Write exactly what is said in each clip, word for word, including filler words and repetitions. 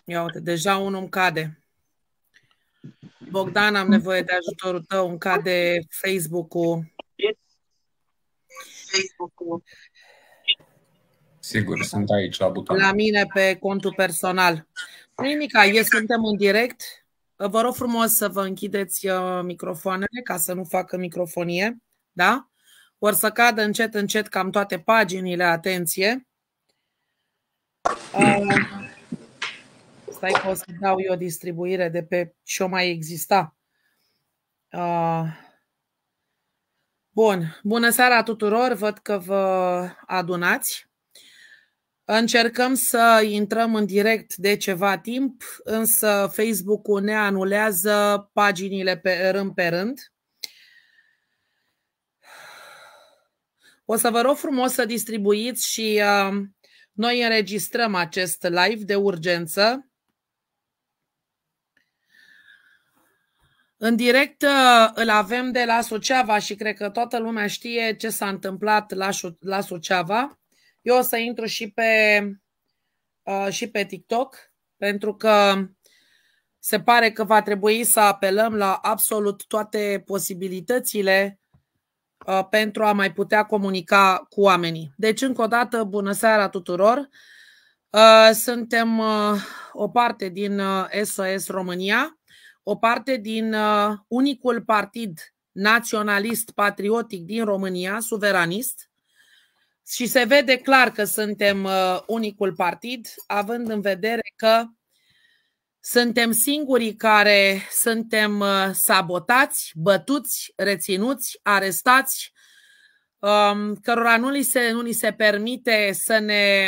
Ia uite, deja unul îmi cade. Bogdan, am nevoie de ajutorul tău, îmi cade Facebook-ul. Facebook-ul. Sigur, sunt aici la buton. La mine pe contul personal. Nimica, e, suntem în direct. Vă rog frumos să vă închideți microfoanele ca să nu facă microfonie. Da? Or să cadă încet, încet cam toate paginile, atenție. Uh, stai că o să dau eu distribuire de pe ce-o mai exista. Uh, bun, bună seara tuturor, văd că vă adunați. Încercăm să intrăm în direct de ceva timp, însă Facebook-ul ne anulează paginile pe rând pe rând. O să vă rog frumos să distribuiți și uh, noi înregistrăm acest live de urgență. În direct uh, îl avem de la Suceava și cred că toată lumea știe ce s-a întâmplat la, la Suceava. Eu o să intru și pe, uh, și pe TikTok, pentru că se pare că va trebui să apelăm la absolut toate posibilitățile uh, pentru a mai putea comunica cu oamenii. Deci, încă o dată, bună seara tuturor! Uh, suntem uh, o parte din uh, S O S România, o parte din uh, unicul partid naționalist patriotic din România, suveranist. Și se vede clar că suntem uh, unicul partid, având în vedere că suntem singurii care suntem uh, sabotați, bătuți, reținuți, arestați, um, cărora nu li se, nu li se permite să ne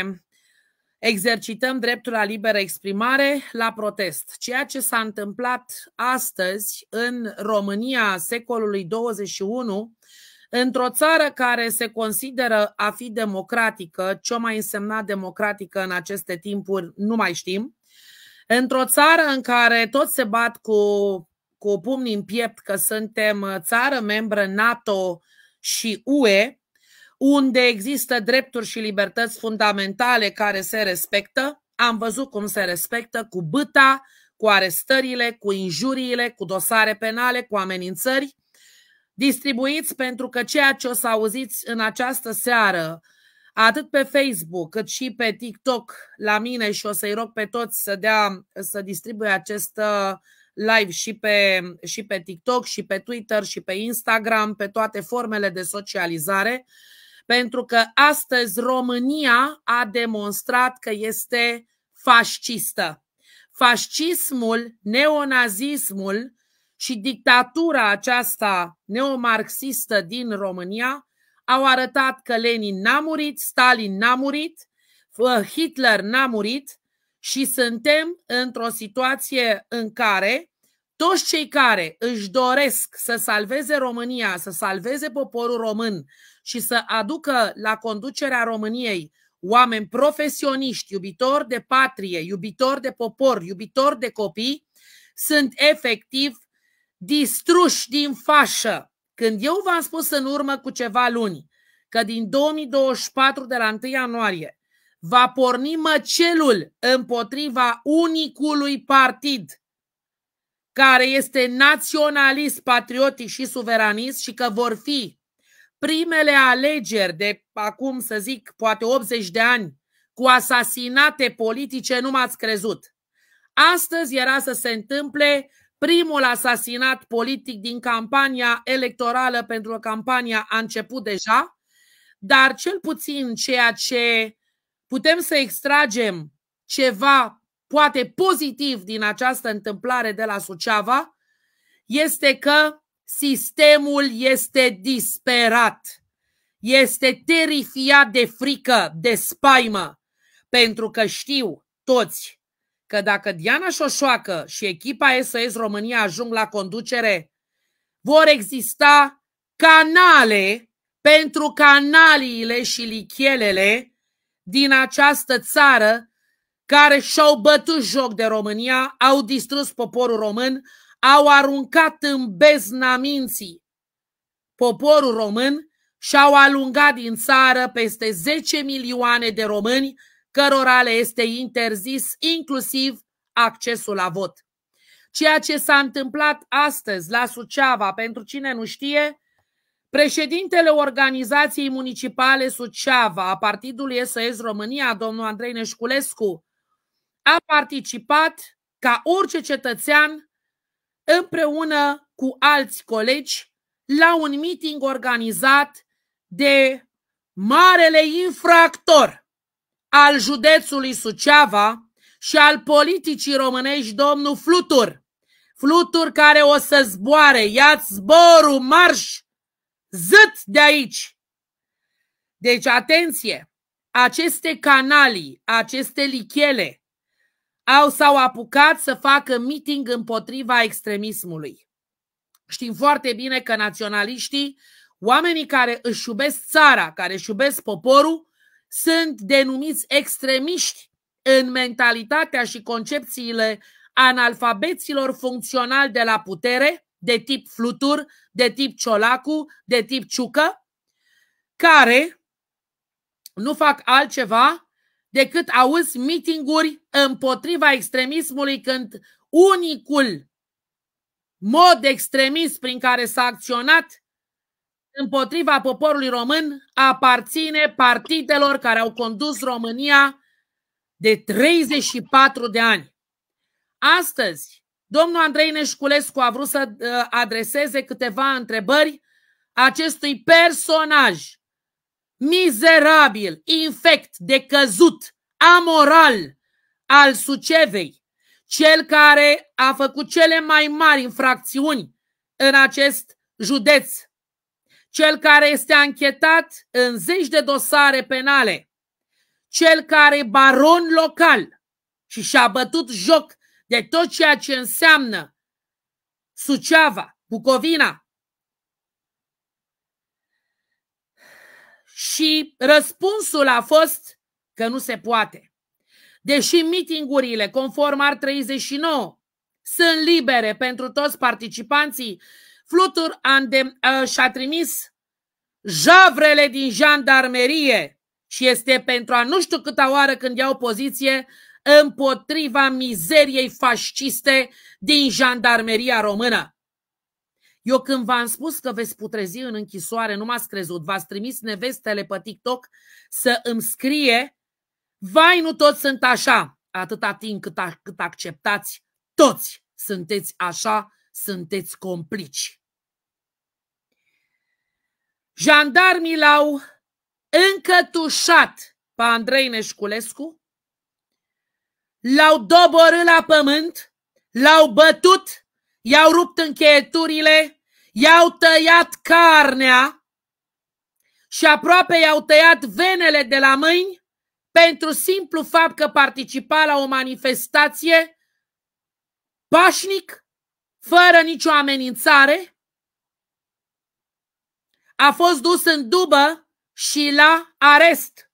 exercităm dreptul la liberă exprimare, la protest. Ceea ce s-a întâmplat astăzi în România secolului douăzeci și unu, într-o țară care se consideră a fi democratică, ce-o mai însemna democratică în aceste timpuri, nu mai știm, într-o țară în care toți se bat cu, cu pumnii în piept că suntem țară membră NATO și U E, unde există drepturi și libertăți fundamentale care se respectă, am văzut cum se respectă cu bâta, cu arestările, cu injuriile, cu dosare penale, cu amenințări. Distribuiți, pentru că ceea ce o să auziți în această seară, atât pe Facebook cât și pe TikTok la mine, și o să-i rog pe toți să dea, să distribuie acest live și pe, și pe TikTok, și pe Twitter, și pe Instagram, pe toate formele de socializare, pentru că astăzi România a demonstrat că este fascistă. Fascismul, neonazismul și dictatura aceasta neomarxistă din România au arătat că Lenin n-a murit, Stalin n-a murit, Hitler n-a murit și suntem într-o situație în care toți cei care își doresc să salveze România, să salveze poporul român și să aducă la conducerea României oameni profesioniști, iubitori de patrie, iubitori de popor, iubitori de copii, sunt efectiv distruși din fașă. Când eu v-am spus în urmă cu ceva luni că din două mii douăzeci și patru, de la întâi ianuarie, va porni măcelul împotriva unicului partid care este naționalist, patriotic și suveranist și că vor fi primele alegeri de acum, să zic, poate optzeci de ani cu asasinate politice, nu m-ați crezut. Astăzi era să se întâmple primul asasinat politic din campania electorală, pentru că campania a început deja, dar cel puțin ceea ce putem să extragem ceva poate pozitiv din această întâmplare de la Suceava este că sistemul este disperat, este terifiat de frică, de spaimă, pentru că știu toți că dacă Diana Șoșoacă și echipa S O S România ajung la conducere, vor exista canale pentru canaliile și lichelele din această țară care și-au bătut joc de România, au distrus poporul român, au aruncat în bezna minții poporul român și au alungat din țară peste zece milioane de români cărora le este interzis inclusiv accesul la vot. Ceea ce s-a întâmplat astăzi la Suceava, pentru cine nu știe, președintele Organizației Municipale Suceava a Partidului S O S România, domnul Andrei Neșculescu, a participat ca orice cetățean împreună cu alți colegi la un meeting organizat de marele infractor al județului Suceava și al politicii românești, domnul Flutur. Flutur care o să zboare, ia-ți zborul, marș, zât de aici. Deci, atenție, aceste canalii, aceste lichele au s-au apucat să facă meeting împotriva extremismului. Știm foarte bine că naționaliștii, oamenii care își iubesc țara, care își iubesc poporul, sunt denumiți extremiști în mentalitatea și concepțiile analfabeților funcționali de la putere, de tip Flutur, de tip Ciolacu, de tip Ciucă, care nu fac altceva decât auzi meeting-uri împotriva extremismului, când unicul mod extremist prin care s-a acționat împotriva poporului român aparține partidelor care au condus România de treizeci și patru de ani. Astăzi, domnul Andrei Neșculescu a vrut să adreseze câteva întrebări acestui personaj mizerabil, infect, decăzut, amoral al Sucevei, cel care a făcut cele mai mari infracțiuni în acest județ, cel care este anchetat în zeci de dosare penale, cel care e baron local și și-a bătut joc de tot ceea ce înseamnă Suceava, Bucovina. Și răspunsul a fost că nu se poate. Deși mitingurile, conform art treizeci și nouă, sunt libere pentru toți participanții, Flutur și-a trimis javrele din jandarmerie și este pentru a nu știu câta oară când iau poziție împotriva mizeriei fasciste din jandarmeria română. Eu când v-am spus că veți putrezi în închisoare, nu m-ați crezut, v-ați trimis nevestele pe TikTok să îmi scrie: vai, nu toți sunt așa. Atâta timp cât, a, cât acceptați, toți sunteți așa, sunteți complici. Jandarmii l-au încătușat pe Andrei Neșculescu, l-au doborât la pământ, l-au bătut, i-au rupt încheieturile, i-au tăiat carnea și aproape i-au tăiat venele de la mâini pentru simplu fapt că participa la o manifestație pașnic, fără nicio amenințare. A fost dus în dubă și la arest.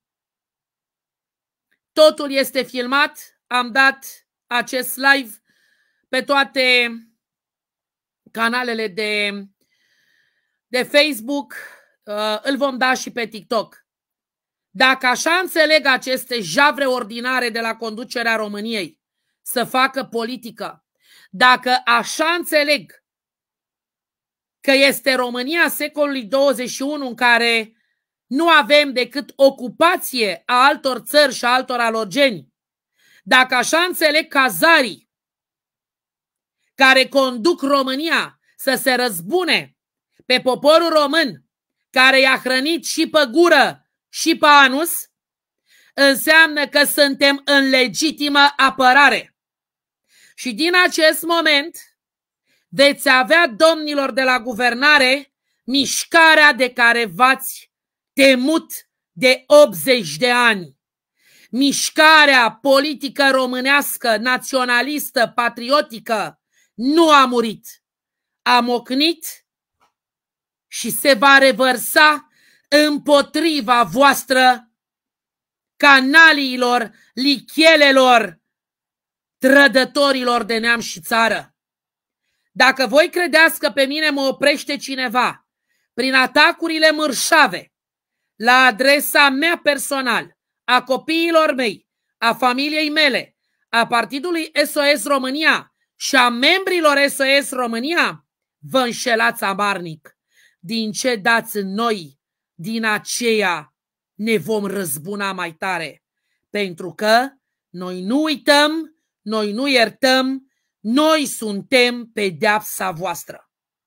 Totul este filmat. Am dat acest live pe toate canalele de, de Facebook. Uh, îl vom da și pe TikTok. Dacă așa înțeleg aceste javre ordinare de la conducerea României să facă politică, dacă așa înțeleg că este România secolului douăzeci și unu în care nu avem decât ocupație a altor țări și a altor alogeni, dacă așa înțeleg cazarii care conduc România să se răzbune pe poporul român, care i-a hrănit și pe gură și pe anus, înseamnă că suntem în legitimă apărare. Și din acest moment veți avea, domnilor de la guvernare, mișcarea de care v-ați temut de optzeci de ani. Mișcarea politică românească, naționalistă, patriotică, nu a murit. A mocnit și se va revărsa împotriva voastră, canaliilor, lichelelor, trădătorilor de neam și țară. Dacă voi credeți că pe mine mă oprește cineva prin atacurile mărșave la adresa mea personal, a copiilor mei, a familiei mele, a partidului S O S România și a membrilor S O S România, vă înșelați amarnic. Din ce dați în noi, din aceea ne vom răzbuna mai tare. Pentru că noi nu uităm, noi nu iertăm, noi suntem pedeapsa voastră.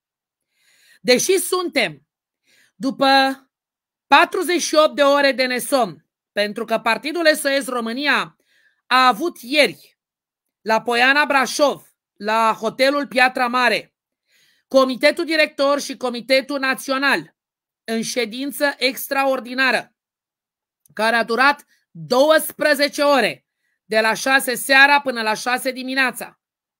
Deși suntem, după patruzeci și opt de ore de nesomn, pentru că partidul S O S România a avut ieri, la Poiana Brașov, la hotelul Piatra Mare, Comitetul Director și Comitetul Național, în ședință extraordinară, care a durat douăsprezece ore, de la șase seara până la șase dimineața.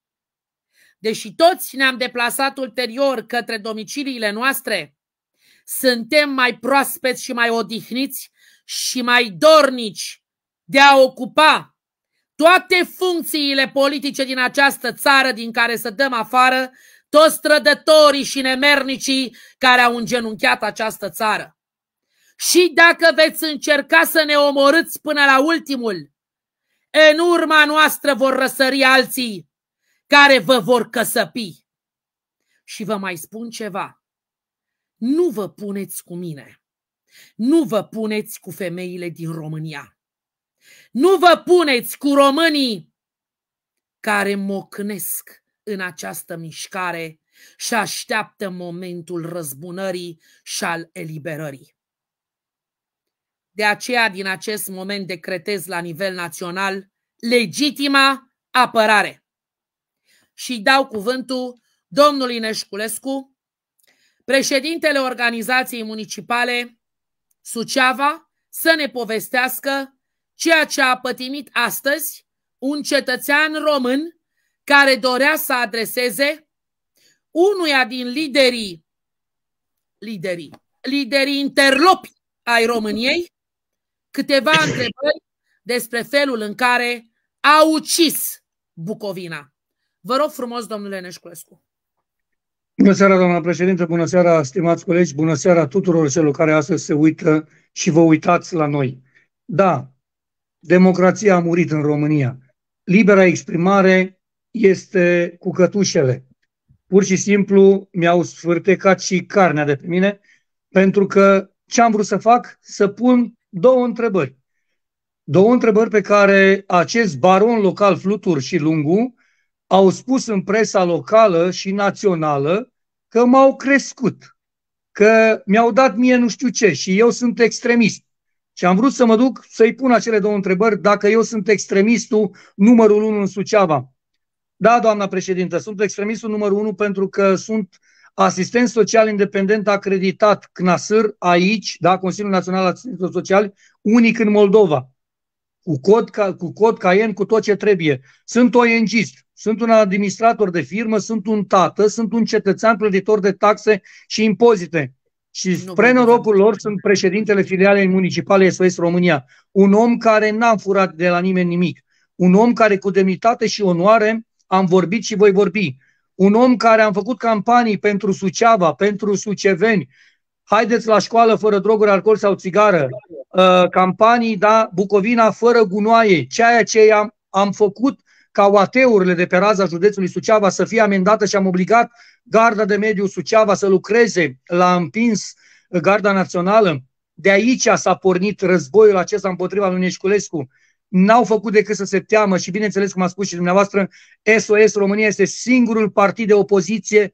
Deși toți ne-am deplasat ulterior către domiciliile noastre, suntem mai proaspeți și mai odihniți și mai dornici de a ocupa toate funcțiile politice din această țară din care să dăm afară toți trădătorii și nemernicii care au îngenunchiat această țară. Și dacă veți încerca să ne omorâți până la ultimul, în urma noastră vor răsări alții care vă vor căsăpi. Și vă mai spun ceva. Nu vă puneți cu mine. Nu vă puneți cu femeile din România. Nu vă puneți cu românii care mocnesc în această mișcare și așteaptă momentul răzbunării și al eliberării. De aceea, din acest moment, decretez la nivel național legitima apărare. Și dau cuvântul domnului Neșculescu, președintele organizației municipale Suceava, să ne povestească ceea ce a pătimit astăzi un cetățean român care dorea să adreseze unuia din liderii, liderii, liderii interlopi ai României câteva întrebări despre felul în care a ucis Bucovina. Vă rog frumos, domnule Neșculescu. Bună seara, doamna președintă, bună seara, stimați colegi, bună seara tuturor celor care astăzi se uită și vă uitați la noi. Da, democrația a murit în România. Libera exprimare este cu cătușele. Pur și simplu mi-au sfârtecat și carnea de pe mine, pentru că ce am vrut să fac? Să pun două întrebări. Două întrebări pe care acest baron local Flutur și Lungu au spus în presa locală și națională că m-au crescut, că mi-au dat mie nu știu ce și eu sunt extremist. Și am vrut să mă duc să-i pun acele două întrebări dacă eu sunt extremistul numărul unu în Suceava. Da, doamna președintă, sunt extremistul numărul unu pentru că sunt asistent social independent acreditat C N A S R aici, da, Consiliul Național al Asistenților Sociali, unic în Moldova. Cu cod, cu cod Caien, cu tot ce trebuie. Sunt O N G-ist, sunt un administrator de firmă, sunt un tată, sunt un cetățean plătitor de taxe și impozite. Și spre norocul lor sunt președintele filialei municipale S O S România. Un om care n-am furat de la nimeni nimic. Un om care cu demnitate și onoare am vorbit și voi vorbi. Un om care am făcut campanii pentru Suceava, pentru suceveni. Haideți la școală fără droguri, alcool sau țigară. Uh, campanii, da, Bucovina fără gunoaie. Ceea ce am, am făcut ca O A T-urile de pe raza județului Suceava să fie amendată și am obligat Garda de Mediu Suceava să lucreze la împins Garda Națională. De aici s-a pornit războiul acesta împotriva lui Neșculescu. N-au făcut decât să se teamă și bineînțeles, cum a spus și dumneavoastră, S O S România este singurul partid de opoziție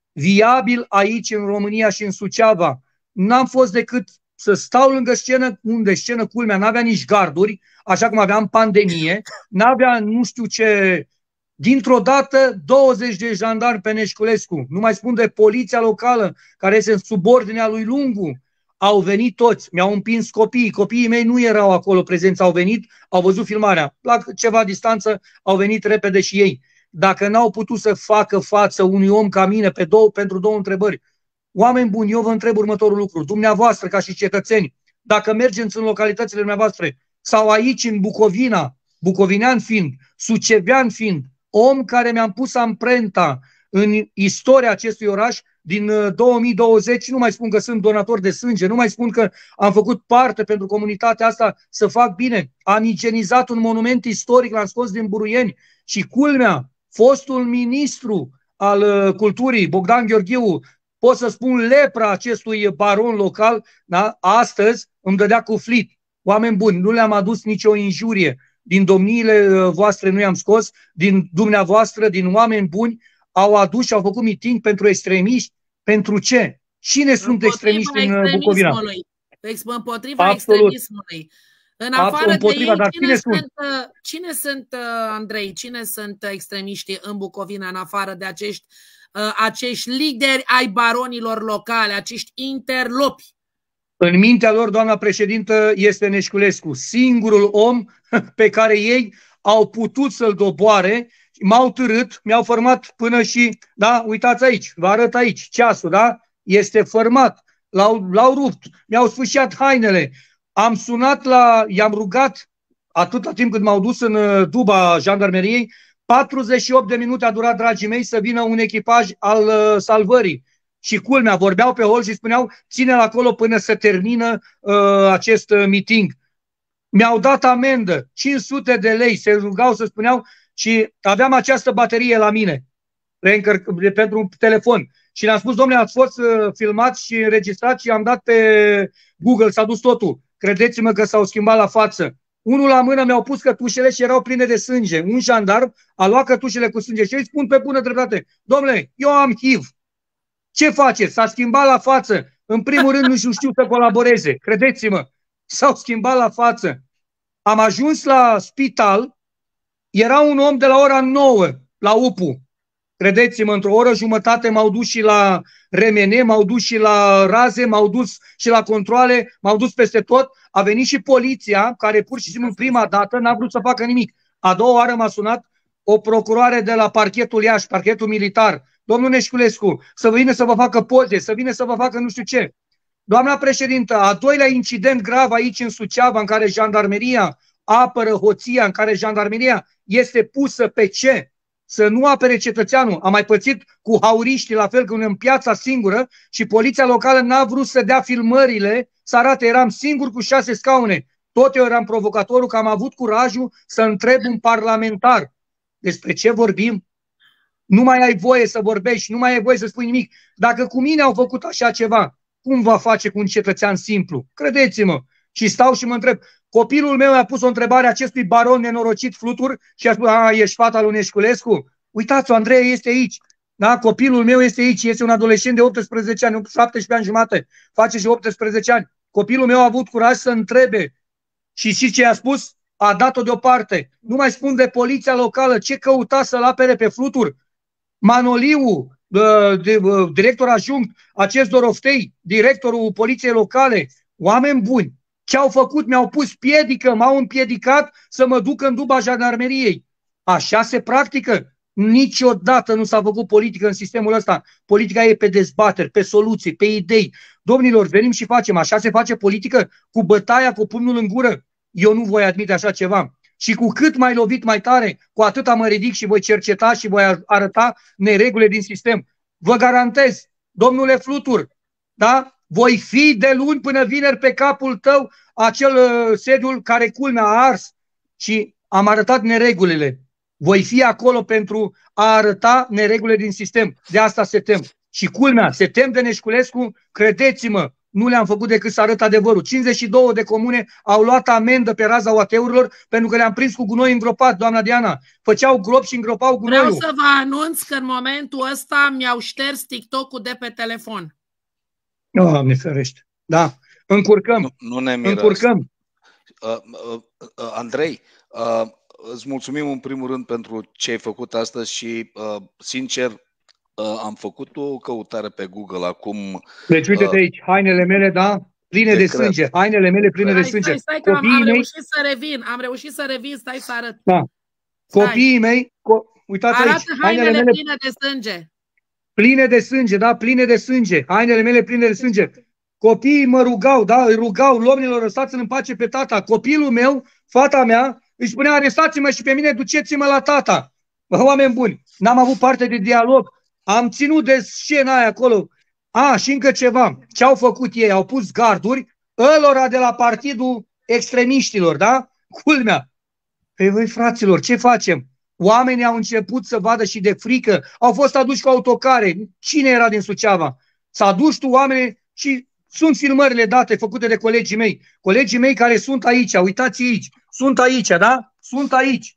viabil aici în România și în Suceava. N-am fost decât să stau lângă scenă, unde scenă, culmea, n-avea nici garduri, așa cum aveam pandemie, n-avea nu știu ce, dintr-o dată douăzeci de jandarmi pe Neșculescu, nu mai spun de poliția locală, care este în subordinea lui Lungu. Au venit toți, mi-au împins copiii, copiii mei nu erau acolo prezenți, au venit, au văzut filmarea, la ceva distanță au venit repede și ei. Dacă n-au putut să facă față unui om ca mine pe două, pentru două întrebări, oameni buni, eu vă întreb următorul lucru, dumneavoastră ca și cetățeni, dacă mergeți în localitățile dumneavoastră sau aici în Bucovina, bucovinean fiind, sucevean fiind, om care mi-am pus amprenta în istoria acestui oraș, din două mii douăzeci, nu mai spun că sunt donator de sânge, nu mai spun că am făcut parte pentru comunitatea asta să fac bine. Am igienizat un monument istoric, l-am scos din Buruieni și culmea, fostul ministru al culturii, Bogdan Gheorghiu, pot să spun lepra acestui baron local, da? Astăzi îmi dădea cu flit. Oameni buni, nu le-am adus nicio injurie. Din domniile voastre nu i-am scos, din dumneavoastră, din oameni buni, au adus și au făcut miting pentru extremiști. Pentru ce? Cine sunt extremiști în Bucovina? Împotriva Absolut. extremismului. În afară împotriva, de ei, cine, cine sunt, cine sunt, Andrei, cine sunt extremiștii în Bucovina, în afară de acești, acești lideri ai baronilor locale, acești interlopi? În mintea lor, doamna președintă, este Neșculescu, singurul om pe care ei au putut să-l doboare, m-au târât, mi-au format până și, da, uitați aici, vă arăt aici, ceasul, da, este format, l-au rupt, mi-au sfâșiat hainele, am sunat la, i-am rugat, atâta timp cât m-au dus în duba jandarmeriei, patruzeci și opt de minute a durat, dragii mei, să vină un echipaj al uh, salvării. Și culmea, vorbeau pe hol și spuneau, ține-l acolo până să termină uh, acest uh, meeting. Mi-au dat amendă, cinci sute de lei, se rugau să spuneau, și aveam această baterie la mine, pentru un telefon. Și le-am spus, domnule, ați fost uh, filmați și înregistrați și am dat pe Google, s-a dus totul. Credeți-mă că s-au schimbat la față. Unul la mână mi-au pus cătușele și erau pline de sânge. Un jandarm a luat cătușele cu sânge și îi spun pe bună dreptate, domnule, eu am H I V. Ce faceți? S-a schimbat la față. În primul rând nu știu să colaboreze. Credeți-mă, s-au schimbat la față. Am ajuns la spital, era un om de la ora nouă la U P U. Credeți-mă, într-o oră jumătate m-au dus și la R M N, m-au dus și la raze, m-au dus și la controale, m-au dus peste tot. A venit și poliția, care pur și simplu prima dată n-a vrut să facă nimic. A doua oară m-a sunat o procuroare de la parchetul Iași, parchetul militar. Domnul Neșculescu, să vină să vă facă poze, să vină să vă facă nu știu ce. Doamna președintă, a doilea incident grav aici în Suceava, în care jandarmeria apără hoția, în care jandarmeria este pusă pe ce? Să nu apere cetățeanul. Am mai pățit cu hauriștii, la fel când în piața singură și poliția locală n-a vrut să dea filmările, să arate, eram singur cu șase scaune. Tot eu eram provocatorul, că am avut curajul să întreb un parlamentar despre ce vorbim. Nu mai ai voie să vorbești, nu mai ai voie să spui nimic. Dacă cu mine au făcut așa ceva, cum va face cu un cetățean simplu? Credeți-mă. Și stau și mă întreb. Copilul meu a pus o întrebare acestui baron nenorocit Flutur și a spus, a, ești fata lui Neșculescu? Uitați-o, Andreea este aici. Da? Copilul meu este aici, este un adolescent de optsprezece ani, șaptesprezece ani jumate, face și optsprezece ani. Copilul meu a avut curaj să întrebe. Și știți ce a spus? A dat-o deoparte. Nu mai spun de poliția locală, ce căuta să-l apere pe Flutur. Manoliu, director adjunct, acest Doroftei, directorul poliției locale, oameni buni, ce au făcut? Mi-au pus piedică, m-au împiedicat să mă duc în duba jandarmeriei. Așa se practică? Niciodată nu s-a făcut politică în sistemul ăsta. Politica e pe dezbateri, pe soluții, pe idei. Domnilor, venim și facem. Așa se face politică? Cu bătaia, cu pumnul în gură? Eu nu voi admite așa ceva. Și cu cât mai lovit mai tare, cu atâta mă ridic și voi cerceta și voi arăta neregulile din sistem. Vă garantez, domnule Flutur, da? Voi fi de luni până vineri pe capul tău acel uh, sediul care culmea a ars și am arătat neregulile. Voi fi acolo pentru a arăta neregulile din sistem. De asta se tem. Și culmea, se tem de Neșculescu, credeți-mă, nu le-am făcut decât să arăt adevărul. cincizeci și două de comune au luat amendă pe raza O A T-urilor pentru că le-am prins cu gunoi îngropat, doamna Diana. Făceau grop și îngropau gunoiul. Vreau să vă anunț că în momentul ăsta mi-au șters TikTok-ul de pe telefon. Doamne ferește. Da, încurcăm. Nu, nu ne miră. Încurcăm. Uh, uh, uh, Andrei, uh, îți mulțumim în primul rând pentru ce ai făcut astăzi și, uh, sincer, uh, am făcut o căutare pe Google acum. Deci uite de uh, aici, hainele mele, da, pline de, de sânge, hainele mele pline stai, de sânge. Stai, stai, că am, am reușit să revin, am reușit să revin, stai să arăt. Da. Copiii mei, co uitați arată aici, hainele, hainele mele pline de sânge. Pline de sânge, da, pline de sânge, hainele mele pline de sânge. Copiii mă rugau, da, îi rugau, domnilor, lăsați-l în pace pe tata. Copilul meu, fata mea, își spunea, arestați-mă și pe mine, duceți-mă la tata. Bă, oameni buni, n-am avut parte de dialog. Am ținut de scena aia acolo. A, și încă ceva. Ce au făcut ei? Au pus garduri ălora de la partidul extremiștilor, da? Culmea. Păi voi, fraților, ce facem? Oamenii au început să vadă și de frică. Au fost aduși cu autocare. Cine era din Suceava? S-a dus tu oameni și sunt filmările date, făcute de colegii mei. Colegii mei care sunt aici, uitați aici. Sunt aici, da? Sunt aici.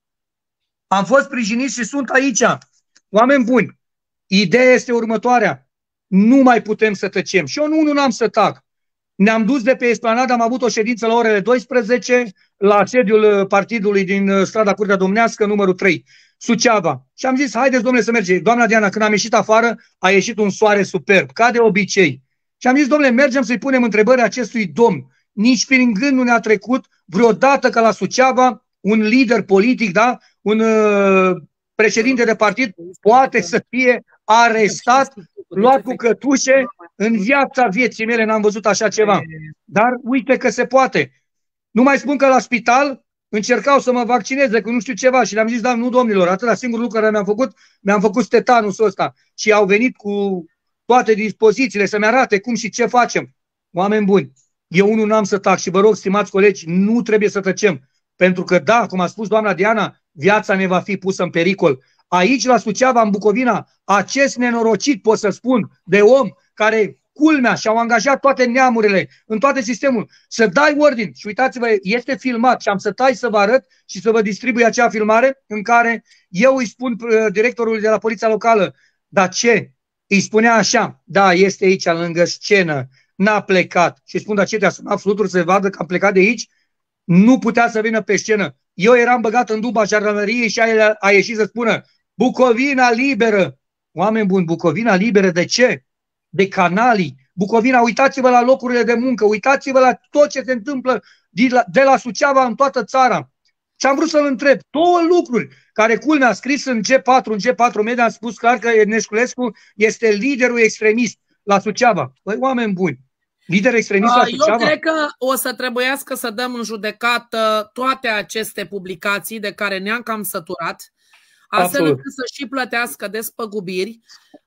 Am fost sprijiniți și sunt aici. Oameni buni. Ideea este următoarea. Nu mai putem să tăcem. Și eu nu, nu n-am să tac. Ne-am dus de pe esplanadă, am avut o ședință la orele douăsprezece la sediul partidului din strada Curtea Domnească, numărul trei, Suceava. Și am zis, haideți, domnule, să mergem. Doamna Diana, când am ieșit afară, a ieșit un soare superb, ca de obicei. Și am zis, domnule, mergem să-i punem întrebări acestui domn. Nici prin gând nu ne-a trecut vreodată că la Suceava un lider politic, da, un uh, președinte de partid poate să fie arestat, luat cu cătușe. În viața vieții mele n-am văzut așa ceva. Dar uite că se poate. Nu mai spun că la spital încercau să mă vaccineze cu nu știu ceva și le-am zis, da, nu domnilor, atâta singurul lucru care mi-am făcut, mi-am făcut tetanusul ăsta. Și au venit cu toate dispozițiile să-mi arate cum și ce facem. Oameni buni, eu unul n-am să tac și vă rog, stimați colegi, nu trebuie să tăcem. Pentru că, da, cum a spus doamna Diana, viața ne va fi pusă în pericol. Aici, la Suceava, în Bucovina, acest nenorocit, pot să spun, de om care, culmea, și-au angajat toate neamurile, în toate sistemul, să dai ordin. Și uitați-vă, este filmat și am să tai să vă arăt și să vă distribui acea filmare în care eu îi spun uh, directorului de la poliția locală, dar ce? Îi spunea așa, da, este aici, lângă scenă, n-a plecat. Și spun, dar ce te-a sunat flutur să vadă că am plecat de aici? Nu putea să vină pe scenă. Eu eram băgat în duba jandarmeriei și a, a ieșit să spună Bucovina liberă. Oameni buni, Bucovina liberă de ce? De canalii. Bucovina, uitați-vă la locurile de muncă, uitați-vă la tot ce se întâmplă de la, de la Suceava în toată țara. Și am vrut să-l întreb. Două lucruri care, culmea, a scris în G patru, în G patru Media, am spus clar că Neșculescu este liderul extremist la Suceava. Păi, oameni buni, lider extremist la Suceava? Eu cred că o să trebuiască să dăm în judecată toate aceste publicații de care ne-am cam săturat, astfel încât să și plătească despăgubiri.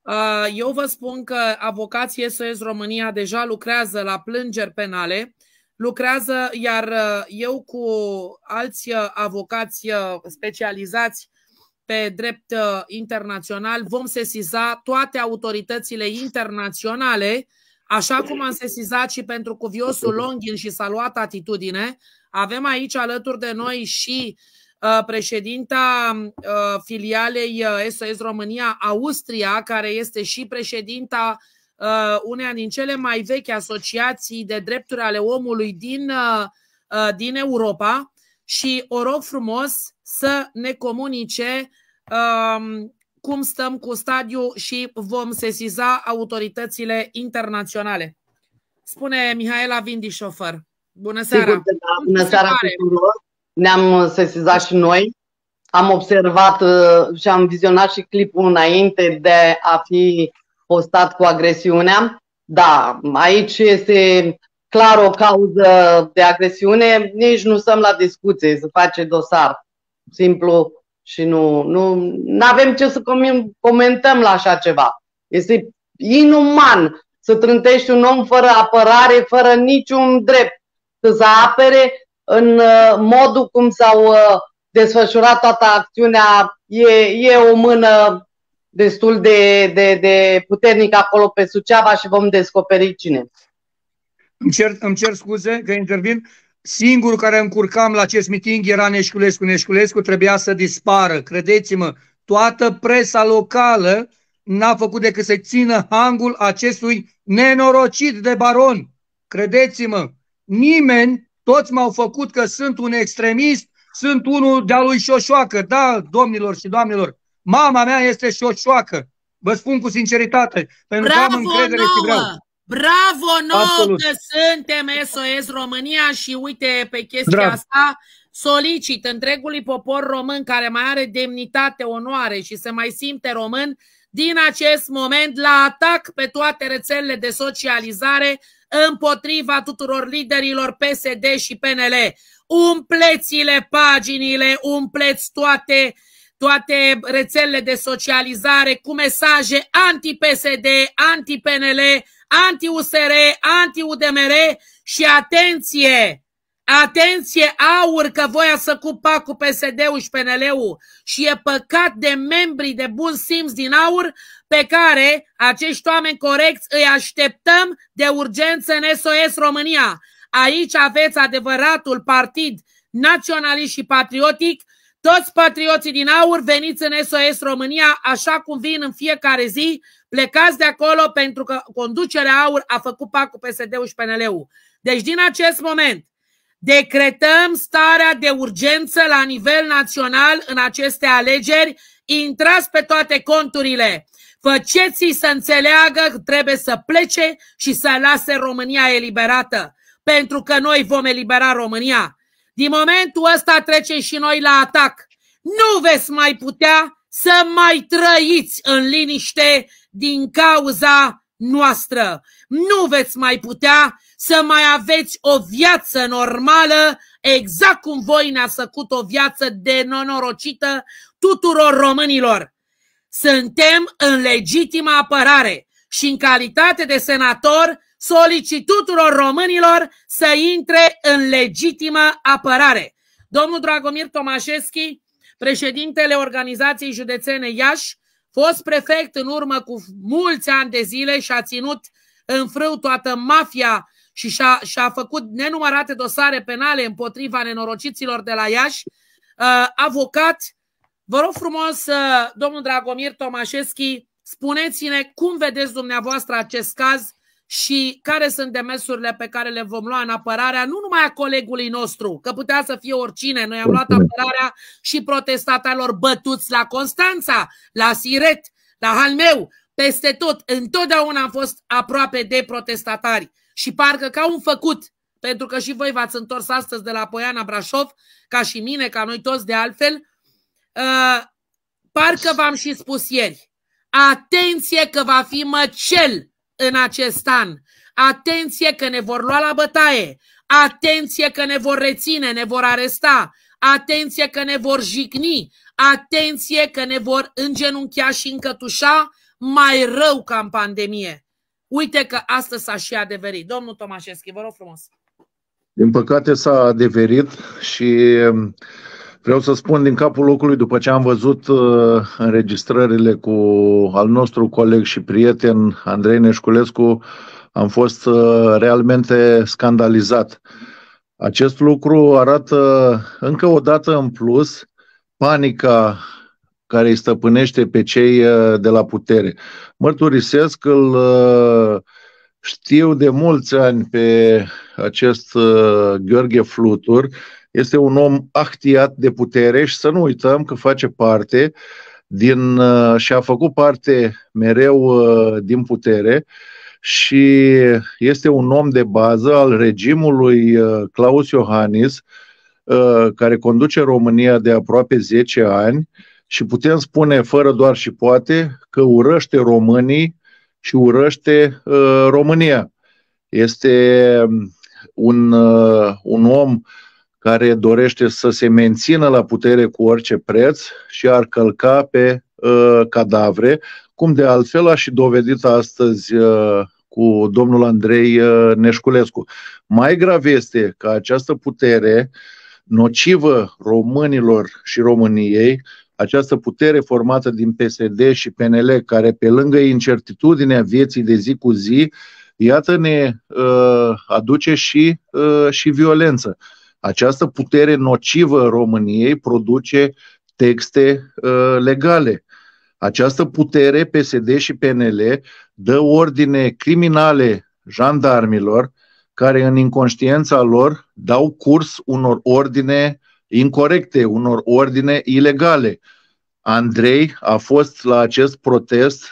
Eu vă spun că avocații S O S România deja lucrează la plângeri penale, lucrează, iar eu cu alți avocați specializați pe drept internațional vom sesiza toate autoritățile internaționale, așa cum am sesizat și pentru cuviosul Longin și s-a luat atitudine. Avem aici alături de noi și uh, președinta uh, filialei uh, S O S România Austria, care este și președinta uh, uneia din cele mai vechi asociații de drepturi ale omului din, uh, uh, din Europa, și o rog frumos să ne comunice uh, cum stăm cu stadiul și vom sesiza autoritățile internaționale. Spune Mihaela Vindișofer. Bună seara! Sigur, da. Bună seara tuturor! Ne-am sesizat și noi. Am observat uh, și am vizionat și clipul înainte de a fi postat cu agresiunea. Da, aici este clar o cauză de agresiune. Nici nu stăm la discuție, să face dosar. Simplu. Și nu, nu avem ce să comentăm la așa ceva. Este inuman să trântești un om fără apărare, fără niciun drept să se apere în modul cum s-au desfășurat toată acțiunea. E, e o mână destul de, de, de puternică acolo pe Suceava și vom descoperi cine. Îmi cer, îmi cer scuze că intervin. Singurul care încurcam la acest miting era Neșculescu. Neșculescu trebuia să dispară. Credeți-mă, toată presa locală n-a făcut decât să țină hangul acestui nenorocit de baron. Credeți-mă, nimeni, toți m-au făcut că sunt un extremist, sunt unul de-a lui Șoșoacă. Da, domnilor și doamnelor, mama mea este Șoșoacă. Vă spun cu sinceritate, pentru că am încredere și vreau. Bravo nouă. Absolut. Că suntem S O S România și uite, pe chestia Drag. asta solicit întregului popor român care mai are demnitate, onoare și se mai simte român, din acest moment la atac pe toate rețelele de socializare împotriva tuturor liderilor P S D și P N L. Umpleți-le paginile, umpleți toate toate rețelele de socializare cu mesaje anti-P S D, anti-P N L, anti-U S R, anti-U D M R și atenție, atenție aur că voia să cupa cu P S D-ul și P N L-ul și e păcat de membrii de bun simț din aur pe care acești oameni corecți îi așteptăm de urgență în S O S România. Aici aveți adevăratul partid naționalist și patriotic. Toți patrioții din aur veniți în S O S România, așa cum vin în fiecare zi, plecați de acolo pentru că conducerea aur a făcut pact cu P S D-ul și P N L-ul. Deci din acest moment decretăm starea de urgență la nivel național în aceste alegeri, intrați pe toate conturile, faceți-i să înțeleagă că trebuie să plece și să lase România eliberată, pentru că noi vom elibera România. Din momentul ăsta trecem și noi la atac. Nu veți mai putea să mai trăiți în liniște din cauza noastră. Nu veți mai putea să mai aveți o viață normală, exact cum voi ne-ați făcut o viață de nenorocită tuturor românilor. Suntem în legitimă apărare și în calitate de senator solicit tuturor românilor să intre în legitimă apărare. Domnul Dragomir Tomașeschi, președintele Organizației Județene Iași, fost prefect în urmă cu mulți ani de zile și a ținut în frâu toată mafia și și-a, și-a făcut nenumărate dosare penale împotriva nenorociților de la Iași, uh, avocat. Vă rog frumos, uh, domnul Dragomir Tomașeschi, spuneți-ne cum vedeți dumneavoastră acest caz și care sunt demersurile pe care le vom lua în apărarea nu numai a colegului nostru, că putea să fie oricine. Noi am luat apărarea și protestatarilor bătuți la Constanța, la Siret, la Halmeu, peste tot. Întotdeauna am fost aproape de protestatari și parcă ca un făcut, pentru că și voi v-ați întors astăzi de la Poiana Brașov, ca și mine, ca noi toți de altfel, uh, parcă v-am și spus ieri, atenție că va fi măcel în acest an. Atenție că ne vor lua la bătaie. Atenție că ne vor reține, ne vor aresta. Atenție că ne vor jigni. Atenție că ne vor îngenunchea și încătușa mai rău ca în pandemie. Uite că astăzi s-a și adeverit. Domnul Tomașeschi, vă rog frumos. Din păcate s-a adeverit și vreau să spun din capul locului, după ce am văzut uh, înregistrările cu al nostru coleg și prieten Andrei Neșculescu, am fost uh, realmente scandalizat. Acest lucru arată încă o dată în plus panica care îi stăpânește pe cei uh, de la putere. Mărturisesc, îl uh, știu de mulți ani pe acest uh, Gheorghe Flutur. Este un om ahtiat de putere și să nu uităm că face parte din, și a făcut parte mereu din putere și este un om de bază al regimului Klaus Iohannis, care conduce România de aproape zece ani și putem spune fără doar și poate că urăște românii și urăște România. Este un, un om care dorește să se mențină la putere cu orice preț și ar călca pe uh, cadavre, cum de altfel a și dovedit astăzi uh, cu domnul Andrei uh, Neșculescu. Mai grav este că această putere nocivă românilor și României, această putere formată din P S D și P N L, care pe lângă incertitudinea vieții de zi cu zi, iată ne uh, aduce și, uh, și violență. Această putere nocivă României produce texte uh, legale. Această putere, P S D și P N L, dă ordine criminale jandarmilor care în inconștiența lor dau curs unor ordine incorecte, unor ordine ilegale. Andrei a fost la acest protest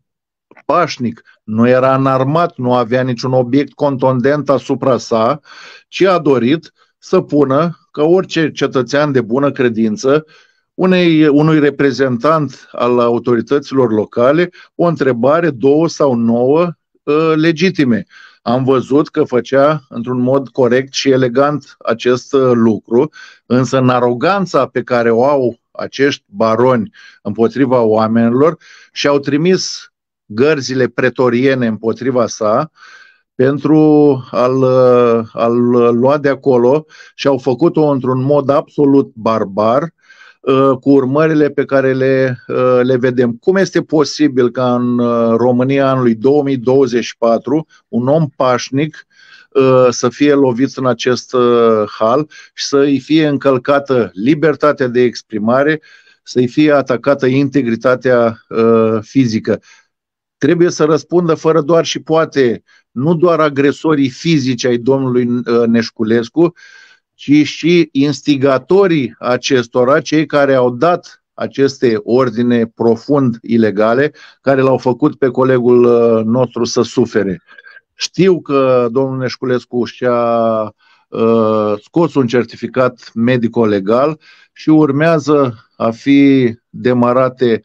pașnic, nu era înarmat, nu avea niciun obiect contundent asupra sa, ci a dorit să pună, ca orice cetățean de bună credință, unei, unui reprezentant al autorităților locale, o întrebare, două sau nouă uh, legitime. Am văzut că făcea într-un mod corect și elegant acest uh, lucru, însă în aroganța pe care o au acești baroni împotriva oamenilor și au trimis gărzile pretoriene împotriva sa pentru a-l, a-l lua de acolo și au făcut-o într-un mod absolut barbar, cu urmările pe care le, le vedem. Cum este posibil ca în România anului două mii douăzeci și patru un om pașnic să fie lovit în acest hal și să-i fie încălcată libertatea de exprimare, să-i fie atacată integritatea fizică? Trebuie să răspundă fără doar și poate nu doar agresorii fizici ai domnului Neșculescu, ci și instigatorii acestora, cei care au dat aceste ordine profund ilegale, care l-au făcut pe colegul nostru să sufere. Știu că domnul Neșculescu și-a uh, scos un certificat medico-legal și urmează a fi demarate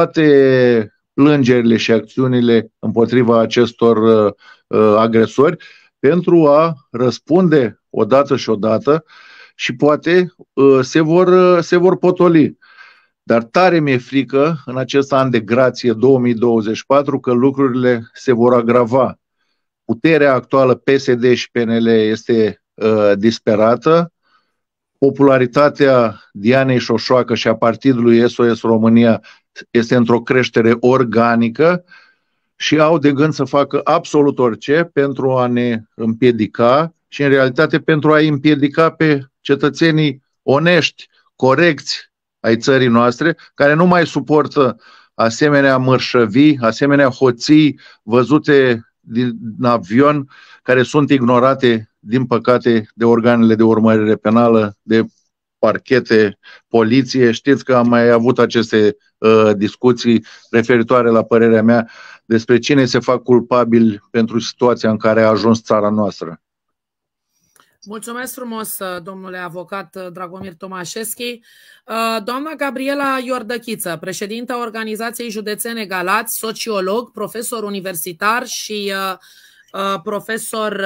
toate plângerile și acțiunile împotriva acestor uh, agresori pentru a răspunde odată și odată și poate uh, se, vor, uh, se vor potoli. Dar tare mi-e frică în acest an de grație două mii douăzeci și patru că lucrurile se vor agrava. Puterea actuală P S D și P N L este uh, disperată, popularitatea Dianei Șoșoacă și a partidului S O S România este într-o creștere organică și au de gând să facă absolut orice pentru a ne împiedica și în realitate pentru a-i împiedica pe cetățenii onești, corecți ai țării noastre, care nu mai suportă asemenea mărșăvii, asemenea hoții văzute din avion, care sunt ignorate, din păcate, de organele de urmărire penală, de parchete, poliție. Știți că am mai avut aceste uh, discuții referitoare la părerea mea despre cine se fac culpabili pentru situația în care a ajuns țara noastră. Mulțumesc frumos, domnule avocat Dragomir Tomașeschi. Doamna Gabriela Iordăchiță, președinta Organizației Județene Galați, sociolog, profesor universitar și profesor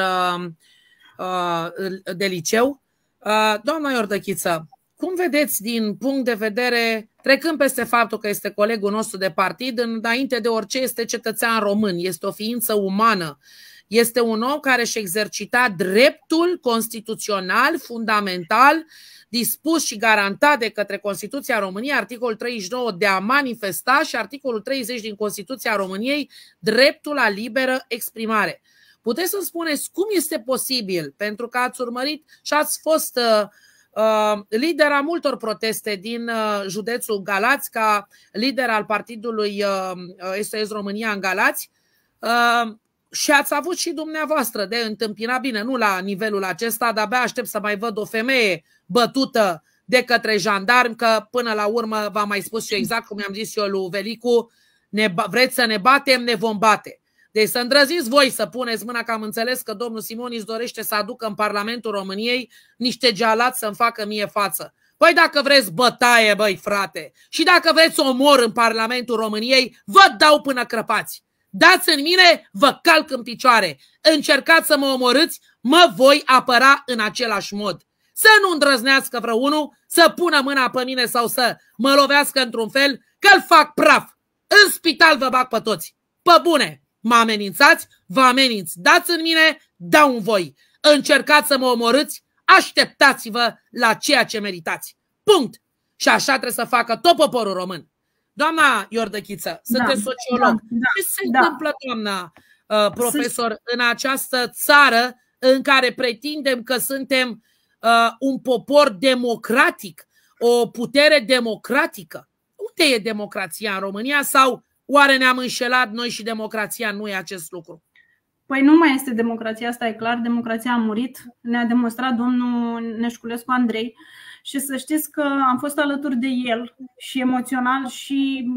de liceu. Doamna Iordăchiță, cum vedeți din punct de vedere, trecând peste faptul că este colegul nostru de partid, înainte de orice este cetățean român, este o ființă umană, este un om care și-a exercitat dreptul constituțional, fundamental, dispus și garantat de către Constituția României, articolul treizeci și nouă, de a manifesta și articolul treizeci din Constituția României, dreptul la liberă exprimare. Puteți să-mi spuneți cum este posibil, pentru că ați urmărit și ați fost uh, uh, lider a multor proteste din uh, județul Galați, ca lider al partidului uh, S O S România în Galați, uh, și ați avut și dumneavoastră de întâmpinat, bine, nu la nivelul acesta, dar abia aștept să mai văd o femeie bătută de către jandarmi, că până la urmă v-am mai spus eu exact cum i-am zis eu lui Velicu, ne, vreți să ne batem, ne vom bate. Deci să îndrăziți voi să puneți mâna, că am înțeles că domnul Simonis dorește să aducă în Parlamentul României niște gealați să-mi facă mie față. Păi dacă vreți bătaie, băi frate, și dacă vreți omor în Parlamentul României, vă dau până crăpați. Dați în mine, vă calc în picioare. Încercați să mă omorâți, mă voi apăra în același mod. Să nu îndrăznească vreunul să pună mâna pe mine sau să mă lovească într-un fel, că-l fac praf. În spital vă bag pe toți. Pe bune, mă amenințați, vă ameninți. Dați în mine, dau în voi. Încercați să mă omorâți, așteptați-vă la ceea ce meritați. Punct. Și așa trebuie să facă tot poporul român. Doamna Iordăchiță, sunteți da, sociolog. Da, Ce se da. întâmplă, doamna uh, profesor, Sunt... în această țară în care pretindem că suntem uh, un popor democratic, o putere democratică? Unde e democrația în România sau oare ne-am înșelat noi și democrația nu e acest lucru? Păi nu mai este democrația, asta e clar, democrația a murit, ne-a demonstrat domnul Neșculescu Andrei. Și să știți că am fost alături de el și emoțional și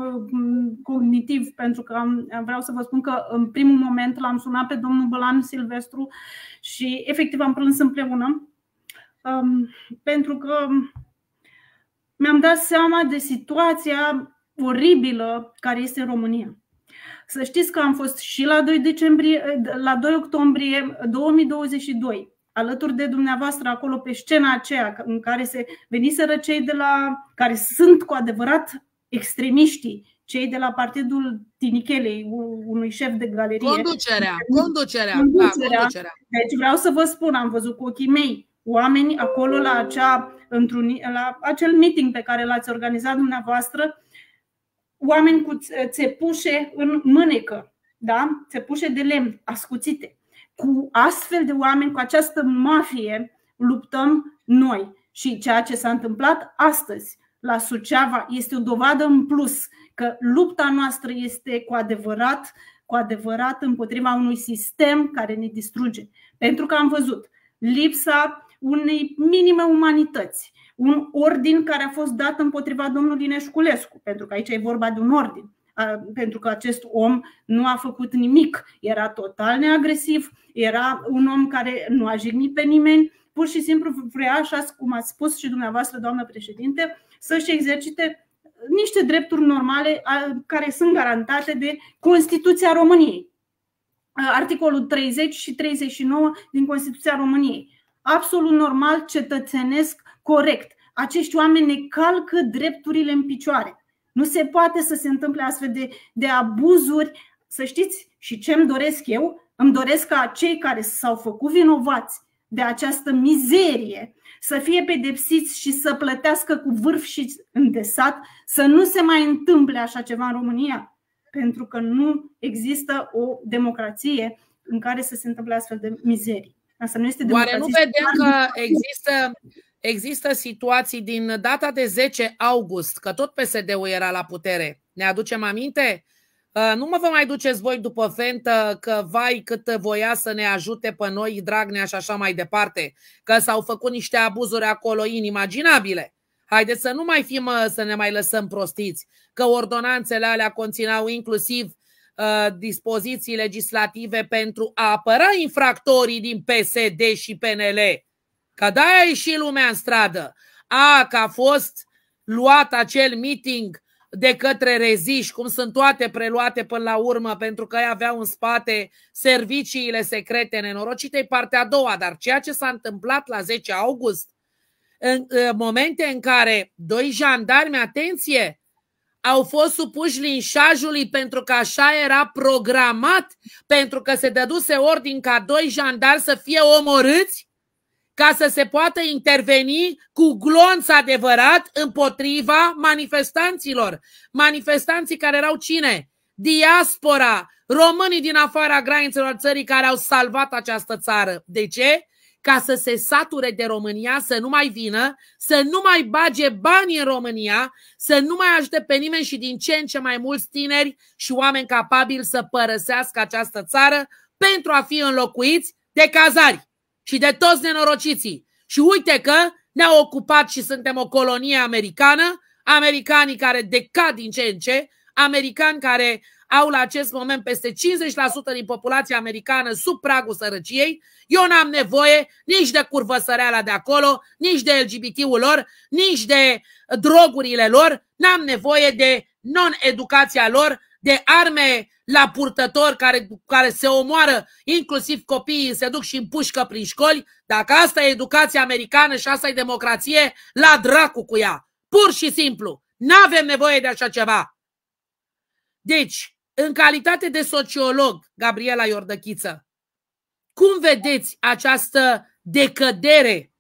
cognitiv, pentru că am, vreau să vă spun că în primul moment l-am sunat pe domnul Bălan Silvestru și efectiv am plâns împreună, um, pentru că mi-am dat seama de situația oribilă care este în România. Să știți că am fost și la doi decembrie, la doi octombrie două mii douăzeci și doi. alături de dumneavoastră acolo pe scena aceea în care se veniseră cei de la, care sunt cu adevărat extremiștii, cei de la Partidul Tinichelei, unui șef de galerie. Conducerea, conducerea, conducerea. Da, conducerea. Deci vreau să vă spun, am văzut cu ochii mei oameni acolo la, acea, la acel meeting pe care l-ați organizat dumneavoastră, oameni cu țepușe în mânecă, da? Țepușe de lemn, ascuțite. Cu astfel de oameni, cu această mafie, luptăm noi. Și ceea ce s-a întâmplat astăzi la Suceava este o dovadă în plus că lupta noastră este cu adevărat, cu adevărat împotriva unui sistem care ne distruge. Pentru că am văzut lipsa unei minime umanități, un ordin care a fost dat împotriva domnului Neșculescu, pentru că aici e vorba de un ordin, pentru că acest om nu a făcut nimic, era total neagresiv, era un om care nu a jignit pe nimeni, pur și simplu vrea, așa cum ați spus și dumneavoastră, doamnă președinte, să-și exercite niște drepturi normale care sunt garantate de Constituția României. Articolul treizeci și treizeci și nouă din Constituția României. Absolut normal, cetățenesc, corect. Acești oameni ne calcă drepturile în picioare. Nu se poate să se întâmple astfel de, de abuzuri. Să știți, și ce îmi doresc eu? Îmi doresc ca cei care s-au făcut vinovați de această mizerie să fie pedepsiți și să plătească cu vârf și îndesat, să nu se mai întâmple așa ceva în România. Pentru că nu există o democrație în care să se întâmple astfel de mizerii. Asta nu este democrație. Oare nu vedem că există, există situații din data de zece august, că tot P S D-ul era la putere? Ne aducem aminte? Nu mă vă mai duceți voi după fentă că vai cât voia să ne ajute pe noi Dragnea și așa mai departe, că s-au făcut niște abuzuri acolo inimaginabile. Haideți să nu mai fim, să ne mai lăsăm prostiți, că ordonanțele alea conțineau inclusiv uh, dispoziții legislative pentru a apăra infractorii din P S D și P N L. Că de-aia a ieșit lumea în stradă. A, că a fost luat acel meeting de către reziși, cum sunt toate preluate până la urmă, pentru că ei aveau în spate serviciile secrete nenorocite, partea a doua. Dar ceea ce s-a întâmplat la zece august, în momente în care doi jandarmi, atenție, au fost supuși linșajului pentru că așa era programat, pentru că se dăduse ordin ca doi jandarmi să fie omorâți ca să se poată interveni cu glonț adevărat împotriva manifestanților. Manifestanții care erau cine? Diaspora, românii din afara granițelor țării care au salvat această țară. De ce? Ca să se sature de România, să nu mai vină, să nu mai bage bani în România, să nu mai ajute pe nimeni și din ce în ce mai mulți tineri și oameni capabili să părăsească această țară pentru a fi înlocuiți de cazari și de toți nenorociții. Și uite că ne-au ocupat și suntem o colonie americană, americanii care decad din ce în ce, americani care au la acest moment peste cincizeci la sută din populația americană sub pragul sărăciei. Eu n-am nevoie nici de curvăsăreala de acolo, nici de L G B T-ul lor, nici de drogurile lor, n-am nevoie de non-educația lor, de arme la purtători care, care se omoară, inclusiv copiii se duc și împușcă prin școli. Dacă asta e educația americană și asta e democrație, la dracu cu ea. Pur și simplu. N-avem nevoie de așa ceva. Deci, în calitate de sociolog, Gabriela Iordăchiță, cum vedeți această decădere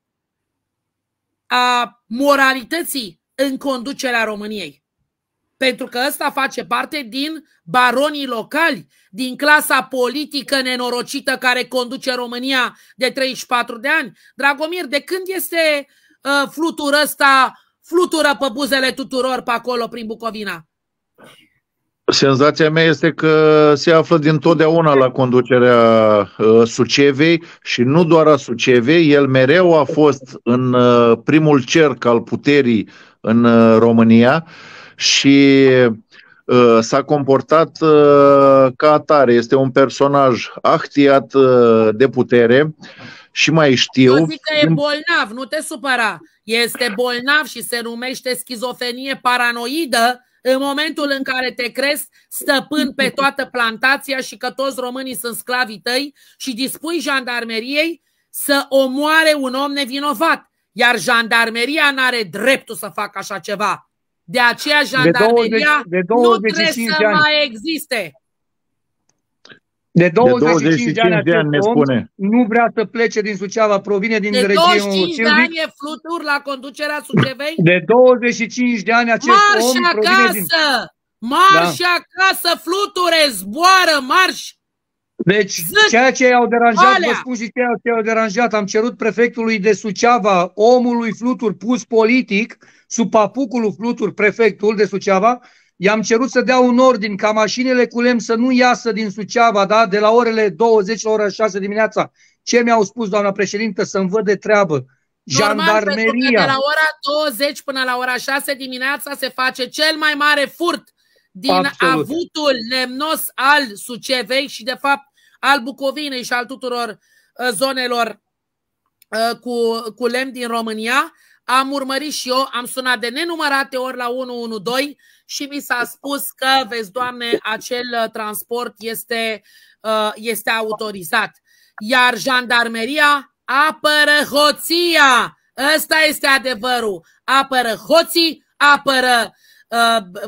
a moralității în conducerea României? Pentru că ăsta face parte din baronii locali, din clasa politică nenorocită care conduce România de treizeci și patru de ani. Dragomir, de când este uh, flutură ăsta, flutură pe buzele tuturor pe acolo prin Bucovina? Senzația mea este că se află dintotdeauna la conducerea uh, Sucevei și nu doar a Sucevei, el mereu a fost în uh, primul cerc al puterii în uh, România și uh, s-a comportat uh, ca atare. Este un personaj ahtiat uh, de putere și mai știu... Eu zic că e bolnav, nu te supăra. Este bolnav și se numește schizofrenie paranoidă în momentul în care te crezi stăpân pe toată plantația și că toți românii sunt sclavii tăi și dispui jandarmeriei să omoare un om nevinovat, iar jandarmeria n-are dreptul să facă așa ceva. De aceea jandarmeria de douăzeci, de nu trebuie să mai existe. De douăzeci și cinci de ani, de ani ne om spune. Nu vrea să plece din Suceava, provine din de regimul douăzeci și cinci de Silvic. ani e Flutur la conducerea Sucevei? De douăzeci și cinci de ani acest marș om provine acasă! din... Marș Da. acasă, Fluture, zboară, marș! Deci, Zât, ceea ce i-au deranjat, alea. vă spun și ceea ce i-au deranjat, am cerut prefectului de Suceava, omului Flutur pus politic, sub papucul lui Flutur, prefectul de Suceava, i-am cerut să dea un ordin ca mașinile cu lemn să nu iasă din Suceava, da? De la orele douăzeci la ora șase dimineața. Ce mi-au spus, doamna președintă, să-mi văd de treabă? Normal, Jandarmeria. pentru că de la ora douăzeci până la ora șase dimineața se face cel mai mare furt din Absolut. avutul lemnos al Sucevei și de fapt al Bucovinei și al tuturor uh, zonelor uh, cu, cu lemn din România. Am urmărit și eu, am sunat de nenumărate ori la unu unu doi și mi s-a spus că, vezi, Doamne, acel uh, transport este, uh, este autorizat. Iar jandarmeria apără hoția. Ăsta este adevărul. Apără hoții, apără uh,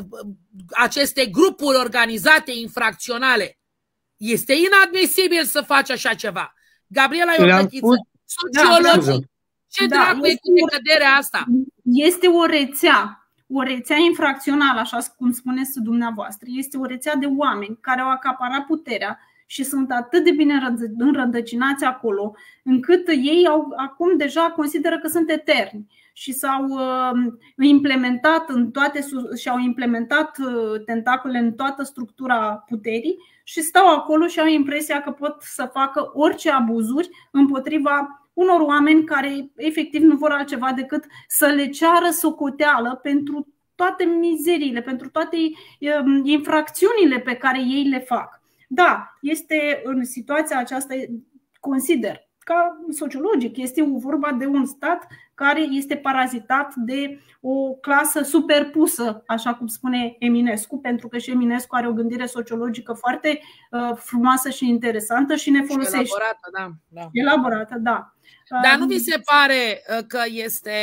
aceste grupuri organizate infracționale. Este inadmisibil să faci așa ceva. Gabriela Iordăchiță, sociologii, Da, ce Da, dracu e este cu decăderea asta? Este o rețea, o rețea infracțională, așa cum spuneți dumneavoastră. Este o rețea de oameni care au acaparat puterea și sunt atât de bine înrădăcinați acolo, încât ei au, acum deja consideră că sunt eterni și s-au uh, implementat în toate și-au implementat uh, tentacolele în toată structura puterii și stau acolo și au impresia că pot să facă orice abuzuri împotriva unor oameni care efectiv nu vor altceva decât să le ceară socoteală pentru toate mizeriile, pentru toate uh, infracțiunile pe care ei le fac. Da, este în situația aceasta, consider, ca sociologic, este vorba de un stat care este parazitat de o clasă superpusă, așa cum spune Eminescu, pentru că și Eminescu are o gândire sociologică foarte uh, frumoasă și interesantă și ne folosește. Elaborată, da, da. Elaborată, da. Dar nu vi se pare că este...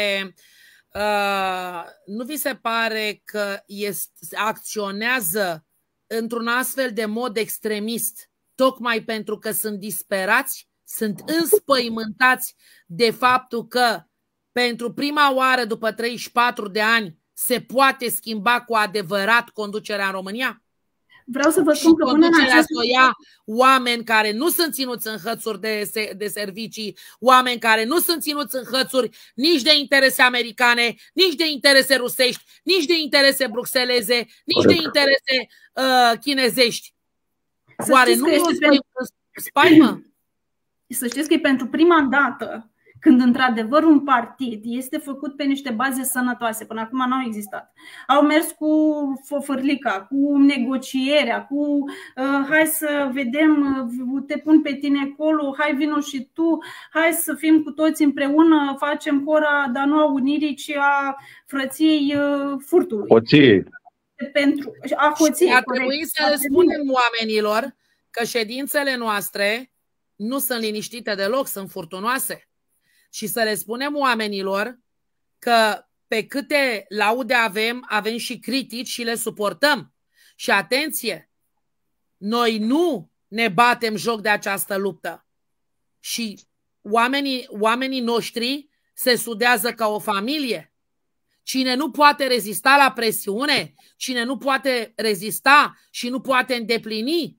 Uh, nu vi se pare că este, acționează într-un astfel de mod extremist, tocmai pentru că sunt disperați, sunt înspăimântați de faptul că pentru prima oară după treizeci și patru de ani se poate schimba cu adevărat conducerea în România? Vreau să vă spun că până în acest... să ia oameni care nu sunt ținuți în hățuri de, de servicii, oameni care nu sunt ținuți în hățuri nici de interese americane, nici de interese rusești, nici de interese bruxeleze, nici de interese uh, chinezești. Să Oare nu e o spaimă? Să știți că e pentru prima dată când într-adevăr un partid este făcut pe niște baze sănătoase. Până acum nu au existat. Au mers cu fofârlica, cu negocierea, cu uh, hai să vedem, uh, te pun pe tine acolo, hai vino și tu, hai să fim cu toți împreună, facem hora, dar nu a unirii, ci a frăției uh, furtului. Hoției. Pentru, a hoției, ar trebui să le spunem oamenilor că ședințele noastre nu sunt liniștite deloc, sunt furtunoase. Și să le spunem oamenilor că pe câte laude avem, avem și critici și le suportăm. Și atenție, noi nu ne batem joc de această luptă. Și oamenii, oamenii noștri se sudează ca o familie. Cine nu poate rezista la presiune, cine nu poate rezista și nu poate îndeplini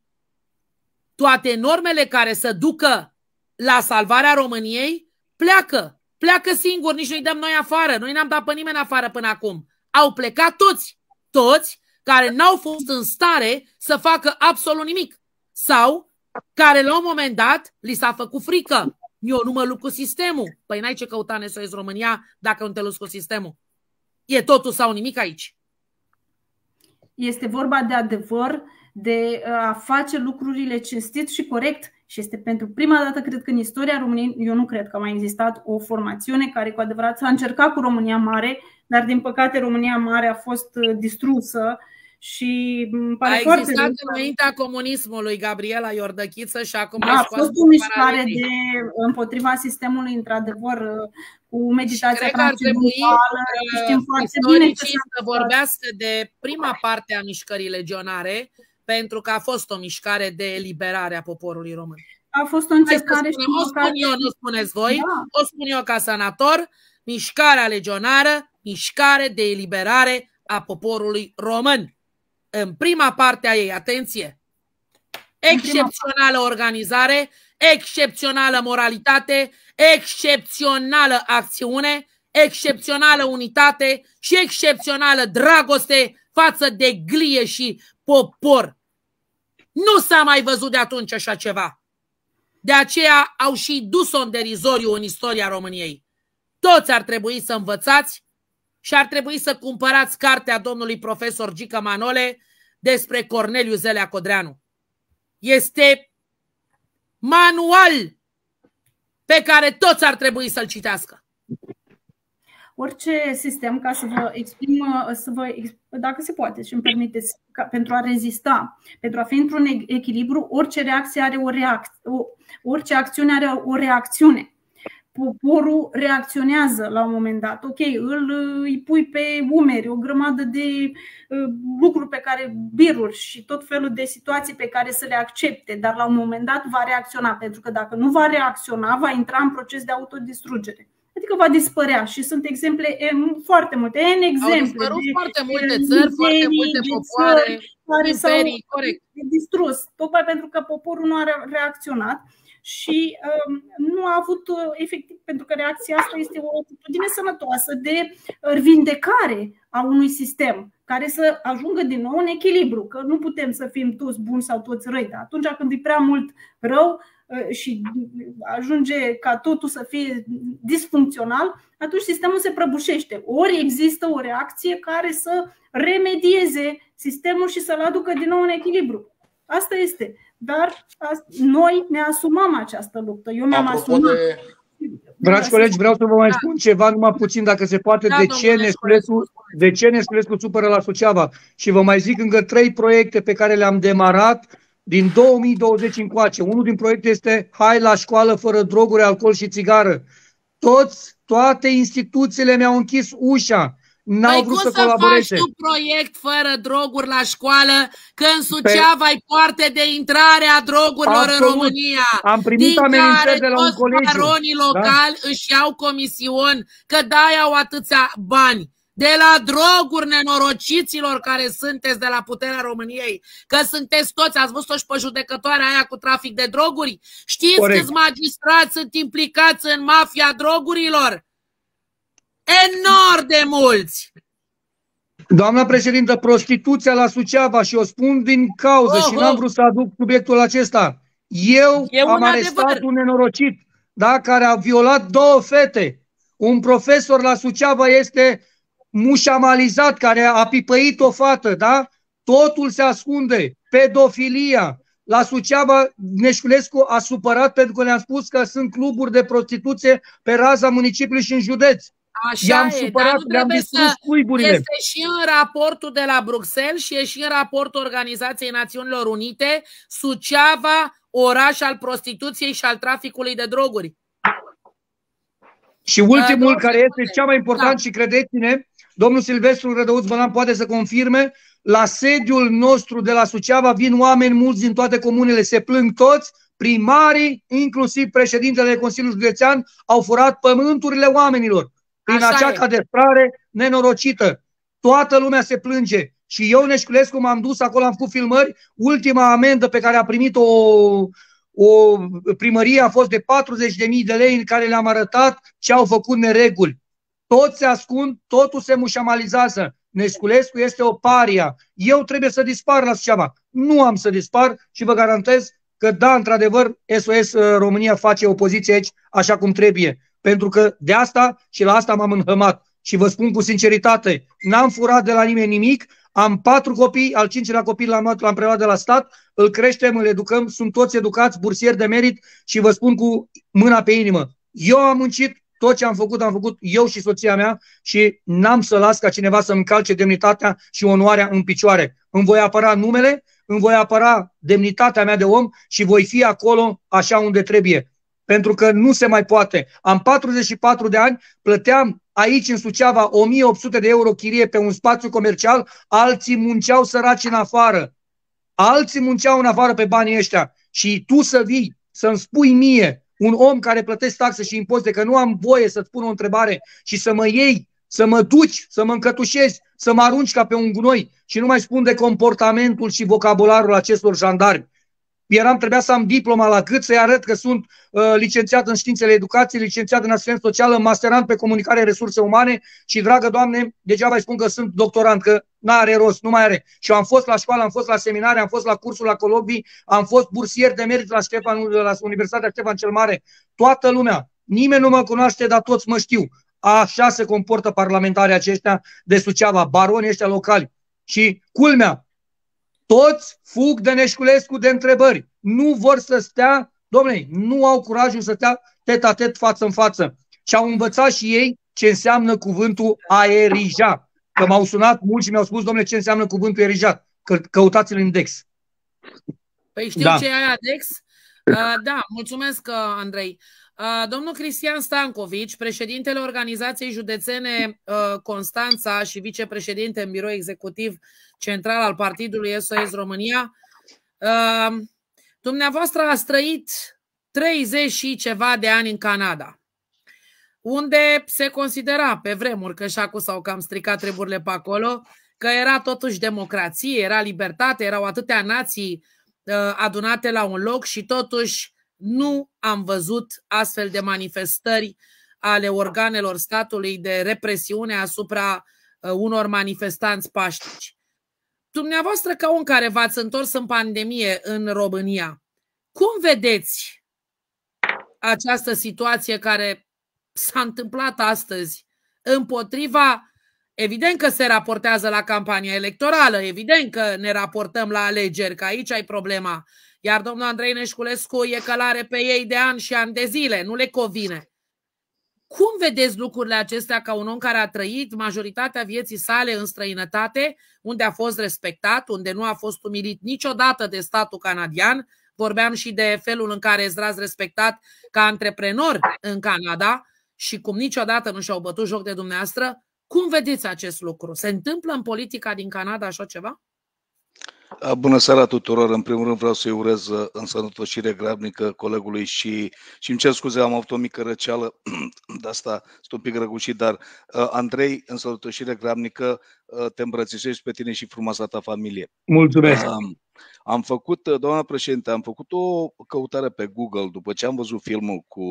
toate normele care să ducă la salvarea României, pleacă. Pleacă singur, nici nu-i dăm noi afară. Noi n-am dat pe nimeni afară până acum. Au plecat toți. Toți care n-au fost în stare să facă absolut nimic. Sau care la un moment dat li s-a făcut frică. Eu nu mă lupt cu sistemul. Păi n-ai ce căuta în S O S România dacă nu te lupți cu sistemul. E totul sau nimic aici. Este vorba de adevăr, de a face lucrurile cinstit și corect. Și este pentru prima dată, cred că în istoria României, eu nu cred că a mai existat o formațiune care cu adevărat s-a încercat cu România Mare, dar din păcate România Mare a fost distrusă Și îmi pare a foarte existat rău. înaintea comunismului, Gabriela Iordăchiță, și acum A fost o mișcare de, împotriva sistemului, într-adevăr, cu meditația transcendentală. Știm foarte bine ce să vorbească de prima parte a mișcării legionare, pentru că a fost o mișcare de eliberare a poporului român. A fost o încercare. O spun eu, nu spuneți voi, da. O spun eu ca senator, mișcarea legionară, mișcare de eliberare a poporului român. În prima parte a ei, atenție, excepțională organizare, excepțională moralitate, excepțională acțiune, excepțională unitate și excepțională dragoste față de glie și popor. Nu s-a mai văzut de atunci așa ceva. De aceea au și dus-o în derizoriu în istoria României. Toți ar trebui să învățați și ar trebui să cumpărați cartea domnului profesor Gică Manole despre Corneliu Zelea Codreanu. Este manual pe care toți ar trebui să-l citească. Orice sistem, ca să vă exprim, să vă, dacă se poate și îmi permiteți, ca, pentru a rezista, pentru a fi într-un echilibru, orice reacție are o reacție, orice acțiune are o reacțiune. Poporul reacționează la un moment dat. Ok, îl, îi pui pe umeri o grămadă de uh, lucruri pe care, biruri și tot felul de situații pe care să le accepte, dar la un moment dat va reacționa, pentru că dacă nu va reacționa, va intra în proces de autodistrugere. Adică va dispărea și sunt exemple foarte multe, în exemple. Au dispărut de, foarte multe țări, foarte multe popoare, care s-au distrus, tocmai pentru că poporul nu a reacționat. Și um, nu a avut efectiv, pentru că reacția asta este o atitudine sănătoasă de vindecare a unui sistem care să ajungă din nou în echilibru, că nu putem să fim toți buni sau toți răi, dar atunci când e prea mult rău și ajunge ca totul să fie disfuncțional, atunci sistemul se prăbușește. Ori există o reacție care să remedieze sistemul și să-l aducă din nou în echilibru. Asta este. Dar noi ne asumăm această luptă. Eu mi-am asumat. De... Dragi colegi, vreau să vă mai spun ceva, numai puțin, dacă se poate, da, de, ce Nesculescu, de ce Nesculescu supără la Suceava. Și vă mai zic încă trei proiecte pe care le-am demarat din două mii douăzeci încoace. Unul din proiecte este Hai la școală fără droguri, alcool și țigară. Toți, toate instituțiile mi-au închis ușa. N-au vrut să colaboreze. Faci tu proiect fără droguri la școală când Suceava ai poarte de intrare a drogurilor Absolut. În România? Am primit amenințări de la un colegiu. Baronii locali da? Își iau comisiuni că de-aia au atâția bani. De la droguri, nenorociților care sunteți de la puterea României, că sunteți toți, ați văzut-o și pe judecătoarea aia cu trafic de droguri? Știți Corect. Câți magistrați sunt implicați în mafia drogurilor? Enorm de mulți! Doamna președintă, prostituția la Suceava, și o spun din cauză oh, și n-am vrut să aduc subiectul acesta. Eu e am arestat adevăr. un nenorocit, da, care a violat două fete. Un profesor la Suceava este mușamalizat, care a pipăit o fată, da? Totul se ascunde. Pedofilia. La Suceava, Nesculescu a supărat pentru că le-am spus că sunt cluburi de prostituție pe raza municipiului și în județ. Așa e, supărat, dar nu trebuie să cuiburile. Este și în raportul de la Bruxelles și e și în raportul Organizației Națiunilor Unite, Suceava, oraș al prostituției și al traficului de droguri. Și ultimul, uh, care este cea mai important, da. Și credeți-ne, domnul Silvestru Rădăuț Bălan poate să confirme, la sediul nostru de la Suceava vin oameni mulți din toate comunele, se plâng toți, primarii, inclusiv președintele Consiliului Județean, au furat pământurile oamenilor. Prin Așa acea e. cadestrare nenorocită. Toată lumea se plânge. Și eu, Nesculescu, m-am dus acolo, am făcut filmări. Ultima amendă pe care a primit-o o primărie a fost de patruzeci de mii de lei, în care le-am arătat ce au făcut nereguli. Toți se ascund, totul se mușamalizează. Nesculescu este o paria. Eu trebuie să dispar la Suceava. Nu am să dispar și vă garantez că, da, într-adevăr, S O S România face opoziție aici așa cum trebuie. Pentru că de asta și la asta m-am înhămat. Și vă spun cu sinceritate, n-am furat de la nimeni nimic, am patru copii, al cincilea copil l-am luat, l-am preluat de la stat, îl creștem, îl educăm, sunt toți educați, bursieri de merit și vă spun cu mâna pe inimă. Eu am muncit, tot ce am făcut, am făcut eu și soția mea și n-am să las ca cineva să-mi calce demnitatea și onoarea în picioare. Îmi voi apăra numele, îmi voi apăra demnitatea mea de om și voi fi acolo așa unde trebuie. Pentru că nu se mai poate. Am patruzeci și patru de ani, plăteam aici în Suceava o mie opt sute de euro chirie pe un spațiu comercial, alții munceau săraci în afară. Alții munceau în afară pe banii ăștia. Și tu să vii, să-mi spui mie, un om care plătesc taxe și impozite, că nu am voie să-ți pun o întrebare și să mă iei, să mă duci, să mă încătușezi, să mă arunci ca pe un gunoi și nu mai spun de comportamentul și vocabularul acestor jandarmi. Eram, trebuia să am diploma la gât, să-i arăt că sunt uh, licențiat în științele educației, licențiat în asistență socială, masterant pe comunicare resurse umane și, dragă Doamne, degeaba îi spun că sunt doctorant, că n-are rost, nu mai are. Și am fost la școală, am fost la seminare, am fost la cursul la Colombii, am fost bursier de merit la, Ștefan, la Universitatea Ștefan cel Mare. Toată lumea, nimeni nu mă cunoaște, dar toți mă știu. Așa se comportă parlamentarii aceștia de Suceava, baronii ăștia locali. Și culmea, toți fug de Neșculescu de întrebări. Nu vor să stea, dom'le, nu au curajul să stea tet-a-tet față în față. Și au învățat și ei ce înseamnă cuvântul a erija. Că m-au sunat mulți și mi-au spus, dom'le, ce înseamnă cuvântul erijat. Că căutați-l în Dex. Păi știu da. ce e aia Dex? Uh, da, mulțumesc, uh, Andrei. Uh, domnul Cristian Stancovici, președintele Organizației Județene uh, Constanța și vicepreședinte în birou executiv central al Partidului S O S România, uh, dumneavoastră ați trăit treizeci și ceva de ani în Canada, unde se considera pe vremuri, că și acum s-au cam stricat treburile pe acolo, că era totuși democrație, era libertate, erau atâtea nații uh, adunate la un loc și totuși nu am văzut astfel de manifestări ale organelor statului de represiune asupra uh, unor manifestanți pașnici. Dumneavoastră, ca un care v-ați întors în pandemie în România, cum vedeți această situație care s-a întâmplat astăzi împotriva, evident că se raportează la campania electorală, evident că ne raportăm la alegeri, că aici ai problema, iar domnul Andrei Neșculescu e călare pe ei de ani și ani de zile, nu le convine. Cum vedeți lucrurile acestea ca un om care a trăit majoritatea vieții sale în străinătate, unde a fost respectat, unde nu a fost umilit niciodată de statul canadian? Vorbeam și de felul în care Ezra respectat ca antreprenor în Canada și cum niciodată nu și-au bătut joc de dumneavoastră. Cum vedeți acest lucru? Se întâmplă în politica din Canada așa ceva? Bună seara tuturor! În primul rând vreau să-i urez însănătoșire grabnică colegului și, și îmi cer scuze, am avut o mică răceală, de asta sunt un pic răgușit, dar Andrei, însănătoșire grabnică, te îmbrățișezi pe tine și frumoasa ta familie. Mulțumesc! Am, am făcut, doamna președinte, am făcut o căutare pe Google după ce am văzut filmul cu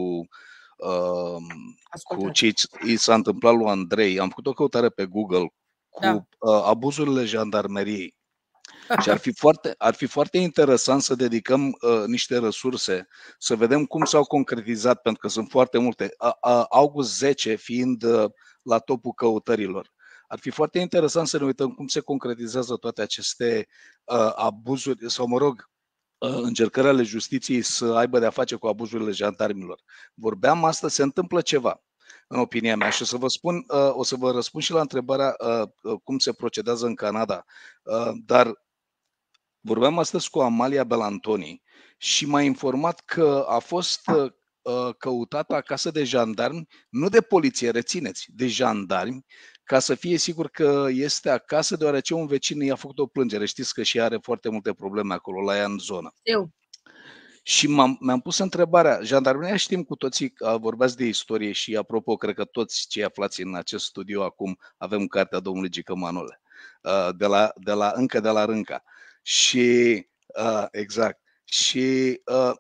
uh, cu ce i s-a întâmplat lui Andrei. Am făcut o căutare pe Google cu da. uh, abuzurile jandarmeriei. Și ar fi foarte, ar fi foarte interesant să dedicăm uh, niște resurse, să vedem cum s-au concretizat, pentru că sunt foarte multe. A, a, august zece fiind uh, la topul căutărilor. Ar fi foarte interesant să ne uităm cum se concretizează toate aceste uh, abuzuri, sau mă rog, uh, încercări ale justiției să aibă de-a face cu abuzurile jandarmilor. Vorbeam astăzi, se întâmplă ceva, în opinia mea, și o să vă spun, uh, o să vă răspund și la întrebarea uh, cum se procedează în Canada, uh, dar vorbeam astăzi cu Amalia Belantoni și m-a informat că a fost uh, căutată acasă de jandarmi, nu de poliție, rețineți, de jandarmi, ca să fie sigur că este acasă, deoarece un vecin i-a făcut o plângere. Știți că și are foarte multe probleme acolo, la ea în zonă. Eu. Și mi-am pus întrebarea, jandarmeria știm cu toții, vorbeați de istorie și apropo, cred că toți cei aflați în acest studio acum avem cartea domnului Gică Manole, de la, de la, încă de la Rânca. Și, uh, exact, și uh,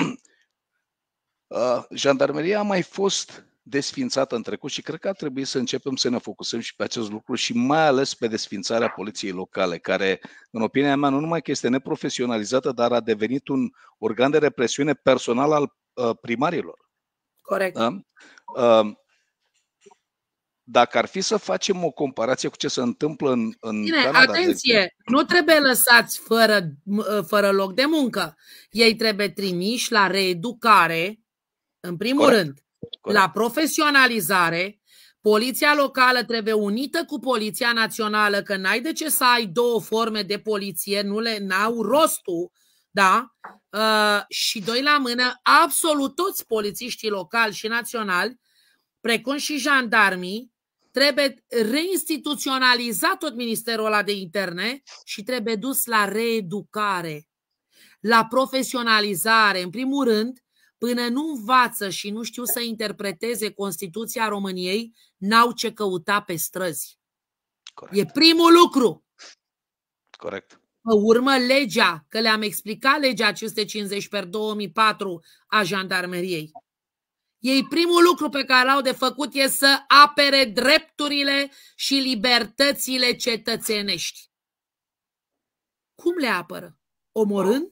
uh, jandarmeria a mai fost desfințată în trecut și cred că ar trebui să începem să ne focusăm și pe acest lucru și mai ales pe desfințarea poliției locale, care, în opinia mea, nu numai că este neprofesionalizată, dar a devenit un organ de represiune personal al uh, primarilor. Corect. Da? Uh, Dacă ar fi să facem o comparație cu ce se întâmplă în, în Bine, Canada... atenție, de... nu trebuie lăsați fără, fără loc de muncă. Ei trebuie trimiși la reeducare, în primul Corect. rând. Corect. La profesionalizare, poliția locală trebuie unită cu poliția națională, că n-ai de ce să ai două forme de poliție, nu le n-au rostul, da? Uh, și doi la mână, absolut toți polițiștii locali și naționali, precum și jandarmii, trebuie reinstituționalizat tot Ministerul ăla de Interne și trebuie dus la reeducare, la profesionalizare. În primul rând, până nu învață și nu știu să interpreteze Constituția României, n-au ce căuta pe străzi. Corect. E primul lucru. Corect. Pe urmă, legea, că le-am explicat legea cinci sute cincizeci pe două mii patru a jandarmeriei. Ei, primul lucru pe care l-au de făcut e să apere drepturile și libertățile cetățenești. Cum le apără? Omorând?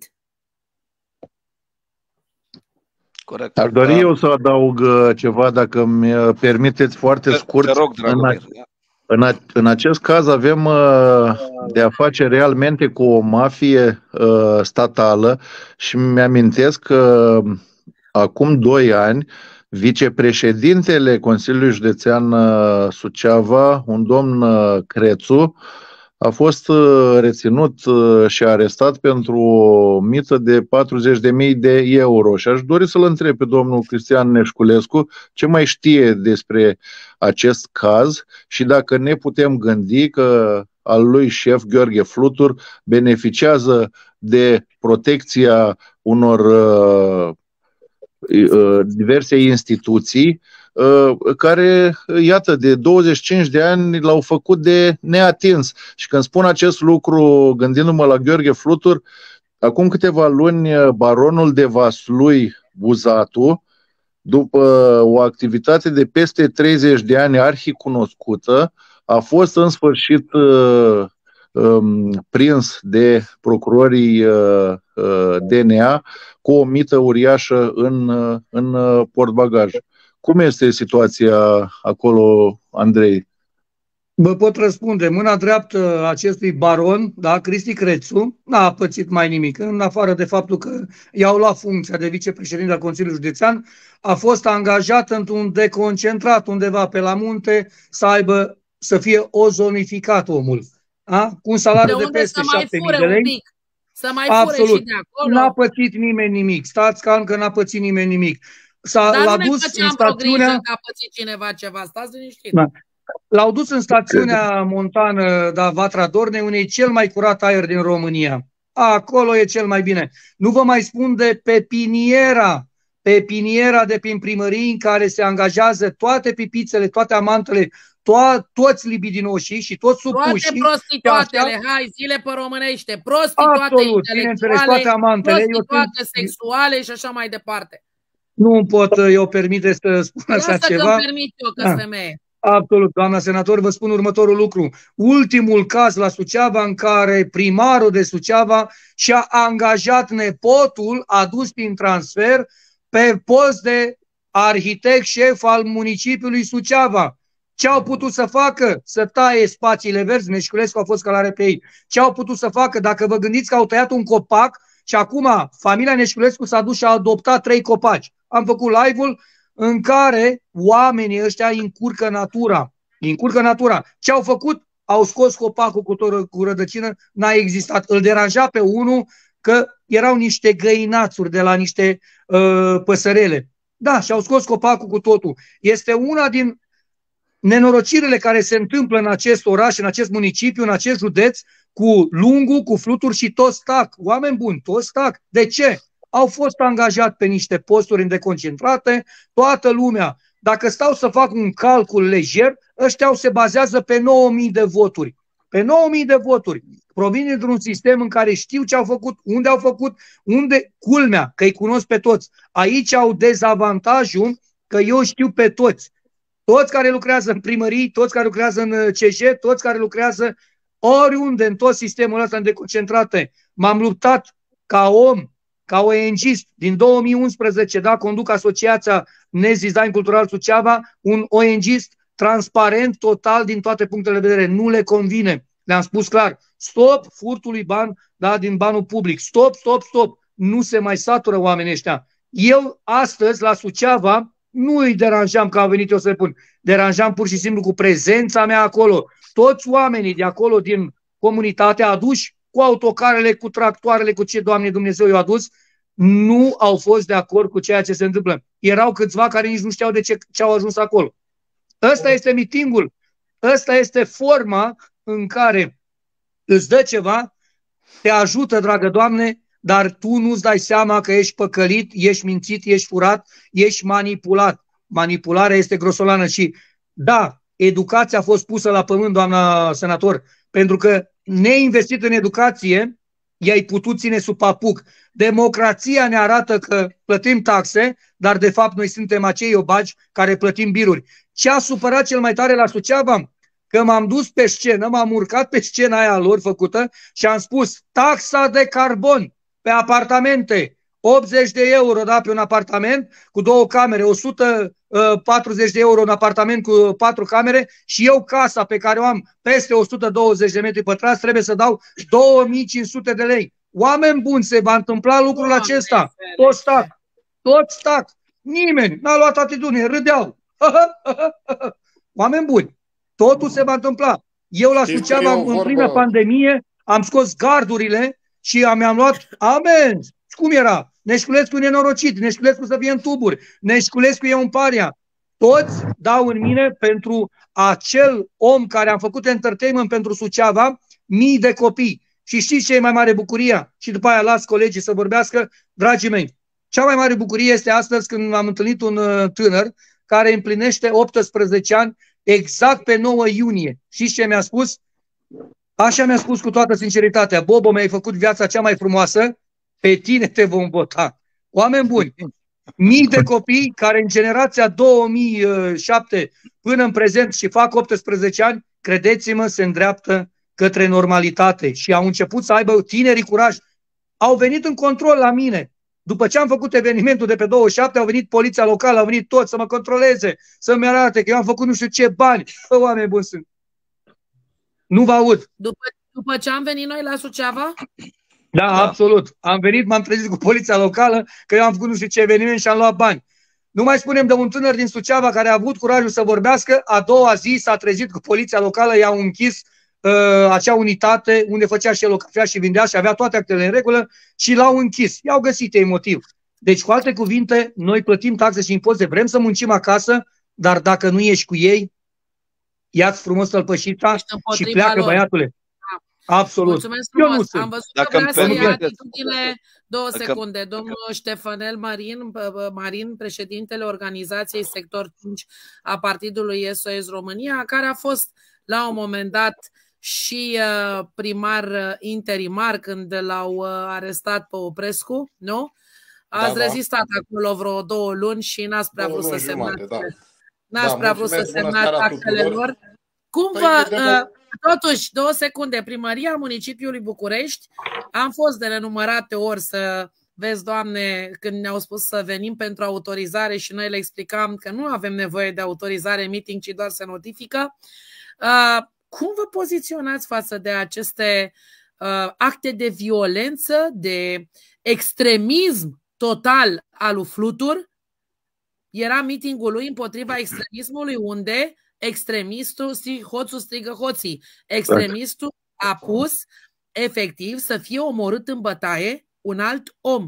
Corect. Aș dori eu să adaug ceva, dacă îmi permiteți, foarte scurt. Te rog, Dragomir. În, a, în acest caz avem de a face realmente cu o mafie statală și mi-amintesc că acum doi ani vicepreședintele Consiliului Județean Suceava, un domn Crețu, a fost reținut și arestat pentru o mită de patruzeci de mii de euro. Și aș dori să-l întreb pe domnul Cristian Neșculescu ce mai știe despre acest caz și dacă ne putem gândi că al lui șef Gheorghe Flutur beneficiază de protecția unor uh, uh, diverse instituții care, iată, de douăzeci și cinci de ani l-au făcut de neatins. Și când spun acest lucru, gândindu-mă la Gheorghe Flutur, acum câteva luni, baronul de Vaslui, Buzatu, după o activitate de peste treizeci de ani arhicunoscută, a fost în sfârșit prins de procurorii D N A cu o mită uriașă în, în portbagaj. Cum este situația acolo, Andrei? Vă pot răspunde. Mâna dreaptă acestui baron, da, Cristi Crețu, n-a pățit mai nimic. În afară de faptul că i-au luat funcția de vicepreședinte al Consiliului Județean, a fost angajat într-un deconcentrat undeva pe la munte să aibă, să fie ozonificat omul. Da? Cu un salariu de, de peste șapte mii de lei. Să mai fure și de acolo. N-a pățit nimeni nimic. Stați calm că n-a pățit nimeni nimic. Dar nu ne făceam stațiunea... că a pățit cineva ceva, stați liniștit. Da. L-au dus în stațiunea montană, da, Vatra Dornei, unde e cel mai curat aer din România. Acolo e cel mai bine. Nu vă mai spun de pepiniera, pepiniera de prin primării în care se angajează toate pipițele, toate amantele, to- toți libidinoșii și toți supușii. Toate prostituatele, hai, zile pe românește, prostituate absolut, intelectuale, toate amantele, prostituate eu sexuale și așa mai departe. Nu îmi pot eu permite să spun așa ceva. Lasă că permit eu că-s femeie. Absolut, doamna senator, vă spun următorul lucru. Ultimul caz la Suceava în care primarul de Suceava și-a angajat nepotul adus prin transfer pe post de arhitect șef al municipiului Suceava. Ce au putut să facă? Să taie spațiile verzi, Neșculescu a fost călare pe ei. Ce au putut să facă? Dacă vă gândiți că au tăiat un copac și acum familia Neșculescu s-a dus și a adoptat trei copaci. Am făcut live-ul în care oamenii ăștia încurcă natura. Încurcă natura. Ce au făcut? Au scos copacul cu, cu rădăcină, n-a existat. Îl deranja pe unul că erau niște găinațuri de la niște uh, păsărele. Da, și au scos copacul cu totul. Este una din nenorocirile care se întâmplă în acest oraș, în acest municipiu, în acest județ, cu Lungu, cu Flutur și toți tac. Oameni buni, toți tac. De ce? Au fost angajați pe niște posturi deconcentrate, toată lumea. Dacă stau să fac un calcul lejer, ăștia se bazează pe nouă mii de voturi. Pe nouă mii de voturi. Provin dintr-un sistem în care știu ce au făcut, unde au făcut, unde, culmea, că îi cunosc pe toți. Aici au dezavantajul că eu știu pe toți. Toți care lucrează în primării, toți care lucrează în C J, toți care lucrează oriunde în tot sistemul ăsta de concentrate. M-am luptat ca om, ca O N G-ist din două mii unsprezece, da, conduc Asociația Nez Design Cultural Suceava, un O N G-ist transparent total din toate punctele de vedere. Nu le convine. Le-am spus clar. Stop furtului ban, da, din banul public. Stop, stop, stop. Nu se mai satură oamenii ăștia. Eu astăzi la Suceava nu îi deranjam că a venit eu să pun, deranjam pur și simplu cu prezența mea acolo. Toți oamenii de acolo din comunitate aduși cu autocarele, cu tractoarele, cu ce Doamne Dumnezeu i-a adus, nu au fost de acord cu ceea ce se întâmplă. Erau câțiva care nici nu știau de ce, ce au ajuns acolo. Ăsta este mitingul, ăsta este forma în care îți dă ceva, te ajută, dragă Doamne, dar tu nu-ți dai seama că ești păcălit, ești mințit, ești furat, ești manipulat. Manipularea este grosolană și da, educația a fost pusă la pământ, doamna senator, pentru că neinvestit în educație, i-ai putut ține sub papuc. Democrația ne arată că plătim taxe, dar de fapt noi suntem acei obagi care plătim biruri. Ce a supărat cel mai tare la Suceava? Că m-am dus pe scenă, m-am urcat pe scena aia lor făcută și am spus taxa de carbon pe apartamente, optzeci de euro da, pe un apartament cu două camere, o sută patruzeci de euro un apartament cu patru camere și eu casa pe care o am peste o sută douăzeci de metri pătrați trebuie să dau două mii cinci sute de lei. Oameni buni, se va întâmpla lucrul acesta. Tot stac, tot stac. Nimeni n-a luat atitudine, râdeau. Oameni buni, totul se va întâmpla. Eu la Suceava, în plină pandemie, am scos gardurile și mi-am luat amenzi. Cum era? Neșculescu e nenorocit, Neșculescu să fie în tuburi, Neșculescu e un paria. Toți dau în mine pentru acel om care a făcut entertainment pentru Suceava, mii de copii. Și știți ce e mai mare bucuria? Și după aia las colegii să vorbească, dragii mei. Cea mai mare bucurie este astăzi când am întâlnit un tânăr care împlinește optsprezece ani exact pe nouă iunie. Știți ce mi-a spus? Așa mi-a spus cu toată sinceritatea. Bobo, mi-ai făcut viața cea mai frumoasă, pe tine te vom vota. Oameni buni, mii de copii care în generația două mii șapte până în prezent și fac optsprezece ani, credeți-mă, se îndreaptă către normalitate și au început să aibă tinerii curaj. Au venit în control la mine. După ce am făcut evenimentul de pe douăzeci și șapte, au venit poliția locală, au venit toți să mă controleze, să-mi arate că eu am făcut nu știu ce bani. Bă, oameni buni sunt. Nu vă aud. După, după ce am venit noi la Suceava? Da, da, absolut. Am venit, m-am trezit cu poliția locală că eu am făcut nu știu ce eveniment și am luat bani. Nu mai spunem de un tânăr din Suceava care a avut curajul să vorbească, a doua zi s-a trezit cu poliția locală, i-au închis uh, acea unitate unde făcea și el o cafea și vindea și avea toate actele în regulă și l-au închis. I-au găsit ei motiv. Deci, cu alte cuvinte, noi plătim taxe și impozite, vrem să muncim acasă, dar dacă nu ești cu ei, ia-ți frumos tălpășita și pleacă, lor. Băiatule. Absolut. Mulțumesc frumos. Eu nu sunt. Am văzut că vrea să ia atitudine. Două Dacă... secunde. Domnul Ștefanel Marin, Marin, președintele organizației Sector cinci a Partidului S O S România, care a fost la un moment dat și primar interimar când l-au arestat pe Oprescu, nu? Ați da, rezistat da. acolo vreo două luni și n-ați prea vrut să semnați. Da. N-ați da, prea vrut să semnați actele lor. Cum păi, vă... Uh, totuși, două secunde, Primăria Municipiului București, am fost de nenumărate ori să vezi, Doamne, când ne-au spus să venim pentru autorizare și noi le explicam că nu avem nevoie de autorizare meeting, ci doar se notifică. Uh, cum vă poziționați față de aceste uh, acte de violență, de extremism total al lui Flutur? Era meetingul lui împotriva extremismului unde extremistul, hoțul strigă hoții, extremistul a pus efectiv să fie omorât în bătaie un alt om.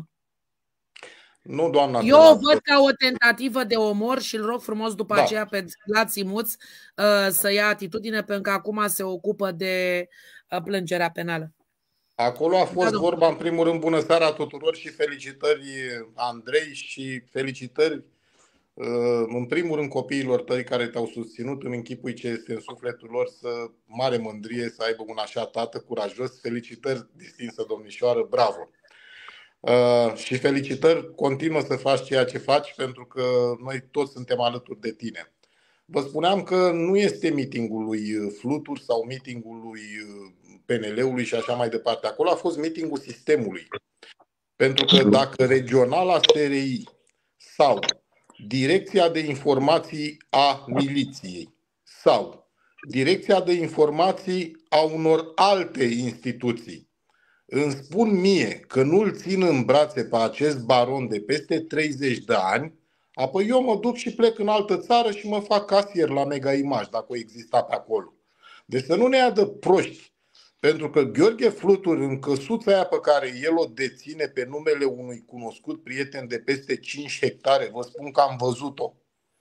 Nu, doamna. Eu o văd ca o tentativă de omor și îl rog frumos după da. aceea pe Vlad Simuț uh, să ia atitudine, pentru că acum se ocupă de uh, plângerea penală. Acolo a fost da, vorba, în primul rând, bună seara tuturor și felicitări Andrei și felicitări în primul rând copiilor tăi care te-au susținut, în închipui ce este în sufletul lor, să mare mândrie să aibă un așa tată curajos. Felicitări, distinsă domnișoară, bravo! Uh, și felicitări, continuă să faci ceea ce faci, pentru că noi toți suntem alături de tine. Vă spuneam că nu este meetingul lui Flutur sau meetingul lui P N L-ului și așa mai departe. Acolo a fost meetingul sistemului. Pentru că dacă regionala S R I sau Direcția de Informații a Miliției sau Direcția de Informații a unor alte instituții îmi spun mie că nu-l țin în brațe pe acest baron de peste treizeci de ani, Apoi eu mă duc și plec în altă țară și mă fac casier la Mega Image, dacă o exista pe acolo. Deci să nu ne ia de proști. Pentru că Gheorghe Flutur, în căsuța aia pe care el o deține pe numele unui cunoscut prieten de peste cinci hectare, vă spun că am văzut-o,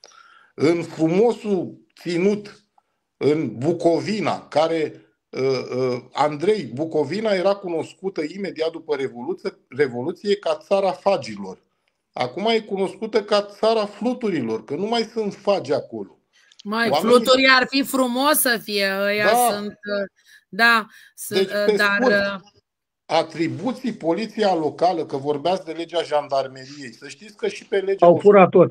în frumosul ținut în Bucovina, care uh, uh, Andrei, Bucovina era cunoscută imediat după Revoluție, Revoluție ca țara fagilor. Acum e cunoscută ca țara fluturilor, că nu mai sunt fagi acolo. Mai Oamenii... fluturii ar fi frumos să fie, ăia da. sunt... Da, deci, pe dar... scurt, atribuții poliția locală, că vorbeați de legea jandarmeriei, să știți că și pe legea... Au furat tot.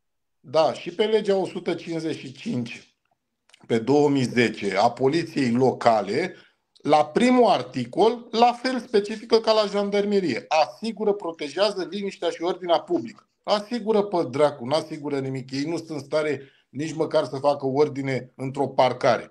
Da, și pe legea o sută cincizeci și cinci pe două mii zece a poliției locale, la primul articol, la fel specifică ca la jandarmerie. Asigură, protejează liniștea și ordinea publică. Asigură pe dracu, nu asigură nimic. Ei nu sunt în stare nici măcar să facă ordine într-o parcare.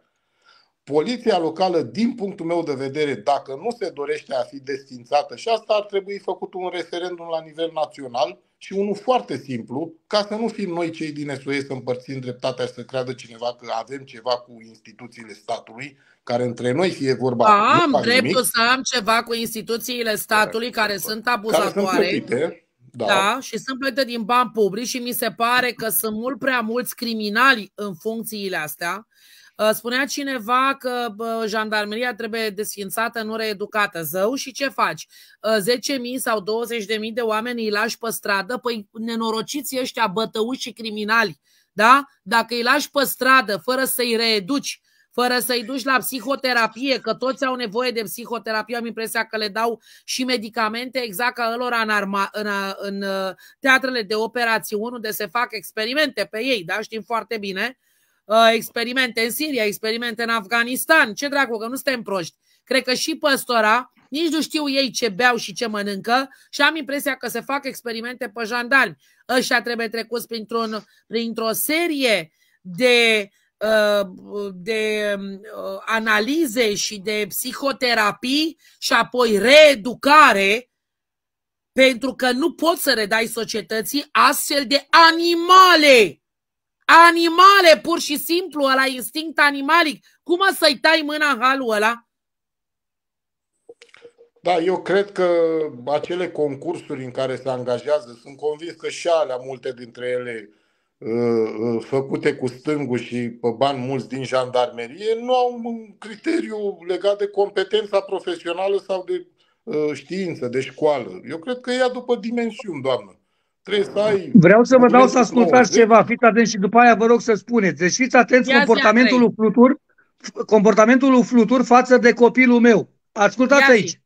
Poliția locală, din punctul meu de vedere, dacă nu se dorește a fi desfințată, și asta ar trebui făcut un referendum la nivel național și unul foarte simplu, ca să nu fim noi cei din S O S să împărțim dreptatea și să creadă cineva că avem ceva cu instituțiile statului, care între noi fie vorba... Da, am dreptul nimic, să am ceva cu instituțiile statului care, care sunt abuzatoare. Care sunt Da. da, și sunt plătite din bani publici și mi se pare că sunt mult prea mulți criminali în funcțiile astea. Spunea cineva că jandarmeria trebuie desființată, nu reeducată. Zău, și ce faci? zece mii sau douăzeci de mii de oameni îi lași pe stradă? Păi nenorociții ăștia, bătăuși și criminali, da? Dacă îi lași pe stradă fără să-i reeduci, fără să-i duci la psihoterapie, că toți au nevoie de psihoterapie, am impresia că le dau și medicamente, exact ca ălora în, arma, în, în teatrele de operațiuni unde se fac experimente pe ei, da? Știm foarte bine. Experimente în Siria, experimente în Afganistan. Ce dracu, că nu suntem proști. Cred că și pe ăstora nici nu știu ei ce beau și ce mănâncă și am impresia că se fac experimente pe jandarmi. Ăștia trebuie trecuți printr-o printr-o serie de, de analize și de psihoterapii și apoi reeducare, pentru că nu poți să redai societății astfel de animale. Animale, pur și simplu, ăla instinct animalic. Cum să-i tai mâna în halul ăla? Da, eu cred că acele concursuri în care se angajează, sunt convins că și alea, multe dintre ele uh, făcute cu stângul și pe bani mulți din jandarmerie, nu au un criteriu legat de competența profesională sau de uh, știință, de școală. Eu cred că ia după dimensiuni, doamnă. Să ai Vreau să vă dau să ascultați ceva, fiți atenți și după aia vă rog să spuneți. Deci fiți atenți comportamentul lui Flutur, comportamentul lui Flutur față de copilul meu. Ascultați aici.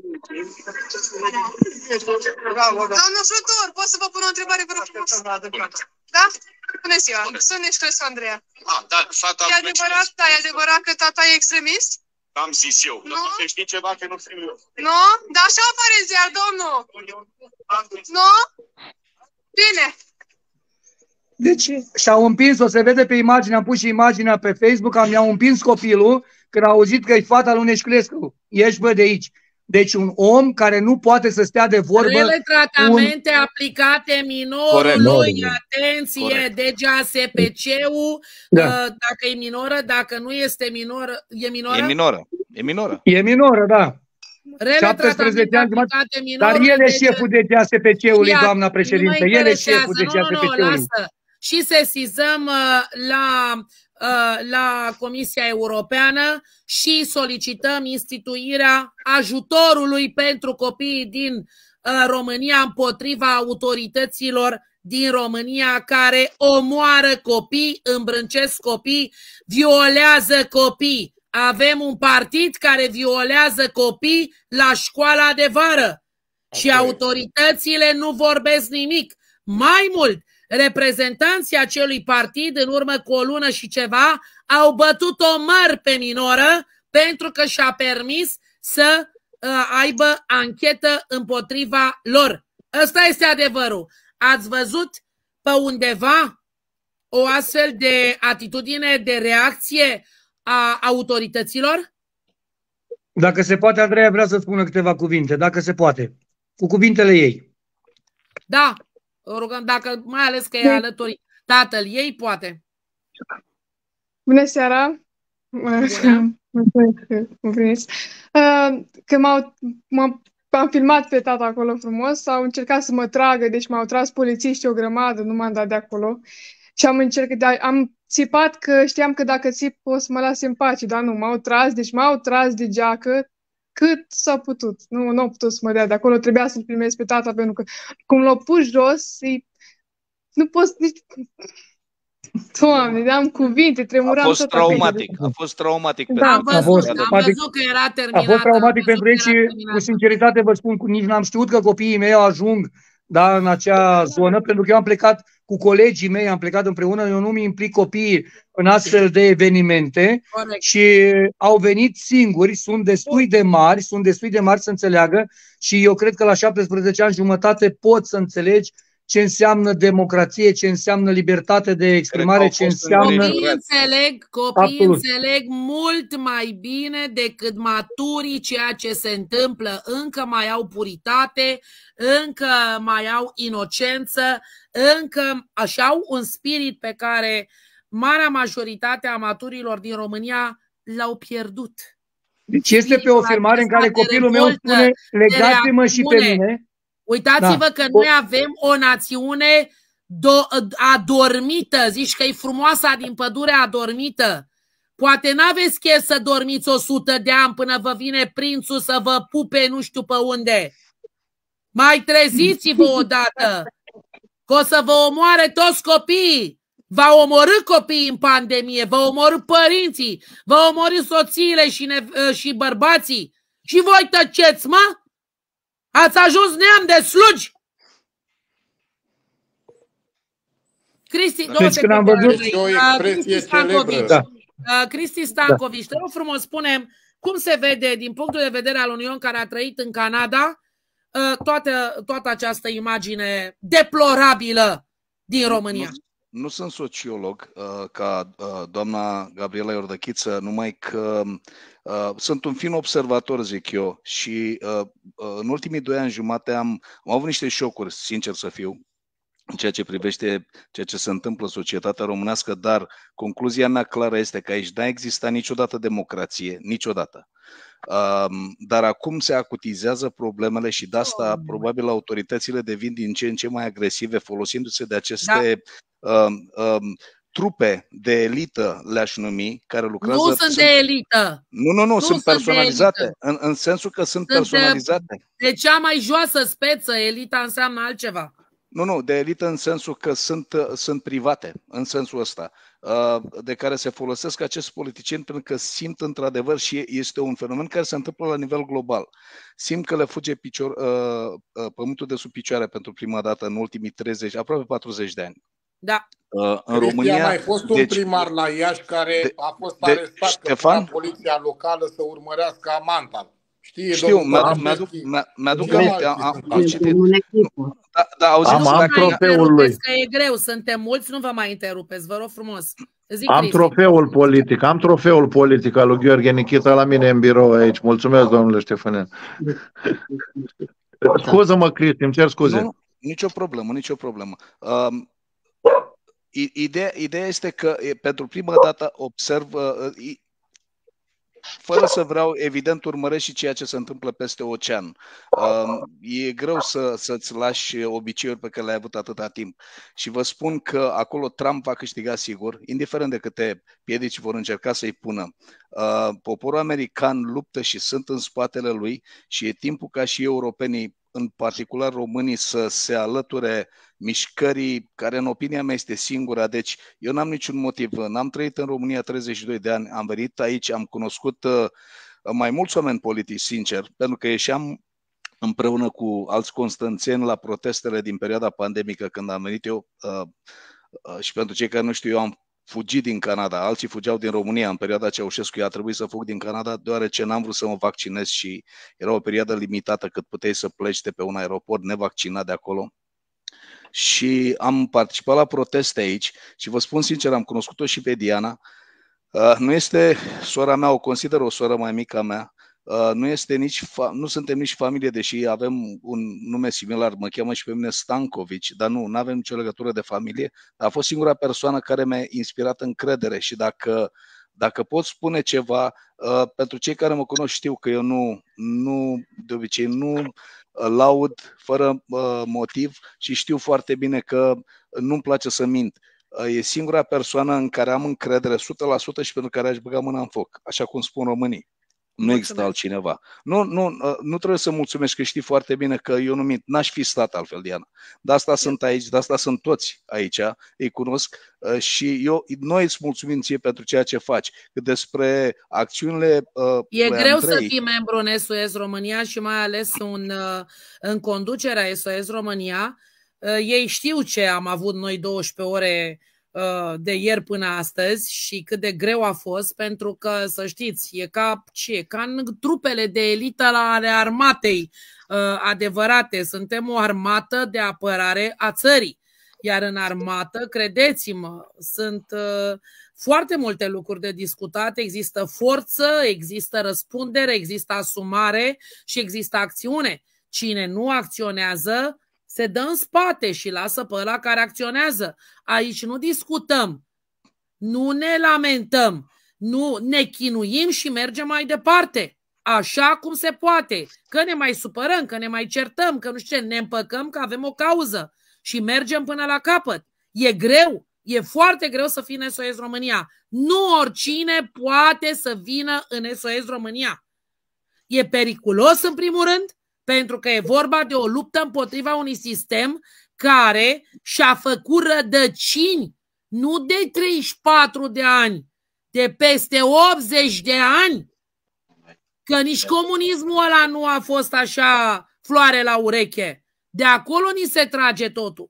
Doamna Flutur, pot să vă pun o întrebare, vă rog frumos? Da? Bună ziua, sunt Neșcrescu Andreea. Ah, da, fata e adevărat, da, e adevărat că tata e extremist? Am zis eu, nu? Să știi ceva că nu știu eu. Nu? Dar așa apare ziar, domnul. Nu? Bine. Deci și-au împins, o se vede pe imagine, am pus și imaginea pe Facebook, am i-au împins copilul când a auzit că e fata lui Neșculescu. Ieși bă de aici. Deci un om care nu poate să stea de vorbă... Rele tratamente un... aplicate minorului, atenție, Corect. D G A S P C-ul, da. Dacă e minoră, dacă nu este minoră, e minoră? E minoră, e minoră. E minoră, da. Rele șaptesprezece ani, dar el e șeful D G A S P C-ului, doamna președinte. El e șeful D G A S P C-ului. Și sesizăm la, la Comisia Europeană și solicităm instituirea ajutorului pentru copiii din România împotriva autorităților din România care omoară copii, îmbrâncesc copii, violează copii. Avem un partid care violează copii la școala de vară și autoritățile nu vorbesc nimic. Mai mult, reprezentanții acelui partid în urmă cu o lună și ceva au bătut o măr pe minoră pentru că și-a permis să uh, aibă anchetă împotriva lor. Ăsta este adevărul. Ați văzut pe undeva o astfel de atitudine, de reacție a autorităților? Dacă se poate, Andreea vrea să spună câteva cuvinte. Dacă se poate. Cu cuvintele ei. Da. O rugăm, dacă, mai ales că e alături tatăl ei, poate. Bună seara! Mulțumesc că mă primiți. Că m-au, am filmat pe tata acolo frumos, au încercat să mă tragă, deci m-au tras polițiști o grămadă, nu m-am dat de acolo. Și am încercat, de, am țipat că știam că dacă țip o să mă lase în pace, dar nu, m-au tras, deci m-au tras de geacă cât s-a putut. Nu, nu au putut să mă dea de acolo, trebuia să-l primesc pe tata, pentru că cum l-au pus jos, îi... nu pot nici... Doamne, de-am cuvinte, tremuram. A fost traumatic, a fost traumatic. Da, am văzut, a fost, am traumatic, văzut că era terminat. A fost traumatic pentru ei și, cu sinceritate vă spun, nici n-am știut că copiii mei ajung, da, în acea zonă, pentru că eu am plecat cu colegii mei, am plecat împreună, eu nu mi implic copiii în astfel de evenimente. Corect. Și au venit singuri, sunt destui de mari, sunt destui de mari să înțeleagă și eu cred că la șaptesprezece ani jumătate pot să înțelegi ce înseamnă democrație, ce înseamnă libertate de exprimare, ce înseamnă... Copiii înțeleg, copiii înțeleg mult mai bine decât maturii ceea ce se întâmplă. Încă mai au puritate, încă mai au inocență, încă așa au un spirit pe care marea majoritate a maturilor din România l-au pierdut. Deci este pe o filmare în care copilul meu spune legați-mă și pe mine. Uitați-vă da. că noi avem o națiune adormită. Zici că e frumoasa din pădure adormită. Poate n-aveți chef să dormiți o sută de ani până vă vine prințul să vă pupe nu știu pe unde. Mai treziți-vă odată, că o să vă omoare toți copiii. V-au omorât copiii în pandemie, v-au omorât părinții, v-au omorât soțiile și, și bărbații. Și voi tăceți, mă? Ați ajuns neam de slugi! Cristi, deci când am văzut o expresie celebră. Da. Cristi Stancovici, te rog frumos, spune cum se vede din punctul de vedere al unui om care a trăit în Canada toată, toată această imagine deplorabilă din România. Nu, nu sunt sociolog ca doamna Gabriela Iordăchiță, numai că Uh, sunt un fin observator, zic eu, și uh, uh, în ultimii doi ani jumate am, am avut niște șocuri, sincer să fiu, în ceea ce privește ceea ce se întâmplă în societatea românească, dar concluzia mea clară este că aici n-a existat niciodată democrație, niciodată. Uh, dar acum se acutizează problemele și de asta probabil autoritățile devin din ce în ce mai agresive folosindu-se de aceste... Da. Uh, uh, trupe de elită, le-aș numi, care lucrează... Nu sunt, sunt... de elită! Nu, nu, nu, nu sunt personalizate, în, în sensul că sunt, sunt personalizate. De cea mai joasă speță, elita înseamnă altceva. Nu, nu, de elită în sensul că sunt, sunt private, în sensul ăsta, de care se folosesc acești politicieni pentru că simt într-adevăr și este un fenomen care se întâmplă la nivel global. Simt că le fuge picior, pământul de sub picioare pentru prima dată în ultimii treizeci, aproape patruzeci de ani. Da. Uh, în România a mai fost un deci, primar la Iași care de, a fost arestat de poliția locală să urmărească amanta. Știe, știu, mi-aduc mi-aduc aminte, am, am citit. Da, da, auziți, am, am trofeul lui. Că e greu, suntem mulți, nu vă mai interupeți, vă rog frumos. Zic am Cristi. Trofeul politic, am trofeul politic al lui Gheorghe Nichita la mine în birou aici. Mulțumesc, domnule Ștefănean. Scuză-mă, Cristi, îmi cer scuze. Nu, nicio problemă, nicio problemă. Um, Ideea, ideea este că pentru prima dată observ, fără să vreau, evident urmăresc și ceea ce se întâmplă peste ocean. E greu să, să-ți lași obiceiuri pe care le-ai avut atâta timp. Și vă spun că acolo Trump va câștiga sigur, indiferent de câte piedici vor încerca să-i pună. Poporul american luptă și sunt în spatele lui și e timpul ca și europenii, în particular românii, să se alăture mișcării care în opinia mea este singura. Deci eu n-am niciun motiv, n-am trăit în România treizeci și doi de ani, am venit aici, am cunoscut uh, mai mulți oameni politici, sincer, pentru că ieșeam împreună cu alți constanțeni la protestele din perioada pandemică când am venit eu uh, uh, și pentru cei care nu știu, eu am fugit din Canada, alții fugeau din România în perioada Ceaușescu, a trebuit să fug din Canada deoarece n-am vrut să mă vaccinez și era o perioadă limitată cât puteai să pleci de pe un aeroport nevaccinat de acolo. Și am participat la proteste aici și vă spun sincer, am cunoscut-o și pe Diana. Uh, nu este sora mea, o consider o soră mai mică a mea. nu, este nici nu suntem nici familie, deși avem un nume similar, mă cheamă și pe mine Stankovici, dar nu, nu avem nicio legătură de familie. A fost singura persoană care mi-a inspirat încredere și dacă, dacă pot spune ceva, pentru cei care mă cunosc știu că eu nu, nu de obicei nu laud fără motiv și știu foarte bine că nu-mi place să mint. E singura persoană în care am încredere o sută la sută și pentru care aș băga mâna în foc, așa cum spun românii. Nu există altcineva. Nu, nu, nu trebuie să mulțumesc, că știi foarte bine că eu nu mint. N-aș fi stat altfel, Diana. De asta sunt aici, de asta sunt toți aici, îi cunosc și eu, noi îți mulțumim ție pentru ceea ce faci. Despre acțiunile E greu Andrei, să fii membru în S O S România și mai ales un, în conducerea S O S România. Ei știu ce am avut noi douăsprezece ore de ieri până astăzi și cât de greu a fost, pentru că, să știți, e ca, ce, ca în trupele de elită ale armatei adevărate. Suntem o armată de apărare a țării. Iar în armată, credeți-mă, sunt foarte multe lucruri de discutat. Există forță, există răspundere, există asumare și există acțiune. Cine nu acționează se dă în spate și lasă pe ăla care acționează. Aici nu discutăm, nu ne lamentăm, nu ne chinuim și mergem mai departe, așa cum se poate. Că ne mai supărăm, că ne mai certăm, că nu știu ce, ne împăcăm că avem o cauză și mergem până la capăt. E greu, e foarte greu să fii în S O S România. Nu oricine poate să vină în S O S România. E periculos în primul rând, pentru că e vorba de o luptă împotriva unui sistem care și-a făcut rădăcini nu de treizeci și patru de ani, de peste optzeci de ani. Că nici comunismul ăla nu a fost așa floare la ureche. De acolo ni se trage totul.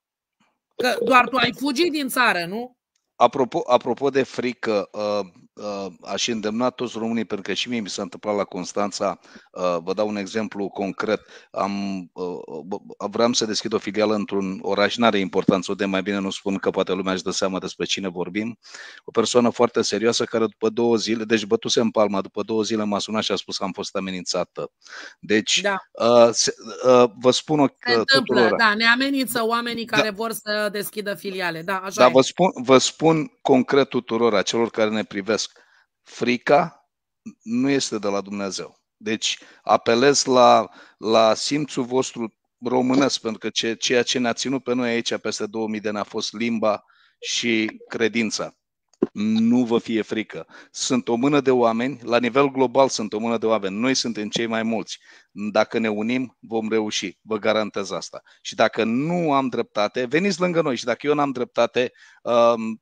Că doar tu ai fugit din țară, nu? Apropo, apropo de frică, uh, uh, aș îndemna toți românii, pentru că și mie mi s-a întâmplat la Constanța. Uh, vă dau un exemplu concret. Am, uh, vreau să deschid o filială într-un oraș, n-are importanță, de mai bine nu spun că poate lumea își dă seama despre cine vorbim. O persoană foarte serioasă care după două zile, deci bătuse în palma, după două zile m-a sunat și a spus că am fost amenințată. Deci, da. uh, se, uh, vă spun o tuturor. Da, ne amenință oamenii care da. vor să deschidă filiale. Da, așa da e. vă spun, vă spun concret tuturor, celor care ne privesc, frica nu este de la Dumnezeu. Deci apelez la, la simțul vostru românesc, pentru că ce, ceea ce ne-a ținut pe noi aici peste două mii de ani a fost limba și credința. Nu vă fie frică. Sunt o mână de oameni, la nivel global sunt o mână de oameni. Noi suntem cei mai mulți. Dacă ne unim, vom reuși. Vă garantez asta. Și dacă nu am dreptate, veniți lângă noi. Și dacă eu n-am dreptate, um,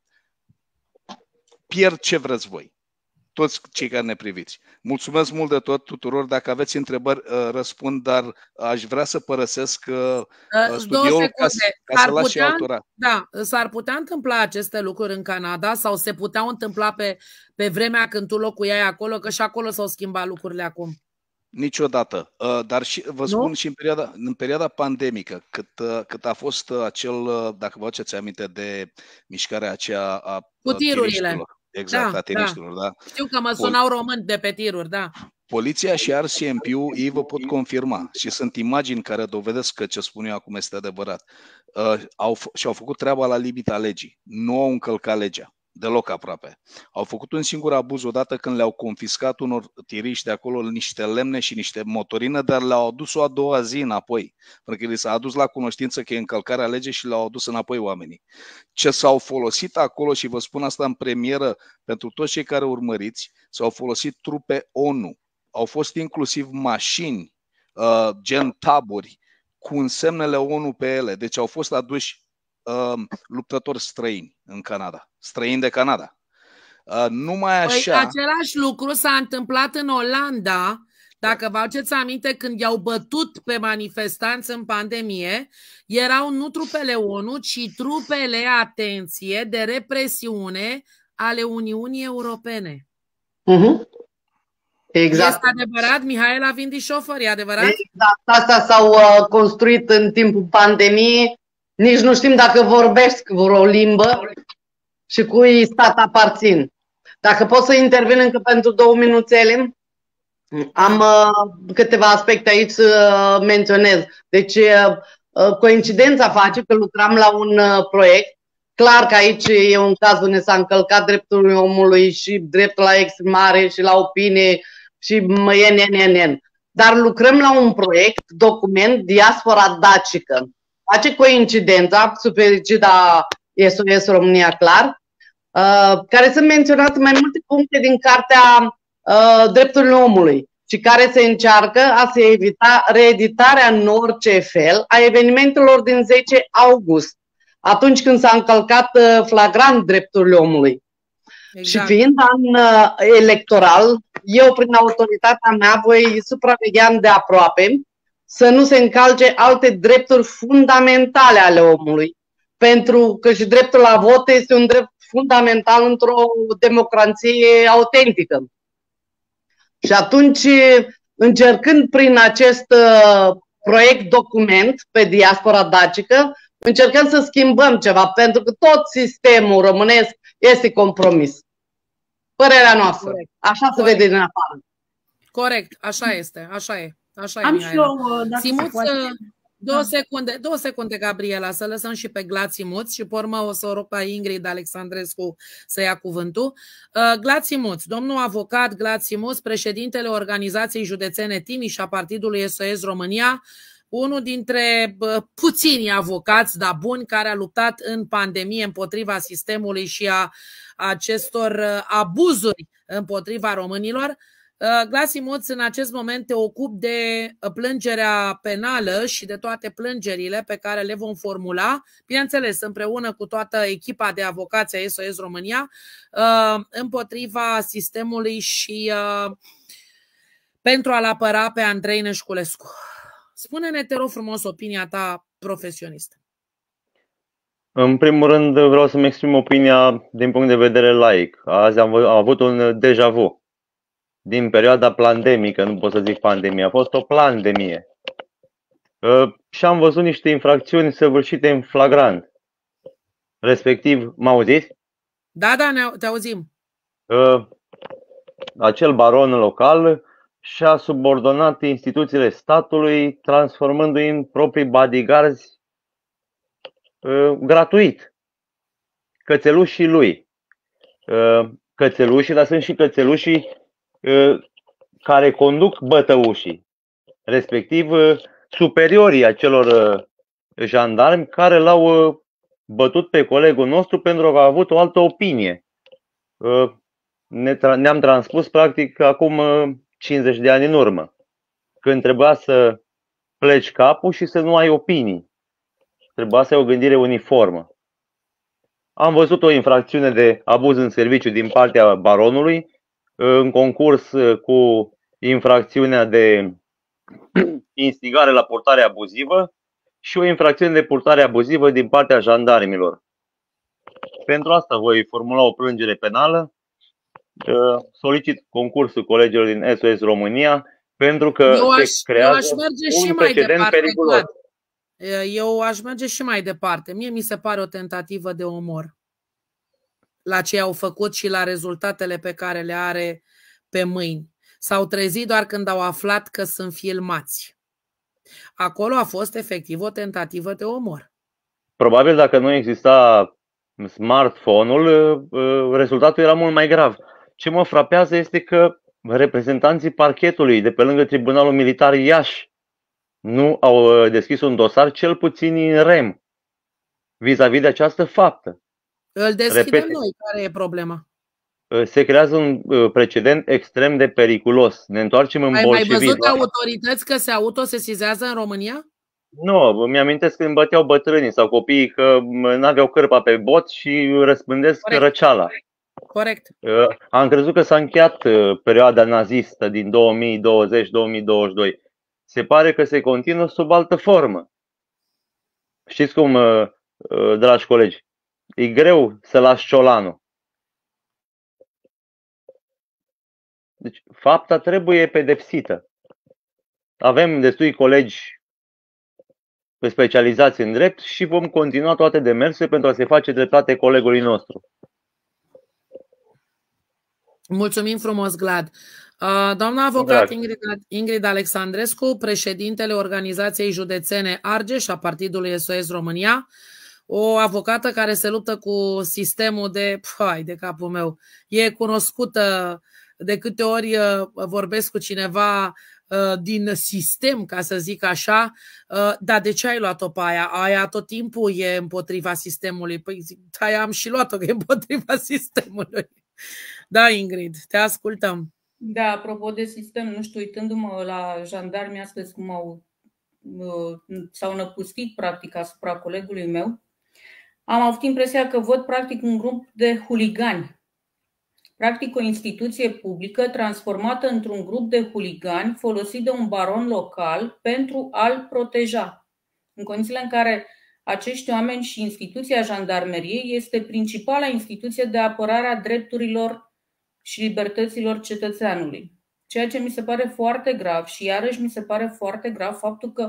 pierd ce vreți voi. Toți cei care ne priviți. Mulțumesc mult de tot tuturor. Dacă aveți întrebări, răspund, dar aș vrea să părăsesc studioul ca, ca să las și altora. Da, s-ar putea întâmpla aceste lucruri în Canada sau se puteau întâmpla pe, pe vremea când tu locuiai acolo, că și acolo s-au schimbat lucrurile acum. Niciodată. Dar și, vă spun nu? și în perioada, în perioada pandemică, cât, cât a fost acel, dacă vă aduceți aminte de mișcarea aceea a cu tirurile. Exact, da, a teniștilor, da. da. Știu că mă sunau români de pe tiruri, da. Poliția și R C M P-ul, ei vă pot confirma și sunt imagini care dovedesc că ce spun eu acum este adevărat. Uh, au, și-au făcut treaba la limita legii. Nu au încălcat legea. Deloc aproape. Au făcut un singur abuz odată când le-au confiscat unor tiriști de acolo niște lemne și niște motorină, dar le-au adus-o a doua zi înapoi. Pentru că li s-a adus la cunoștință că e încălcarea legii și le-au adus înapoi oamenii. Ce s-au folosit acolo, și vă spun asta în premieră pentru toți cei care urmăriți, s-au folosit trupe ONU. Au fost inclusiv mașini, uh, gen taburi, cu însemnele ONU pe ele. Deci au fost aduși Uh, luptători străini în Canada, străini de Canada. Uh, numai așa. Păi, același lucru s-a întâmplat în Olanda, dacă vă aduceți aminte, când i-au bătut pe manifestanți în pandemie, erau nu trupele ONU, ci trupele, atenție, de represiune ale Uniunii Europene. Uh-huh. Exact. Este adevărat, Mihaela Vindișofer, e adevărat? Exact, asta s-au uh, construit în timpul pandemiei. Nici nu știm dacă vorbesc vreo limbă și cui stat aparțin. Dacă pot să intervin încă pentru două minuțele? Am uh, câteva aspecte aici să uh, menționez. Deci, uh, coincidența face că lucram la un uh, proiect. Clar că aici e un caz unde s-a încălcat dreptul omului și dreptul la exprimare și la opinie și n. Dar lucrăm la un proiect, document, diaspora dacică. Face coincidența, sub egida S O S România, clar, uh, care sunt menționate mai multe puncte din Cartea uh, Drepturilor Omului și care se încearcă a se evita reeditarea în orice fel a evenimentelor din zece august, atunci când s-a încălcat uh, flagrant drepturile omului. Exact. Și fiind an uh, electoral, eu, prin autoritatea mea, voi supraveghea de aproape să nu se încalce alte drepturi fundamentale ale omului, pentru că și dreptul la vot este un drept fundamental într-o democrație autentică. Și atunci, încercând prin acest uh, proiect document pe diaspora dacică, încercăm să schimbăm ceva, pentru că tot sistemul românesc este compromis. Părerea noastră. Corect. Așa se vede din afară. Corect, așa este, așa e. Așa Am e, și eu, dacă Simuț, două secunde, două secunde, Gabriela, să lăsăm și pe Glad Simuț și pe urmă o să o rog pe Ingrid Alexandrescu să ia cuvântul. Uh, Glad Simuț, domnul avocat Glad Simuț, președintele Organizației Județene Timiș a Partidului S O S România, unul dintre uh, puțini avocați, dar buni, care a luptat în pandemie împotriva sistemului și a acestor uh, abuzuri împotriva românilor. Glad Simuț, în acest moment te ocupi de plângerea penală și de toate plângerile pe care le vom formula, bineînțeles împreună cu toată echipa de avocați a S O S România, împotriva sistemului și pentru a-l apăra pe Andrei Neșculescu. Spune-ne, te rog frumos, opinia ta profesionistă. În primul rând vreau să-mi exprim opinia din punct de vedere laic. Azi am, am avut un deja vu. Din perioada pandemică, nu pot să zic pandemie, a fost o pandemie. Uh, și am văzut niște infracțiuni săvârșite în flagrant. Respectiv, mă auziți? Da, da, ne te auzim. Uh, acel baron local și-a subordonat instituțiile statului, transformându-i în proprii bodyguards uh, gratuit. Cățelușii lui. Uh, cățelușii, dar sunt și cățelușii care conduc bătăușii, respectiv superiorii acelor jandarmi care l-au bătut pe colegul nostru pentru că a avut o altă opinie. Ne-am transpus practic acum cincizeci de ani în urmă, când trebuia să pleci capul și să nu ai opinii. Trebuia să ai o gândire uniformă. Am văzut o infracțiune de abuz în serviciu din partea baronului, în concurs cu infracțiunea de instigare la purtare abuzivă și o infracțiune de purtare abuzivă din partea jandarmilor. Pentru asta voi formula o plângere penală. Solicit concursul colegilor din S O S România pentru că eu aș, se creează eu aș merge un și mai precedent departe, periculos. Eu aș merge și mai departe. Mie mi se pare o tentativă de omor la ce au făcut și la rezultatele pe care le are pe mâini. S-au trezit doar când au aflat că sunt filmați. Acolo a fost efectiv o tentativă de omor. Probabil dacă nu exista smartphone-ul, rezultatul era mult mai grav. Ce mă frapează este că reprezentanții parchetului de pe lângă Tribunalul Militar Iași nu au deschis un dosar, cel puțin în rem, vis-a-vis de această faptă. Îl deschidem Repete. Noi. Care e problema? Se creează un precedent extrem de periculos. Ne întoarcem în bolșevism. Ai mai văzut autorități că se autosesizează în România? Nu, mi-amintesc când băteau bătrânii sau copiii că n-aveau cârpa pe bot și răspândesc Corect. răceala. Corect. Am crezut că s-a încheiat perioada nazistă din două mii douăzeci două mii douăzeci și doi. Se pare că se continuă sub altă formă. Știți cum, dragi colegi? E greu să lași ciolanul. Deci, fapta trebuie pedepsită. Avem destui colegi specializați în drept și vom continua toate demersurile pentru a se face dreptate colegului nostru. Mulțumim frumos, Glad. Doamna avocat Ingrid, Ingrid Alexandrescu, președintele Organizației Județene Argeș a Partidului S O S România, o avocată care se luptă cu sistemul de, hai de capul meu, e cunoscută de câte ori vorbesc cu cineva din sistem, ca să zic așa, dar de ce ai luat-o pe aia? Aia tot timpul e împotriva sistemului. Păi zic, aia am și luat-o, că e împotriva sistemului. Da, Ingrid, te ascultăm. Da, apropo de sistem, nu știu, uitându-mă la jandarmi astăzi cum au, s-au năpustit practic asupra colegului meu, am avut impresia că văd practic un grup de huligani. Practic o instituție publică transformată într-un grup de huligani folosit de un baron local pentru a-l proteja. În condițiile în care acești oameni și instituția jandarmeriei este principala instituție de apărare a drepturilor și libertăților cetățeanului. Ceea ce mi se pare foarte grav și iarăși mi se pare foarte grav faptul că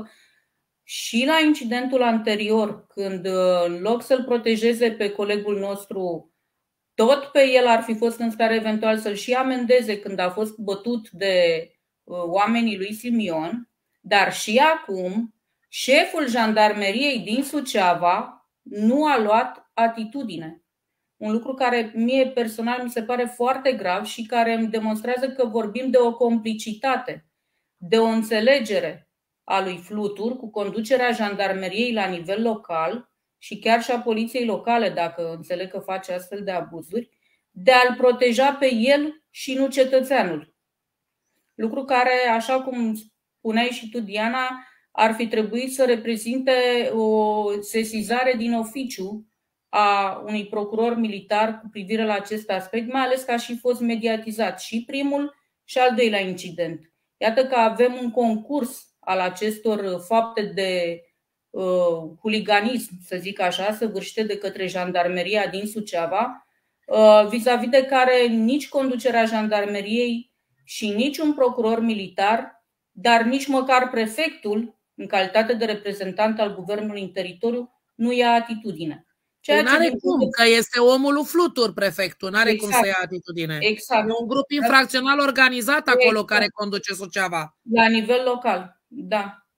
și la incidentul anterior, când în loc să-l protejeze pe colegul nostru, tot pe el ar fi fost în stare eventual să-l și amendeze când a fost bătut de oamenii lui Simion, dar și acum șeful jandarmeriei din Suceava nu a luat atitudine. Un lucru care mie personal mi se pare foarte grav și care îmi demonstrează că vorbim de o complicitate, de o înțelegere a lui Flutur cu conducerea jandarmeriei la nivel local și chiar și a poliției locale, dacă înțeleg că face astfel de abuzuri, de a-l proteja pe el și nu cetățeanul. Lucru care, așa cum spuneai și tu, Diana, ar fi trebuit să reprezinte o sesizare din oficiu a unui procuror militar cu privire la acest aspect, mai ales că a și fost mediatizat și primul și al doilea incident. Iată că avem un concurs al acestor fapte de uh, huliganism, să zic așa, săvârșite de către jandarmeria din Suceava, uh, vis-a-vis de care nici conducerea jandarmeriei și nici un procuror militar, dar nici măcar prefectul, în calitate de reprezentant al guvernului în teritoriu, nu ia atitudine. Ceea ce n-are cum, că este omul lui Flutur, prefectul, n-are exact. cum să ia atitudine. Exact. E un grup infracțional organizat acolo exact. care conduce Suceava. La nivel local, da.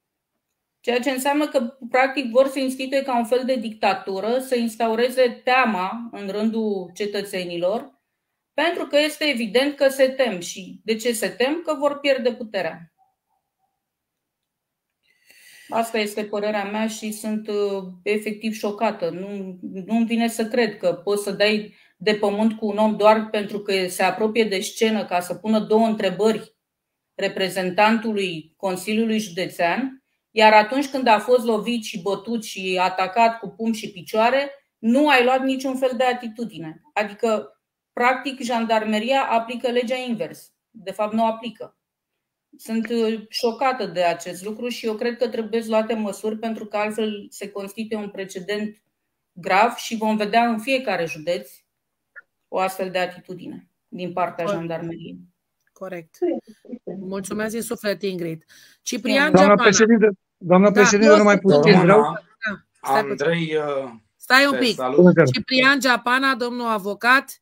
Ceea ce înseamnă că practic vor să instituie ca un fel de dictatură, să instaureze teama în rândul cetățenilor, pentru că este evident că se tem. Și de ce se tem? Că vor pierde puterea. Asta este părerea mea și sunt efectiv șocată. Nu, nu-mi vine să cred că poți să dai de pământ cu un om doar pentru că se apropie de scenă ca să pună două întrebări reprezentantului Consiliului Județean, iar atunci când a fost lovit și bătut și atacat cu pumni și picioare, nu ai luat niciun fel de atitudine. Adică, practic, jandarmeria aplică legea invers. De fapt, nu o aplică. Sunt șocată de acest lucru și eu cred că trebuie luate măsuri, pentru că altfel se constituie un precedent grav și vom vedea în fiecare județ o astfel de atitudine din partea Corect. jandarmeriei. Corect. Mulțumesc din suflet, Ingrid. Ciprian Doamna Giapana. președinte, doamna Da, președinte, nu, nu mai puțin vreau. Da, stai puțin. Andrei, uh, Stai un te pic. salut. Ciprian Giapana, domnul avocat,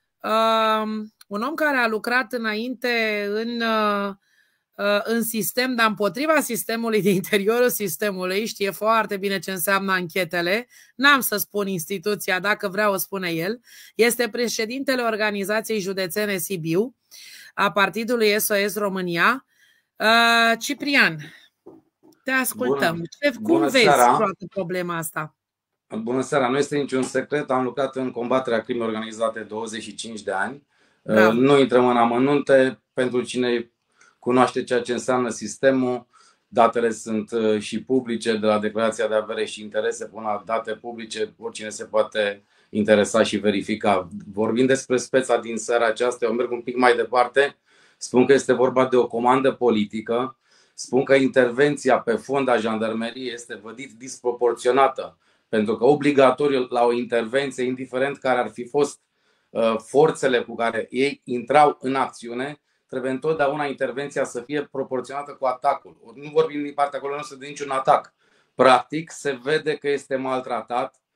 um, un om care a lucrat înainte în, uh, în sistem, dar împotriva sistemului, din interiorul sistemului, știe foarte bine ce înseamnă anchetele. N-am să spun instituția, dacă vreau o spune el. Este președintele Organizației Județene Sibiu, a Partidului S O S România. Uh, Ciprian, te ascultăm. Bună. Ce, cum Bună vezi seara. toată problema asta? Bună seara, nu este niciun secret, am lucrat în combaterea crimei organizate douăzeci și cinci de ani. Da. Nu intrăm în amănunte, pentru cine cunoaște ceea ce înseamnă sistemul, datele sunt și publice, de la declarația de avere și interese până la date publice, oricine se poate interesa și verifica. Vorbind despre speța din seara aceasta, eu merg un pic mai departe, spun că este vorba de o comandă politică, spun că intervenția pe fond a jandarmeriei este vădit disproporționată, pentru că obligatoriu la o intervenție, indiferent care ar fi fost uh, forțele cu care ei intrau în acțiune, trebuie întotdeauna intervenția să fie proporționată cu atacul. Nu vorbim din partea acolo noastră de niciun atac. Practic se vede că este maltratat,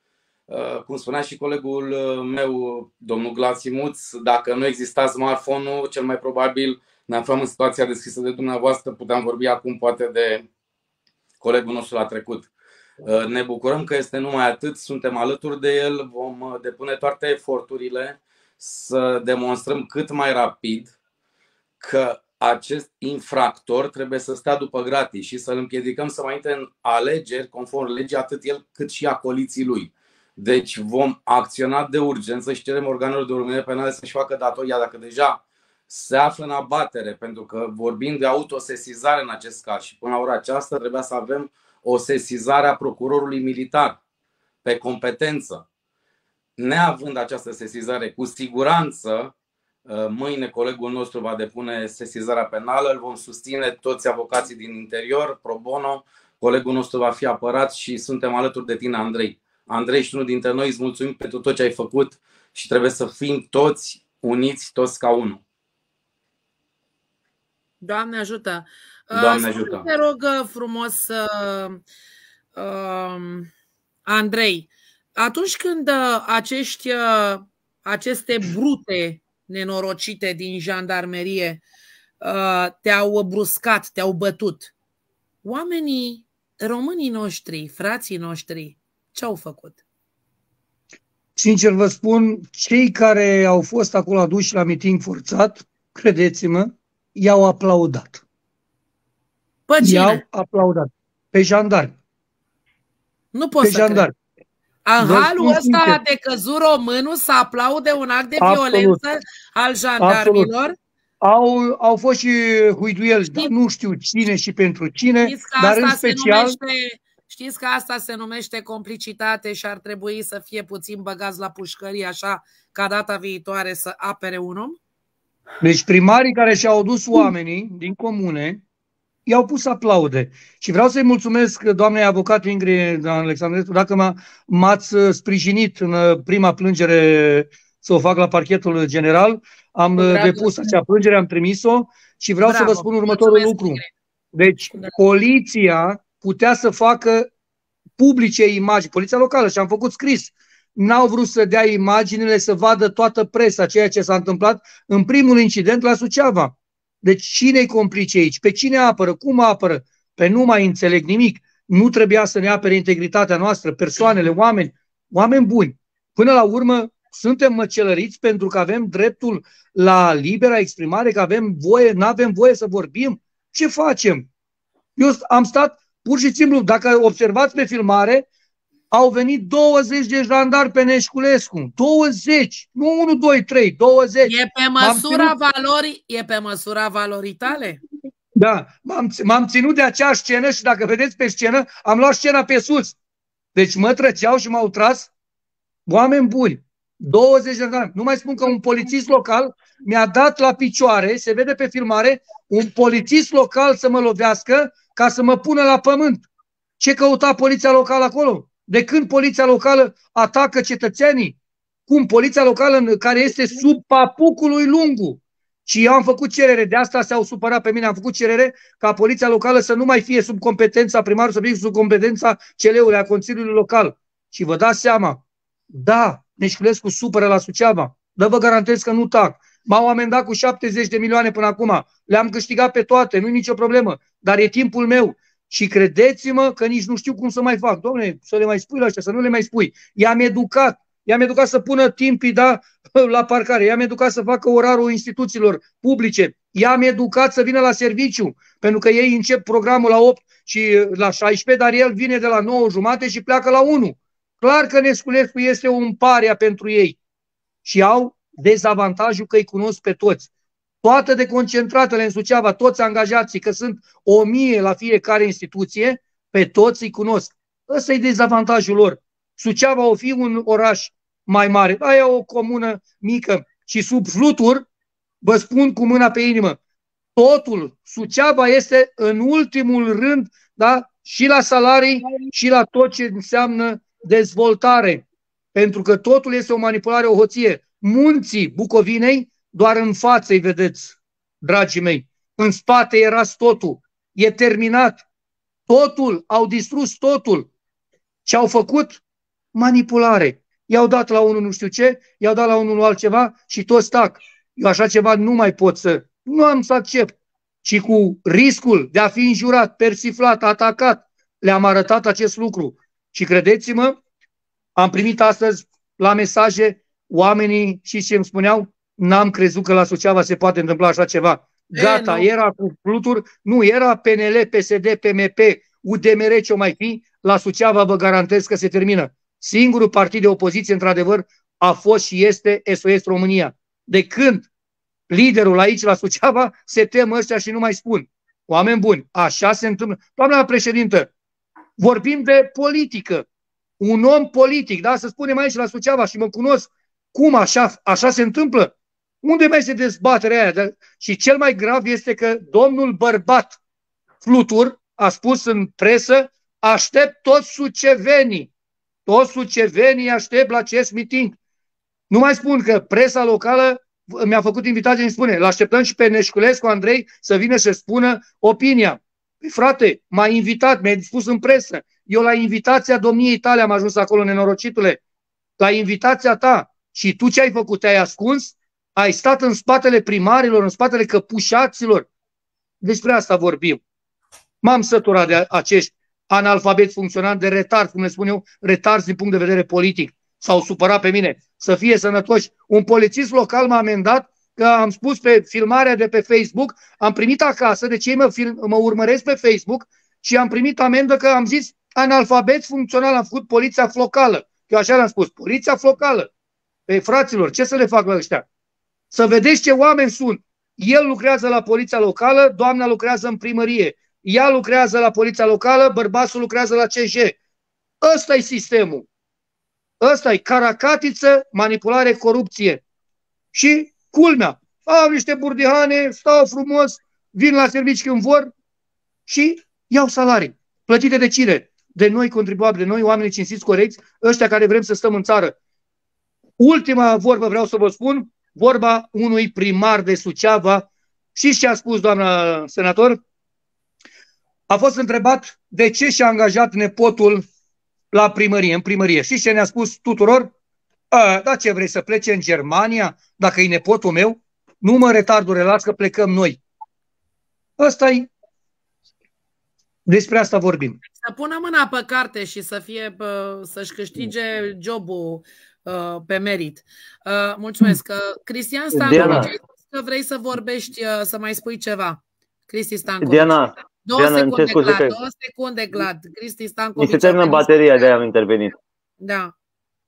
Cum spunea și colegul meu, domnul Glasimuț, dacă nu exista smartphone-ul, cel mai probabil ne aflăm în situația deschisă de dumneavoastră. Puteam vorbi acum poate de colegul nostru la trecut. Ne bucurăm că este numai atât, suntem alături de el, vom depune toate eforturile să demonstrăm cât mai rapid că acest infractor trebuie să stea după gratii și să-l împiedicăm să mai intre în alegeri conform legii atât el cât și acoliții lui. Deci vom acționa de urgență și cerem organelor de urmărire penale să-și facă datoria dacă deja se află în abatere, pentru că vorbim de autosesizare în acest caz și până la ora aceasta trebuia să avem o sesizare a procurorului militar pe competență. Neavând această sesizare, cu siguranță mâine colegul nostru va depune sesizarea penală, îl vom susține toți avocații din interior, pro bono, colegul nostru va fi apărat și suntem alături de tine, Andrei. Andrei, și unul dintre noi, îți mulțumim pentru tot ce ai făcut și trebuie să fim toți uniți, toți ca unul. Doamne ajută! Doamne ajută! Te rog frumos, uh, uh, Andrei, atunci când acești, uh, aceste brute nenorocite din jandarmerie uh, te-au bruscat, te-au bătut, oamenii, românii noștri, frații noștri, ce au făcut? Sincer vă spun, cei care au fost acolo aduși la miting forțat, credeți-mă, i-au aplaudat. Pe cine? I-au aplaudat. Pe jandarmi. Nu pot pe să jandarmi. cred. În halul ăsta a decăzut românul să aplaude un act de Absolut. violență al jandarmilor? Absolut. Au, au fost și huiduieli, dar nu știu cine și pentru cine, dar în special... Numește, știți că asta se numește complicitate și ar trebui să fie puțin băgați la pușcărie, așa ca data viitoare să apere un om? Deci primarii care și-au adus oamenii din comune i-au pus aplaude. Și vreau să-i mulțumesc doamnei avocat Ingrid Alexandrescu dacă m-ați sprijinit în prima plângere să o fac la parchetul general. Am Bravo. depus acea plângere, am trimis-o și vreau Bravo. să vă spun următorul Mulțumesc, lucru. Deci poliția putea să facă publice imagini, poliția locală, și am făcut scris. N-au vrut să dea imaginile, să vadă toată presa, ceea ce s-a întâmplat în primul incident la Suceava. Deci cine-i complice aici? Pe cine apără? Cum apără? Pe nu mai înțeleg nimic. Nu trebuia să ne apere integritatea noastră, persoanele, oameni, oameni buni. Până la urmă suntem măcelăriți pentru că avem dreptul la libera exprimare, că avem voie, nu avem voie să vorbim. Ce facem? Eu am stat pur și simplu, dacă observați pe filmare, au venit douăzeci de jandarmi pe Neșculescu. douăzeci! Nu unu, doi, trei, douăzeci. E pe măsura valorii, e pe măsura valorii tale? Da, m-am ținut de acea scenă și dacă vedeți pe scenă, am luat scena pe sus. Deci mă trăgeau și m-au tras oameni buni. douăzeci de jandarmi. Nu mai spun că un polițist local mi-a dat la picioare, se vede pe filmare, un polițist local să mă lovească ca să mă pună la pământ. Ce căuta poliția locală acolo? De când poliția locală atacă cetățenii? Cum? Poliția locală care este sub papucul lui Lungu. Și eu am făcut cerere, de asta s-au supărat pe mine, am făcut cerere ca poliția locală să nu mai fie sub competența primarului, să fie sub competența C L-ului, a Consiliului Local. Și vă dați seama, da, Neșculescu supără la Suceava, dar vă garantez că nu tac. M-au amendat cu șaptezeci de milioane până acum, le-am câștigat pe toate, nu-i nicio problemă, dar e timpul meu. Și credeți-mă că nici nu știu cum să mai fac. Doamne, să le mai spui la ăștia, să nu le mai spui. I-am educat. I-am educat să pună timpii, da, la parcare. I-am educat să facă orarul instituțiilor publice. I-am educat să vină la serviciu. Pentru că ei încep programul la opt și la șaisprezece, dar el vine de la nouă jumate și pleacă la unu. Clar că Neșculescu este un paria pentru ei. Și au dezavantajul că îi cunosc pe toți. Toate deconcentratele în Suceava, toți angajații, că sunt o mie la fiecare instituție, pe toți îi cunosc. Ăsta e dezavantajul lor. Suceava o fi un oraș mai mare, aia e o comună mică și sub fluturi, vă spun cu mâna pe inimă, totul, Suceava este în ultimul rând, da, și la salarii și la tot ce înseamnă dezvoltare. Pentru că totul este o manipulare, o hoție. Munții Bucovinei, doar în față îi vedeți, dragii mei. În spate erați totul. E terminat. Totul, au distrus totul. Ce au făcut? manipulare. I-au dat la unul nu știu ce, i-au dat la unul altceva și toți tac. Eu așa ceva nu mai pot să... Nu am să accept. Și cu riscul de a fi înjurat, persiflat, atacat, le-am arătat acest lucru. Și credeți-mă, am primit astăzi la mesaje oamenii și ce îmi spuneau, n-am crezut că la Suceava se poate întâmpla așa ceva. Gata, e, era cu fluturi, nu, era P N L, P S D, P M P, U D M R, ce-o mai fi, la Suceava vă garantez că se termină. Singurul partid de opoziție, într-adevăr, a fost și este S O S România. De când liderul aici la Suceava se tem ăștia și nu mai spun. Oameni buni, așa se întâmplă. Doamna președintă, vorbim de politică. Un om politic, da? Să spunem aici la Suceava și mă cunosc. Cum așa, așa se întâmplă? Unde mai este dezbaterea aia? De... Și cel mai grav este că domnul bărbat Flutur a spus în presă, aștept toți sucevenii. Toți sucevenii aștept la acest meeting. Nu mai spun că presa locală mi-a făcut invitație și îmi spune, l-așteptăm și pe Neșculescu Andrei să vină să spună opinia. Păi, frate, m-a invitat, mi-a spus în presă. Eu la invitația domniei tale am ajuns acolo, nenorocitule. La invitația ta. Și tu ce ai făcut? Te-ai ascuns? Ai stat în spatele primarilor, în spatele căpușaților? Despre asta vorbim. M-am săturat de acești analfabeți funcționali, de retard, cum le spun eu, retarzi din punct de vedere politic. S-au supărat pe mine. Să fie sănătoși. Un polițist local m-a amendat că am spus pe filmarea de pe Facebook, am primit acasă, deci ei mă, film, mă urmăresc pe Facebook și am primit amendă că am zis analfabeți funcțional, am făcut poliția locală. Eu așa le-am spus, poliția locală. Pe fraților, ce să le fac la ăștia? Să vedeți ce oameni sunt. El lucrează la poliția locală, doamna lucrează în primărie. Ea lucrează la poliția locală, bărbatul lucrează la C J. Ăsta e sistemul. Ăsta e caracatiță, manipulare, corupție. Și culmea. Au niște burdihane, stau frumos, vin la servici când vor și iau salarii. Plătite de cine? De noi contribuabili, de noi oamenii cinstiți, corecți, ăștia care vrem să stăm în țară. Ultima vorbă vreau să vă spun, vorba unui primar de Suceava. Știți ce a spus, doamna senator? A fost întrebat de ce și-a angajat nepotul la primărie, în primărie. Știți ce ne-a spus tuturor? A, da, ce vrei, să plece în Germania dacă e nepotul meu? Nu mă retardure, las că plecăm noi. Ăsta-i. Despre asta vorbim. Să pună mâna pe carte și să fie, să-și câștige jobul pe merit. Mulțumesc. Cristian Stancu, că vrei să vorbești, să mai spui ceva. Cristi Stancu. Diana, două Diana, secunde, Glad, că... două secunde, Glad. Cristi Stancu. Mi se termină bateria, de-aia am intervenit. Da.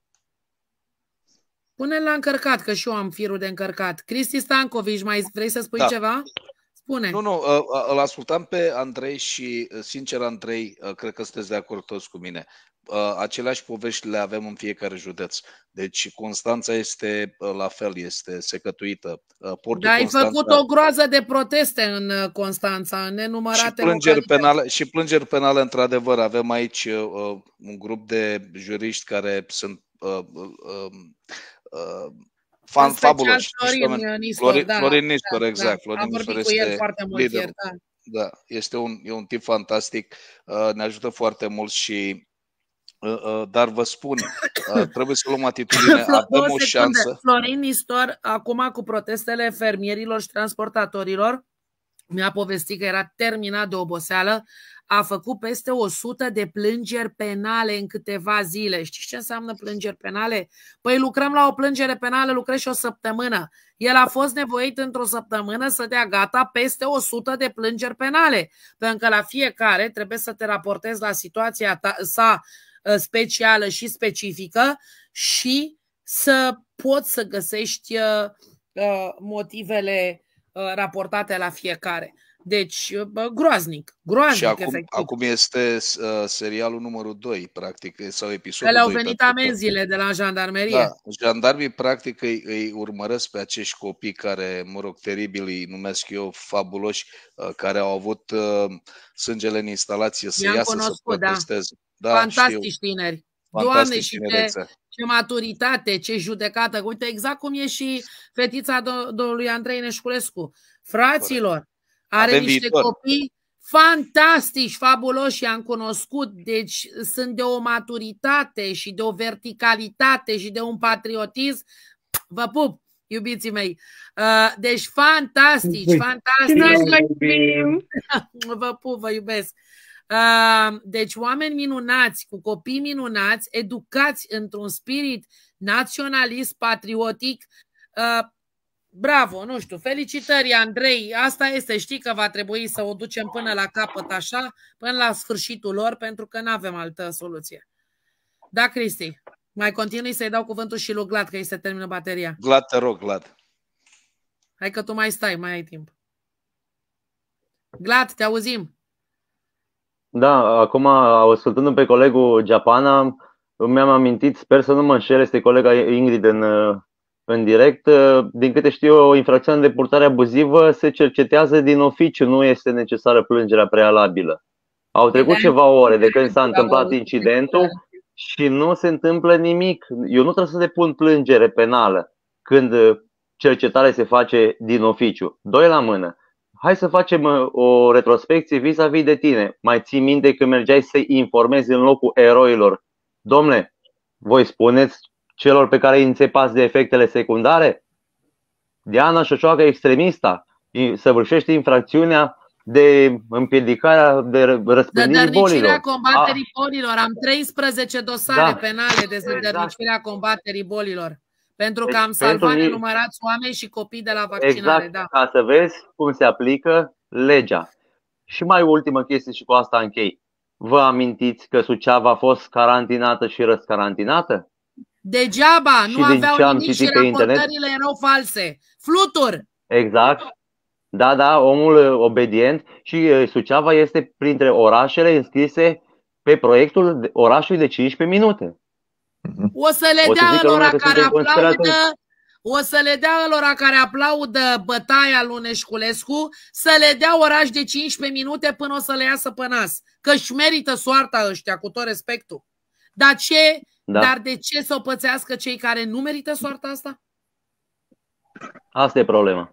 Pune-l la încărcat, că și eu am firul de încărcat. Cristi Stancovici, mai vrei să spui da. ceva? Spune. Nu, nu, îl ascultam pe Andrei și, sincer, Andrei, cred că sunteți de acord toți cu mine. Aceleași povești le avem în fiecare județ. Deci Constanța este la fel, este secătuită. Portul da, ai Constanța... făcut o groază de proteste în Constanța, în nenumărate și plângeri penale, și plângeri penale, într-adevăr. Avem aici uh, un grup de juriști care sunt uh, uh, uh, fan fabuloși. Florin Nistor, Florin, da, Florin Nistor, da, exact. Da. Florin Am vorbit Nistor cu el este foarte mult liderul. ieri, da. Da, este un, e un tip fantastic, uh, ne ajută foarte mult și uh, uh, dar vă spun, uh, trebuie să luăm atitudine, avem o șansă. Florin Nistor, acum cu protestele fermierilor și transportatorilor, mi-a povestit că era terminat de oboseală, a făcut peste o sută de plângeri penale în câteva zile. Știți ce înseamnă plângeri penale? Păi lucrăm la o plângere penală, lucrezi și o săptămână. El a fost nevoit într-o săptămână să dea gata peste o sută de plângeri penale, pentru că la fiecare trebuie să te raportezi la situația ta, sa specială și specifică și să poți să găsești uh, motivele uh, raportate la fiecare. Deci, groaznic, groaznic. Și acum, efectiv. acum este uh, serialul numărul doi, practic, sau episodul doi. Le-au doi, venit amenziile de la jandarmerie. Da, jandarmii, practic, îi, îi urmăresc pe acești copii care, mă rog, teribil, îi numesc eu fabuloși, uh, care au avut uh, sângele în instalație să iasă cunoscut, să protesteze. Da. Da, fantastici știu. tineri. Fantastici Doamne, și ce, ce maturitate, ce judecată. Uite, exact cum e și fetița domnului Andrei Neșculescu. Fraților, are Avem niște viitor. copii fantastici, fabuloși, i-am cunoscut, deci sunt de o maturitate și de o verticalitate și de un patriotism. Vă pup, iubiții mei. Deci fantastici, fantastici. Vă pup, vă iubesc. Deci oameni minunați, cu copii minunați, educați într-un spirit naționalist, patriotic. Bravo, nu știu, felicitări, Andrei, asta este, știi că va trebui să o ducem până la capăt așa, până la sfârșitul lor, pentru că nu avem altă soluție. Da, Cristi, mai continui să-i dau cuvântul și lui Glad, că îi se termină bateria. Glad, te rog, Glad. Hai că tu mai stai, mai ai timp. Glad, te auzim. Da, acum, ascultându-mi pe colegul Japana, mi-am amintit, sper să nu mă înșel, este colega Ingrid în... în direct. Din câte știu, o infracțiune de purtare abuzivă se cercetează din oficiu, nu este necesară plângerea prealabilă. Au trecut ceva ore de când s-a întâmplat incidentul și nu se întâmplă nimic. Eu nu trebuie să depun plângere penală când cercetarea se face din oficiu. Doi la mână. Hai să facem o retrospecție vis-a-vis de tine. Mai ții minte că mergeai să-i informezi în locul eroilor? Dom'le, voi spuneți celor pe care îi înțepați de efectele secundare? Diana Șoșoacă, extremista, săvârșește infracțiunea de împiedicarea de răspândirii bolilor. De combaterii bolilor. Am treisprezece dosare da. penale de zădărnicirea exact. combaterii bolilor. Pentru că am salvat nenumărați oameni și copii de la vaccinare. Exact, da. Ca să vezi cum se aplică legea. Și mai ultimă chestie și cu asta închei. Vă amintiți că Suceava a fost carantinată și răscarantinată? Degeaba, nu aveau nimic și raportările erau false. Fluturi! Exact. Da, da, omul obedient. Și Suceava este printre orașele înscrise pe proiectul orașului de cincisprezece minute. O să le dea lor care aplaudă, o să le dea lor care aplaudă bătaia lui Neșculescu, să le dea oraș de cincisprezece minute până o să le iasă pe nas. Că își merită soarta ăștia, cu tot respectul. Dar ce... Da. Dar de ce să o pățească cei care nu merită soarta asta? Asta e problema.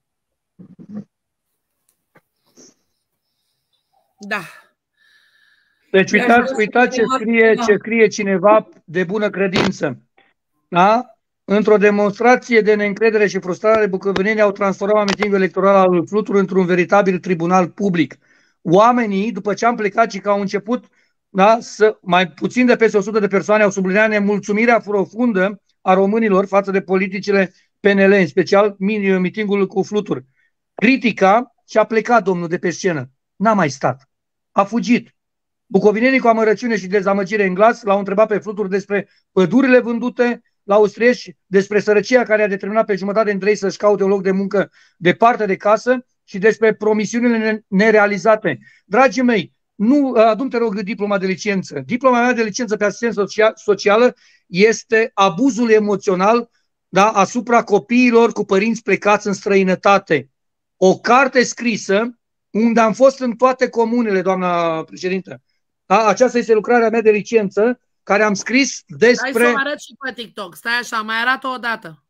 Da. Deci uitați, uitați ce scrie, ce scrie cineva de bună credință. Da? Într-o demonstrație de neîncredere și frustrare, bucăvenenii au transformat mitingul electoral al lui Flutur într-un veritabil tribunal public. Oamenii, după ce am plecat și că au început, da, să, mai puțin de peste o sută de persoane au subliniat nemulțumirea profundă a românilor față de politicile P N L, în special mitingul cu Flutur. Critica și-a plecat domnul de pe scenă. N-a mai stat. A fugit. Bucovinenii cu amărăciune și dezamăgire în glas l-au întrebat pe Flutur despre pădurile vândute la austrieși, despre sărăcia care a determinat pe jumătate dintre ei să-și caute un loc de muncă departe de casă și despre promisiunile nerealizate. Dragii mei, nu, adu-mi te rog diploma de licență. Diploma mea de licență pe asistență socială este abuzul emoțional, da, asupra copiilor cu părinți plecați în străinătate. O carte scrisă unde am fost în toate comunele, doamna președintă. Da, aceasta este lucrarea mea de licență care am scris despre... Hai să o arăt și pe TikTok. Stai așa, mai arată o dată.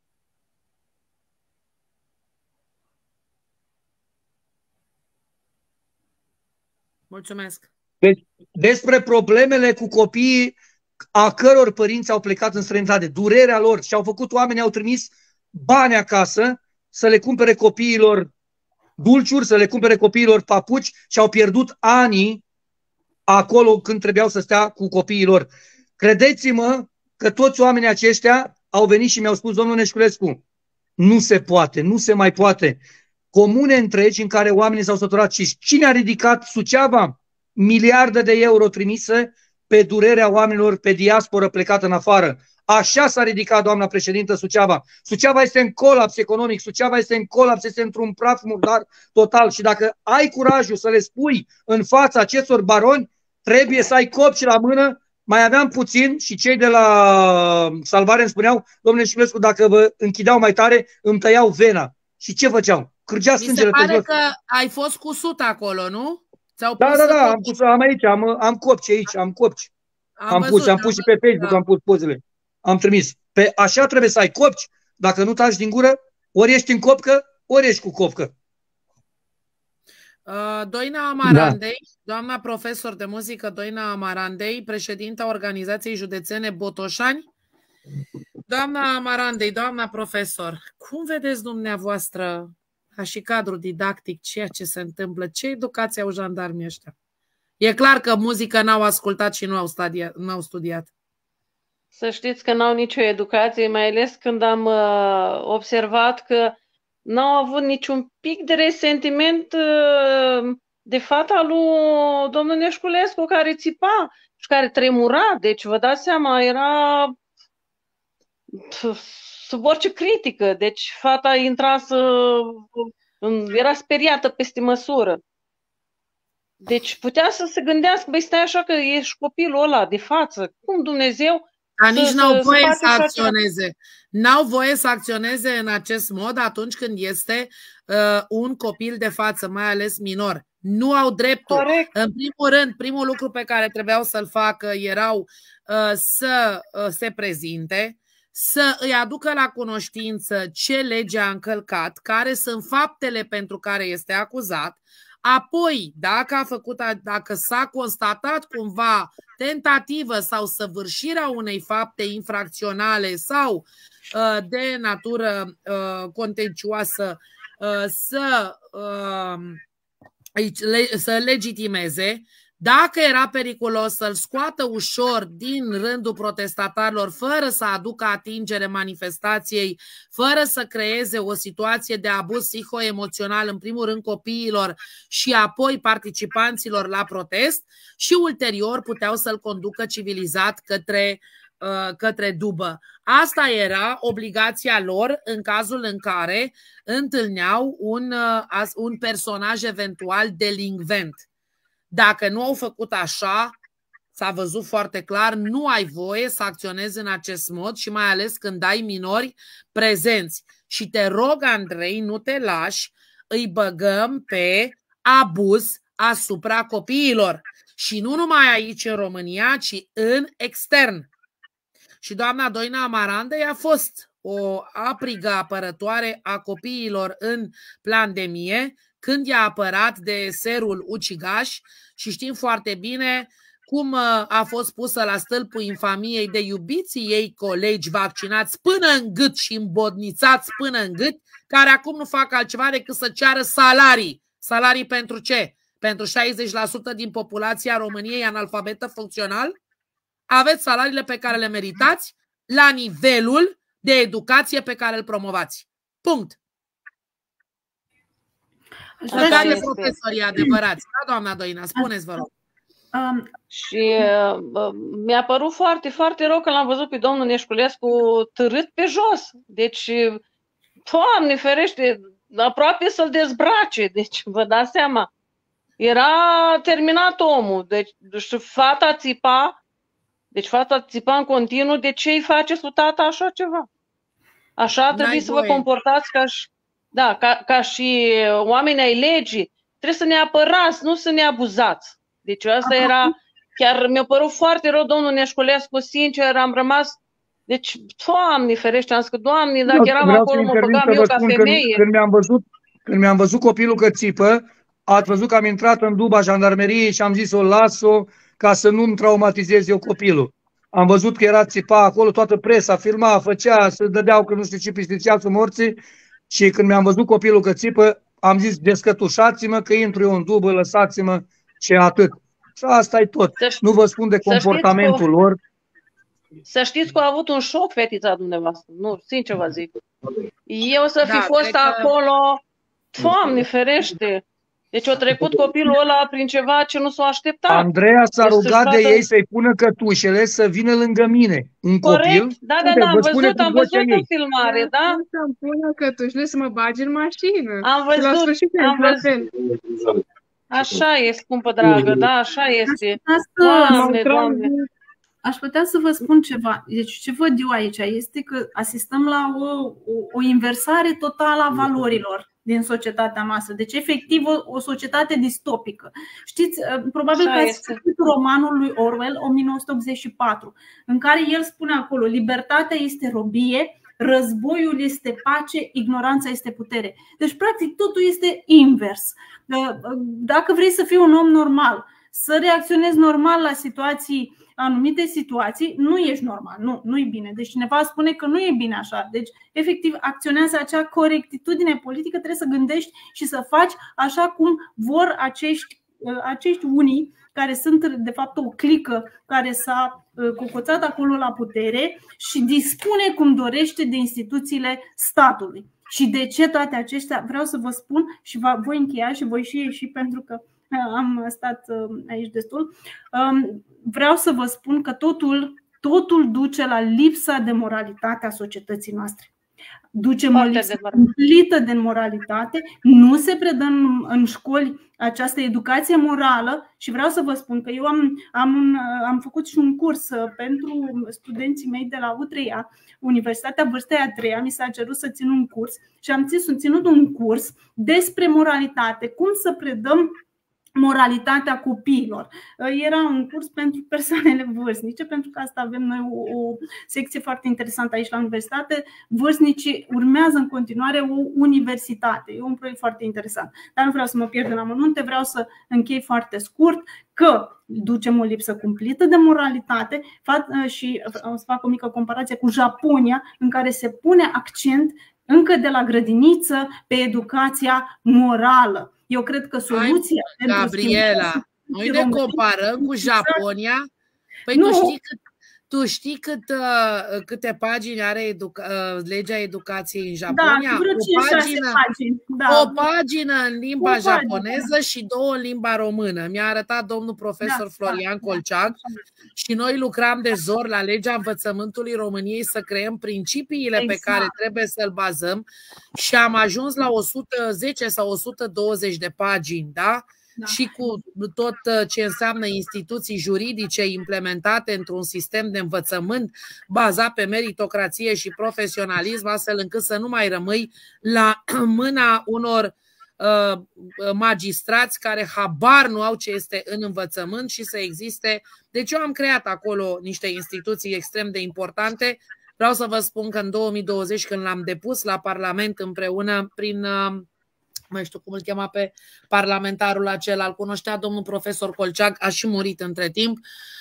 Mulțumesc. Deci, despre problemele cu copiii a căror părinți au plecat în străinătate, durerea lor, și au făcut, oamenii au trimis bani acasă să le cumpere copiilor dulciuri, să le cumpere copiilor papuci și au pierdut ani acolo când trebuiau să stea cu copiilor. Credeți-mă că toți oamenii aceștia au venit și mi-au spus, domnul Neșculescu, nu se poate, nu se mai poate. Comune întregi în care oamenii s-au săturat. Și cine a ridicat Suceava? Miliarde de euro trimise pe durerea oamenilor, pe diasporă plecată în afară. Așa s-a ridicat, doamna președintă, Suceava. Suceava este în colaps economic, Suceava este în colaps, este într-un praf murdar total. Și dacă ai curajul să le spui în fața acestor baroni, trebuie să ai copci la mână. Mai aveam puțin și cei de la Salvare îmi spuneau, domnule Neșculescu, dacă vă închideau mai tare, îmi tăiau vena. Și ce făceau? Cârgea sângele pe jos. Mi se pare că ai fost cusut acolo, nu? Da, da, da, am, pus, am aici, am, am copci aici, am copci. Am, am văzut, pus, am pus am și pe Facebook, da. Am pus pozele. Am trimis. Pe așa trebuie să ai copci, dacă nu taci din gură, ori ești în copcă, ori ești cu copcă. Doina Amarandei, da. Doamna profesor de muzică Doina Amarandei, președinta Organizației Județene Botoșani. Doamna Amarandei, doamna profesor, cum vedeți dumneavoastră, ca și cadru didactic, ceea ce se întâmplă? Ce educație au jandarmii ăștia? E clar că muzică n-au ascultat și nu au, studiat, nu au studiat. Să știți că n-au nicio educație, mai ales când am uh, observat că n-au avut niciun pic de resentiment uh, de fata lui domnul Neșculescu, care țipa și care tremura. Deci, vă dați seama, era sub orice critică. Deci, fata intra să... era speriată peste măsură. Deci, putea să se gândească, băi, stai așa că ești copilul ăla de față. Cum Dumnezeu... Dar nici n-au voie să acționeze. N-au voie să acționeze în acest mod atunci când este uh, un copil de față, mai ales minor. Nu au dreptul. Corect. În primul rând, primul lucru pe care trebuiau să-l facă erau uh, să uh, se prezinte, să îi aducă la cunoștință ce lege a încălcat, care sunt faptele pentru care este acuzat. Apoi, dacă a făcut, dacă s-a constatat cumva tentativă sau săvârșirea unei fapte infracționale sau uh, de natură uh, contencioasă, uh, să, uh, să legitimeze, dacă era periculos, să-l scoată ușor din rândul protestatarilor, fără să aducă atingere manifestației, fără să creeze o situație de abuz psihoemoțional, în primul rând copiilor și apoi participanților la protest, și ulterior puteau să-l conducă civilizat către, către dubă. Asta era obligația lor în cazul în care întâlneau un, un personaj eventual delinvent. Dacă nu au făcut așa, s-a văzut foarte clar, nu ai voie să acționezi în acest mod și mai ales când ai minori prezenți. Și te rog, Andrei, nu te lași, îi băgăm pe abuz asupra copiilor. Și nu numai aici în România, ci în extern. Și doamna Doina Amarandei a fost o aprigă apărătoare a copiilor în pandemie, când i-a apărat de serul ucigaș, și știm foarte bine cum a fost pusă la stâlpul infamiei de iubiții ei colegi vaccinați până în gât și îmbodnițați până în gât, care acum nu fac altceva decât să ceară salarii. Salarii pentru ce? Pentru șaizeci la sută din populația României analfabetă funcțional? Aveți salariile pe care le meritați la nivelul de educație pe care îl promovați. Punct. Care este profesorii adevărați? Da, doamna Doina, spuneți, vă rog. Um, și uh, mi-a părut foarte, foarte rău când l-am văzut pe domnul Neșculescu târât pe jos. Deci, Doamne ferește, aproape să-l dezbrace. Deci, vă dați seama, era terminat omul. Deci, și fata țipa, deci fata țipa în continuu, de ce îi faceți cu tata așa ceva? Așa trebuie să vă comportați ca și... Da, ca, ca și oameni ai legii, trebuie să ne apărați, nu să ne abuzați. Deci asta era, chiar mi-a părut foarte rău domnul Neșculescu, sincer, am rămas, deci, Doamne ferește, am zis că, Doamne, dacă eram acolo, mă băgam eu ca femeie. Când mi-am văzut, când mi-am văzut copilul că țipă, ați văzut că am intrat în duba jandarmeriei și am zis-o, las-o, ca să nu-mi traumatizez eu copilul. Am văzut că era țipa acolo, toată presa filma, făcea, se dădeau că nu știu ce pistițiațul morții. Și când mi-am văzut copilul că țipă, am zis, descătușați-mă că intru eu în dubă, lăsați-mă și atât. Și asta e tot. Nu vă spun de comportamentul lor. Să știți că a avut un șoc fetița dumneavoastră. Nu, sincer vă zic. Eu să fi da, fost acolo, Doamne ferește. Deci a trecut copilul ăla prin ceva ce nu s-o aștepta. Andreea s-a rugat de ei să-i pună cătușele să vină lângă mine. Un Corect. copil. Da, da, da, am văzut, am văzut în filmare, da? Să-mi pună cătușele să mă bagi în mașină. Am văzut, am văzut. Așa e, scumpă dragă, da, așa este. Doamne, Doamne. Aș putea să vă spun ceva. Deci ce văd eu aici este că asistăm la o, o, o inversare totală a valorilor din societatea noastră. Deci efectiv o, o societate distopică. Știți, probabil că ați citit romanul lui Orwell o mie nouă sute optzeci și patru, în care el spune acolo: libertatea este robie, Războiul este pace, ignoranța este putere. Deci, practic, totul este invers. Dacă vrei să fii un om normal, să reacționezi normal la situații, anumite situații, nu ești normal, nu, nu-i bine. Deci cineva spune că nu e bine așa. Deci, efectiv, acționează acea corectitudine politică, trebuie să gândești și să faci așa cum vor acești, acești unii care sunt de fapt o clică care s-a cocoțat acolo la putere și dispune cum dorește de instituțiile statului. Și de ce toate acestea? Vreau să vă spun și voi încheia și voi și ieși pentru că am stat aici destul. Vreau să vă spun că totul, totul duce la lipsa de moralitate a societății noastre. Ducem o lipsă completă de moralitate, nu se predă în, în școli această educație morală și vreau să vă spun că eu am, am, un, am făcut și un curs pentru studenții mei de la U trei A, Universitatea Vârstei a treia, mi s-a cerut să țin un curs și am ținut un curs despre moralitate, cum să predăm moralitatea copiilor. Era un curs pentru persoanele vârstnice, pentru că asta avem noi o, o secție foarte interesantă aici la universitate. Vârstnicii urmează în continuare o universitate. E un proiect foarte interesant. Dar nu vreau să mă pierd în amănunte, vreau să închei foarte scurt că ducem o lipsă cumplită de moralitate și o să fac o mică comparație cu Japonia, în care se pune accent încă de la grădiniță pe educația morală. Eu cred că soluția Hai, Gabriela, noi ne comparăm cu Japonia. Păi nu. tu știi cât, tu știi cât, uh, câte pagini are educa, uh, legea educației în Japonia? Da, vreo cinci, o, pagină, pagini. Da. o pagină în limba o japoneză pagină. Și două în limba română. Mi-a arătat domnul profesor da, Florian da, Colceag da. Și noi lucram de zor la legea învățământului României să creăm principiile exact. Pe care trebuie să-l bazăm și am ajuns la o sută zece sau o sută douăzeci de pagini, da? Da. Și cu tot ce înseamnă instituții juridice implementate într-un sistem de învățământ bazat pe meritocrație și profesionalism, astfel încât să nu mai rămâi la mâna unor uh, magistrați care habar nu au ce este în învățământ și să existe. Deci eu am creat acolo niște instituții extrem de importante. Vreau să vă spun că în două mii douăzeci, când l-am depus la Parlament împreună prin... Uh, mai știu cum îl chema pe parlamentarul acela, îl cunoștea domnul profesor Colceag, a și murit între timp,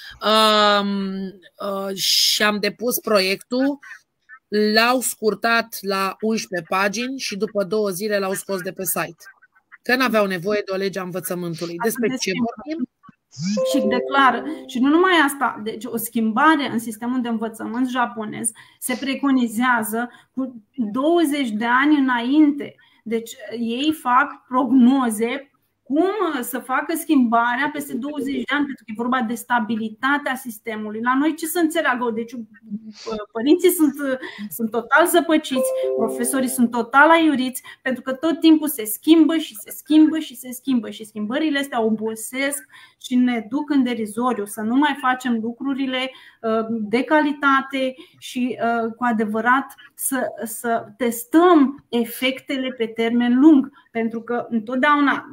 uh, uh, și am depus proiectul, l-au scurtat la unsprezece pagini și după două zile l-au scos de pe site. Că n-aveau nevoie de o lege a învățământului. Despre ce vorbim? Și declară, și nu numai asta, deci o schimbare în sistemul de învățământ japonez se preconizează cu douăzeci de ani înainte. Deci ei fac prognoze cum să facă schimbarea peste douăzeci de ani, pentru că e vorba de stabilitatea sistemului. La noi ce să înțeleagă? Deci părinții sunt, sunt total zăpăciți, profesorii sunt total aiuriți, pentru că tot timpul se schimbă și se schimbă și se schimbă și schimbările astea obosesc și ne duc în derizoriu, să nu mai facem lucrurile de calitate și cu adevărat să, să testăm efectele pe termen lung, pentru că întotdeauna,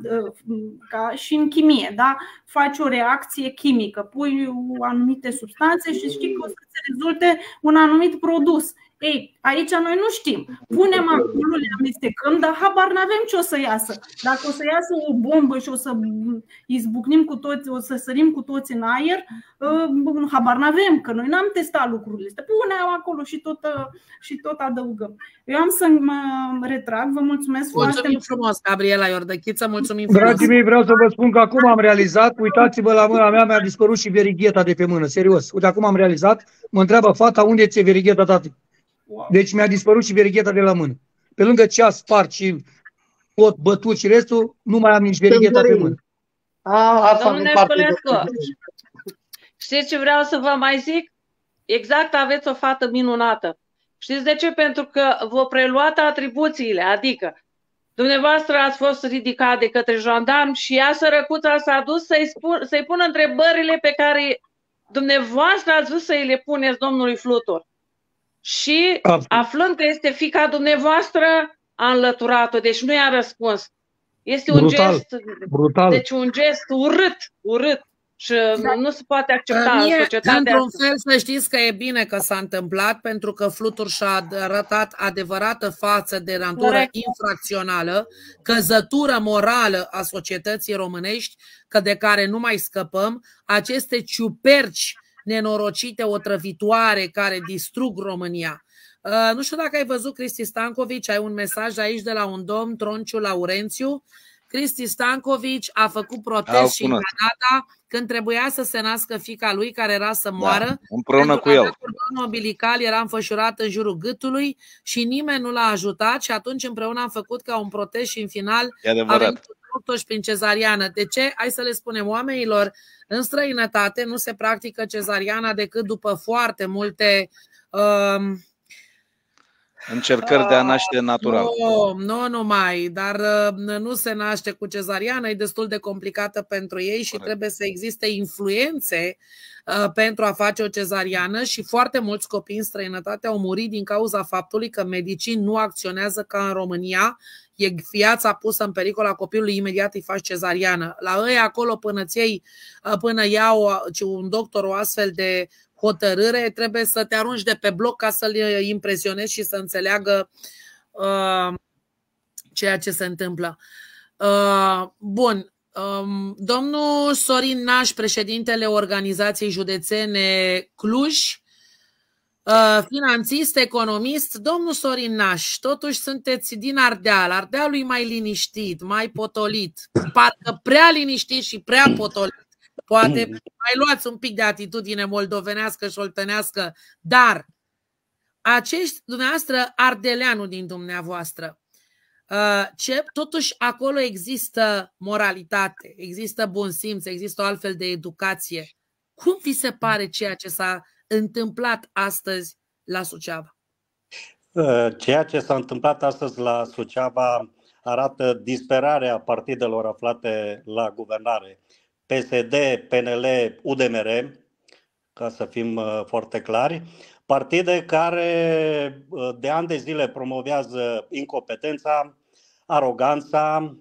ca și în chimie, da? Faci o reacție chimică, pui anumite substanțe și știi că o să-ți rezulte un anumit produs. Ei, aici noi nu știm. Punem acolo, le amestecăm, dar habar n-avem ce o să iasă. Dacă o să iasă o bombă și o să izbucnim cu toți, o să sărim cu toți în aer, habar n-avem, că noi n-am testat lucrurile astea. Punem acolo și tot, și tot adăugăm. Eu am să mă retrag, vă mulțumesc foarte mult. Mulțumim frumos, Gabriela Iordăchiță, mulțumim frumos. Dragii mei, vreau să vă spun că acum am realizat, uitați-vă la mâna mea, mi-a dispărut și verigheta de pe mână, serios. Uite, acum am realizat, mă întreabă fata, unde ți-e verigheta, tati? Deci mi-a dispărut și verigheta de la mână. Pe lângă ce a spart și pot bătut și restul, nu mai am nici verigheta pe mână. Domnule Stănescu, știți ce vreau să vă mai zic? Exact, aveți o fată minunată. Știți de ce? Pentru că v-au preluat atribuțiile, adică dumneavoastră ați fost ridicat de către jandarm și ea, sărăcuța, s-a dus să-i, spun, să-i pună întrebările pe care dumneavoastră ați vrut să-i le puneți domnului Flutur. Și aflând că este fiica dumneavoastră, a înlăturat-o, deci nu i-a răspuns. Este un brutal, gest, brutal. Deci un gest urât, urât. Și nu se poate accepta Mie, în societatea într-un asta. fel, să știți că e bine că s-a întâmplat, pentru că Flutur și-a arătat adevărată față de natură Corect. infracțională, căzătură morală a societății românești, că de care nu mai scăpăm, aceste ciuperci nenorocite, otrăvitoare, care distrug România. Uh, nu știu dacă ai văzut, Cristi Stancovici, ai un mesaj aici de la un domn, Tronciu Laurențiu. Cristi Stancovici a făcut protest și în Canada când trebuia să se nască fiica lui, care era să moară, da, împreună cu el. Cordonul umbilical era înfășurat în jurul gâtului și nimeni nu l-a ajutat și atunci împreună am făcut ca un protest și în final a venit totuși prin cezariană. De ce? Hai să le spunem oamenilor, în străinătate nu se practică cezariana decât după foarte multe uh, încercări de a naște natural. Nu, nu numai, dar nu se naște cu cezariană, e destul de complicată pentru ei și Corect. Trebuie să existe influențe uh, pentru a face o cezariană și foarte mulți copii în străinătate au murit din cauza faptului că medicii nu acționează ca în România. E viața pusă în pericol a copilului, imediat îi faci cezariană. La ei acolo până ți iei, până iau un doctor o astfel de hotărâre, trebuie să te arunci de pe bloc ca să-l impresionezi și să înțeleagă uh, ceea ce se întâmplă. Uh, bun. Um, domnul Sorin Naș, președintele Organizației Județene Cluj, uh, finanțist, economist. Domnul Sorin Naș, totuși sunteți din Ardeal. Ardealul e mai liniștit, mai potolit. Parcă prea liniștit și prea potolit. Poate mai luați un pic de atitudine moldovenească și oltenească, dar acești, dumneavoastră, ardeleanul din dumneavoastră, ce, totuși acolo există moralitate, există bun simț, există o altfel de educație. Cum vi se pare ceea ce s-a întâmplat astăzi la Suceava? Ceea ce s-a întâmplat astăzi la Suceava arată disperarea partidelor aflate la guvernare. P S D, P N L, U D M R, ca să fim foarte clari, partide care de ani de zile promovează incompetența, aroganța,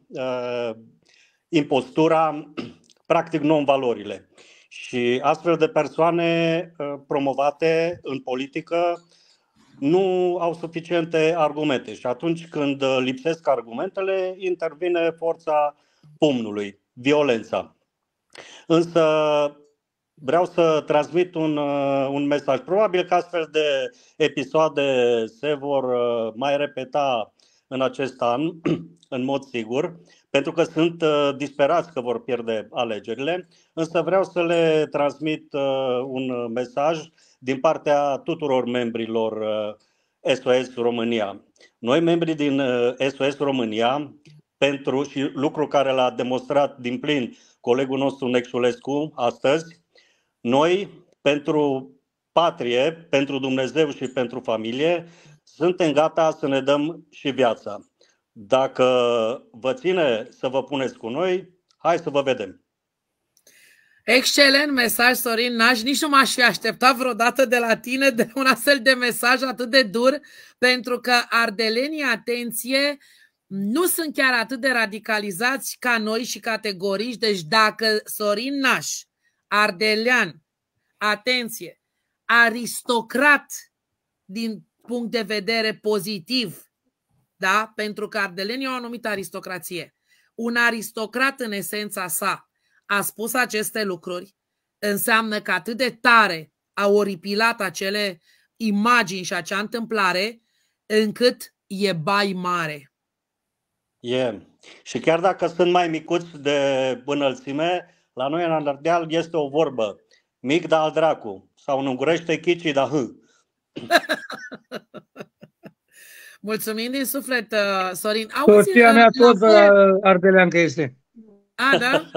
impostura, practic non-valorile. Și astfel de persoane promovate în politică nu au suficiente argumente și atunci când lipsesc argumentele, intervine forța pumnului, violența. Însă vreau să transmit un, un mesaj. Probabil că astfel de episoade se vor mai repeta în acest an, în mod sigur, pentru că sunt disperați că vor pierde alegerile, însă vreau să le transmit un mesaj din partea tuturor membrilor S O S România. Noi, membrii din S O S România, pentru și lucru care l-a demonstrat din plin colegul nostru Nexulescu astăzi, noi, pentru patrie, pentru Dumnezeu și pentru familie, suntem gata să ne dăm și viața. Dacă vă ține să vă puneți cu noi, hai să vă vedem. Excelent mesaj, Sorin Naș. Nici nu m-aș fi așteptat vreodată de la tine de un astfel de mesaj atât de dur, pentru că ardelenii, atenție, nu sunt chiar atât de radicalizați ca noi și categorici. Deci dacă Sorin Naș, ardelean, atenție, aristocrat din punct de vedere pozitiv, da? Pentru că ardelenii au o anumită aristocrație. Un aristocrat în esența sa a spus aceste lucruri, înseamnă că atât de tare a oripilat acele imagini și acea întâmplare, încât e bai mare. E. Și chiar dacă sunt mai micuți de înălțime, la noi în Ardeal este o vorbă: mic da al dracu, sau în ungurește chicii da hâ. Mulțumim din suflet, Sorin. Soția mea tot ardeleancă este. A, da?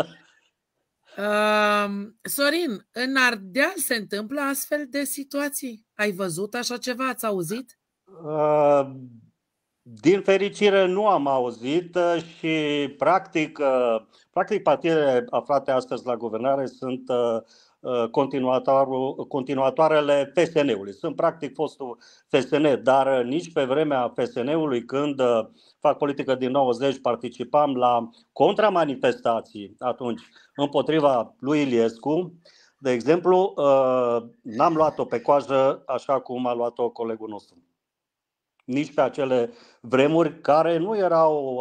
Uh, Sorin, în Ardeal se întâmplă astfel de situații? Ai văzut așa ceva? Ați auzit? Uh, Din fericire nu am auzit și practic, practic partidele aflate astăzi la guvernare sunt continuatoarele F S N-ului. Sunt practic fostul F S N, dar nici pe vremea F S N-ului, când fac politică din nouăzeci, participam la contramanifestații atunci împotriva lui Iliescu. De exemplu, n-am luat-o pe coajă așa cum a luat-o colegul nostru. Nici pe acele vremuri care nu erau,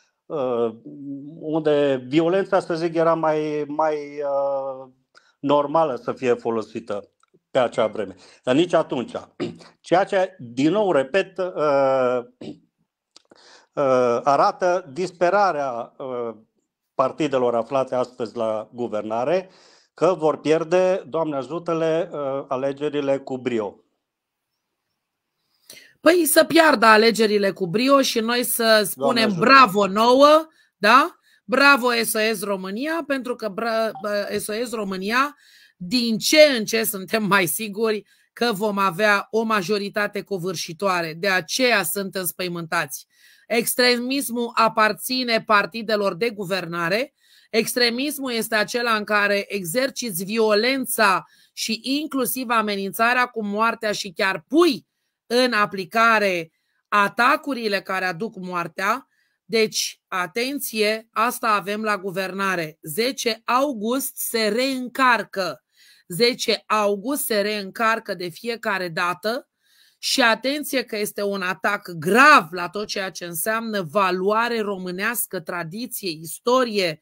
unde violența, să zic, era mai, mai normală să fie folosită pe acea vreme. Dar nici atunci. Ceea ce, din nou, repet, arată disperarea partidelor aflate astăzi la guvernare, că vor pierde, Doamne ajută-le, alegerile cu brio. Păi să piardă alegerile cu brio și noi să spunem bravo nouă, da? Bravo S O S România, pentru că S O S România, din ce în ce suntem mai siguri că vom avea o majoritate covârșitoare. De aceea sunt înspăimântați. Extremismul aparține partidelor de guvernare. Extremismul este acela în care exerciți violența și inclusiv amenințarea cu moartea și chiar pui în aplicare atacurile care aduc moartea. Deci, atenție, asta avem la guvernare. zece august se reîncarcă. zece august se reîncarcă de fiecare dată și atenție că este un atac grav la tot ceea ce înseamnă valoare românească, tradiție, istorie,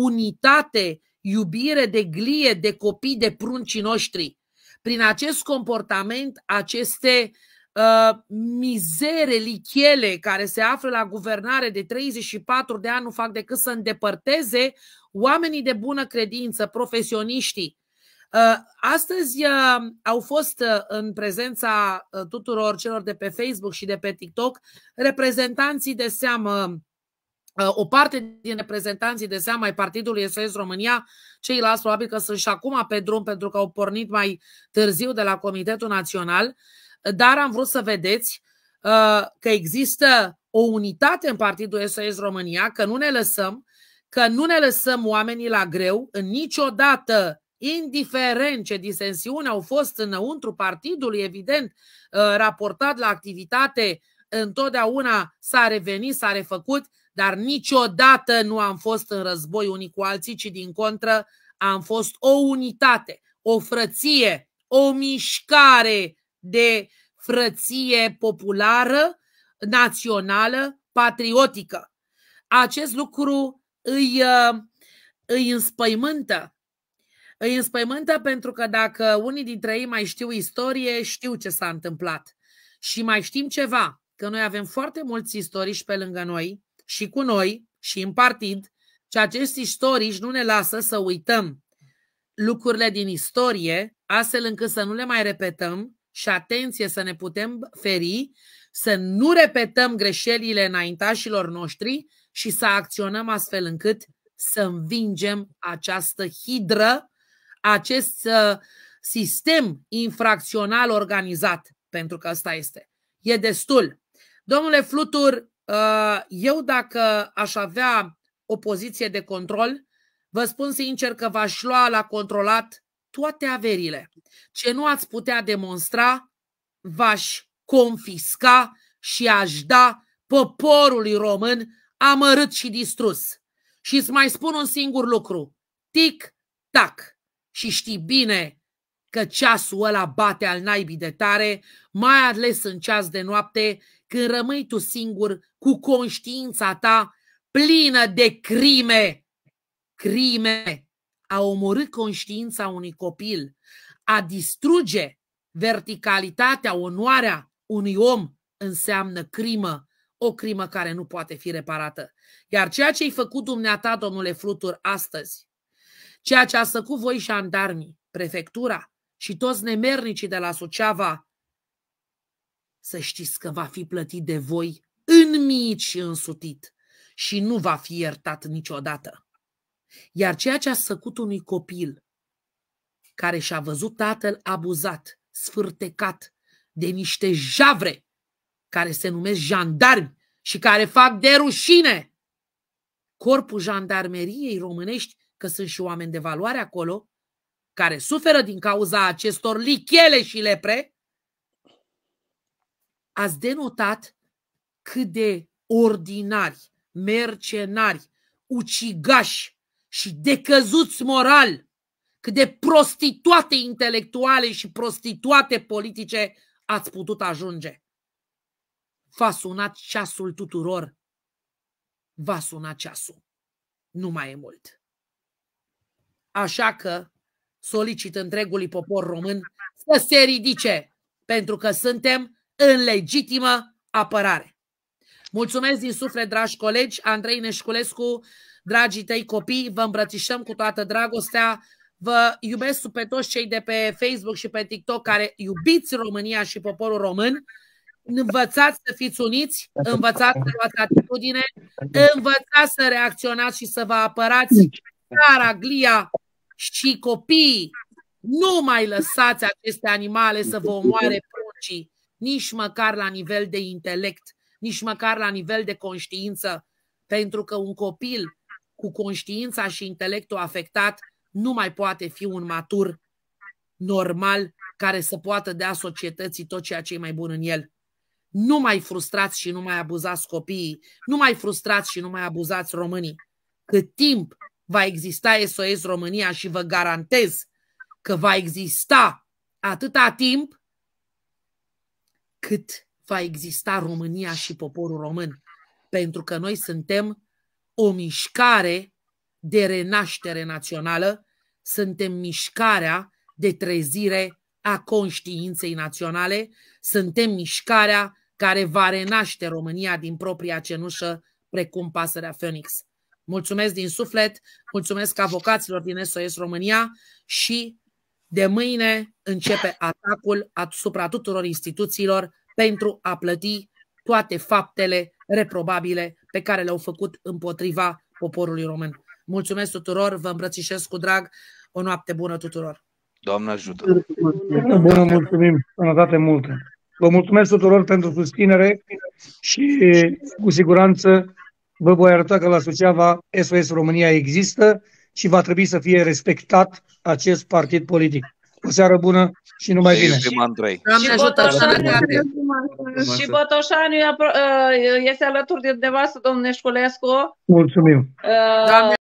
unitate, iubire de glie, de copii, de pruncii noștri. Prin acest comportament, aceste Uh, mizere, lichele care se află la guvernare de treizeci și patru de ani nu fac decât să îndepărteze oamenii de bună credință, profesioniștii. Uh, astăzi uh, au fost uh, în prezența uh, tuturor celor de pe Facebook și de pe TikTok reprezentanții de seamă, uh, o parte din reprezentanții de seamă ai Partidului S O S România, ceilalți probabil că sunt și acum pe drum pentru că au pornit mai târziu de la Comitetul Național. Dar am vrut să vedeți uh, că există o unitate în Partidul S O S România, că nu ne lăsăm, că nu ne lăsăm oamenii la greu, în niciodată, indiferent ce disensiuni au fost înăuntru partidului, evident, uh, raportat la activitate, întotdeauna s-a revenit, s-a refăcut, dar niciodată nu am fost în război unii cu alții, ci din contră am fost o unitate, o frăție, o mișcare de frăție populară, națională, patriotică. Acest lucru îi, îi înspăimântă. Îi înspăimântă pentru că dacă unii dintre ei mai știu istorie, știu ce s-a întâmplat. Și mai știm ceva, că noi avem foarte mulți istorici pe lângă noi și cu noi și în partid, și acești istorici nu ne lasă să uităm lucrurile din istorie, astfel încât să nu le mai repetăm. Și atenție, să ne putem feri, să nu repetăm greșelile înaintașilor noștri și să acționăm astfel încât să învingem această hidră, acest sistem infracțional organizat, pentru că ăsta este. E destul. Domnule Flutur, eu dacă aș avea o poziție de control, vă spun sincer că v-aș lua la controlat toate averile. Ce nu ați putea demonstra, v-aș confisca și aș da poporului român amărât și distrus. Și îți mai spun un singur lucru. Tic-tac. Și știi bine că ceasul ăla bate al naibii de tare, mai ales în ceas de noapte, când rămâi tu singur cu conștiința ta plină de crime. Crime. A omorî conștiința unui copil, a distruge verticalitatea, onoarea unui om înseamnă crimă, o crimă care nu poate fi reparată. Iar ceea ce ai făcut dumneata, domnule Flutur, astăzi, ceea ce ați făcut voi jandarmii, prefectura și toți nemernicii de la Suceava, să știți că va fi plătit de voi în mici și însutit și nu va fi iertat niciodată. Iar ceea ce a făcut unui copil care și-a văzut tatăl abuzat, sfârtecat de niște javre care se numesc jandarmi și care fac de rușine corpul jandarmeriei românești, că sunt și oameni de valoare acolo, care suferă din cauza acestor lichele și lepre, ați denotat cât de ordinari, mercenari, ucigași și decăzuți moral, cât de prostituate intelectuale și prostituate politice ați putut ajunge. V-a sunat ceasul tuturor. Va suna ceasul. Nu mai e mult. Așa că solicit întregului popor român să se ridice, pentru că suntem în legitimă apărare. Mulțumesc din suflet, dragi colegi. Andrei Neșculescu, dragii tăi copii, vă îmbrățișăm cu toată dragostea. Vă iubesc pe toți cei de pe Facebook și pe TikTok care iubiți România și poporul român. Învățați să fiți uniți, învățați să luați atitudine, învățați să reacționați și să vă apărați țara, glia și copiii. Nu mai lăsați aceste animale să vă omoare pruncii, nici măcar la nivel de intelect, nici măcar la nivel de conștiință, pentru că un copil cu conștiința și intelectul afectat nu mai poate fi un matur normal care să poată dea societății tot ceea ce e mai bun în el. Nu mai frustrați și nu mai abuzați copiii, nu mai frustrați și nu mai abuzați românii. Cât timp va exista S O S România, și vă garantez că va exista atâta timp cât va exista România și poporul român. Pentru că noi suntem o mișcare de renaștere națională, suntem mișcarea de trezire a conștiinței naționale, suntem mișcarea care va renaște România din propria cenușă, precum pasărea Phoenix. Mulțumesc din suflet, mulțumesc avocaților din S O S România și de mâine începe atacul asupra tuturor instituțiilor pentru a plăti toate faptele reprobabile pe care le-au făcut împotriva poporului român. Mulțumesc tuturor, vă îmbrățișez cu drag, o noapte bună tuturor. Doamne ajută! Bună, mulțumim, sănătate multă! Vă mulțumesc tuturor pentru susținere și cu siguranță vă voi arăta că la Suceava S O S România există și va trebui să fie respectat acest partid politic. O seară bună și numai bine! Și Botoșaniu este alături de dumneavoastră, domnul Neșculescu. Mulțumim! Uh,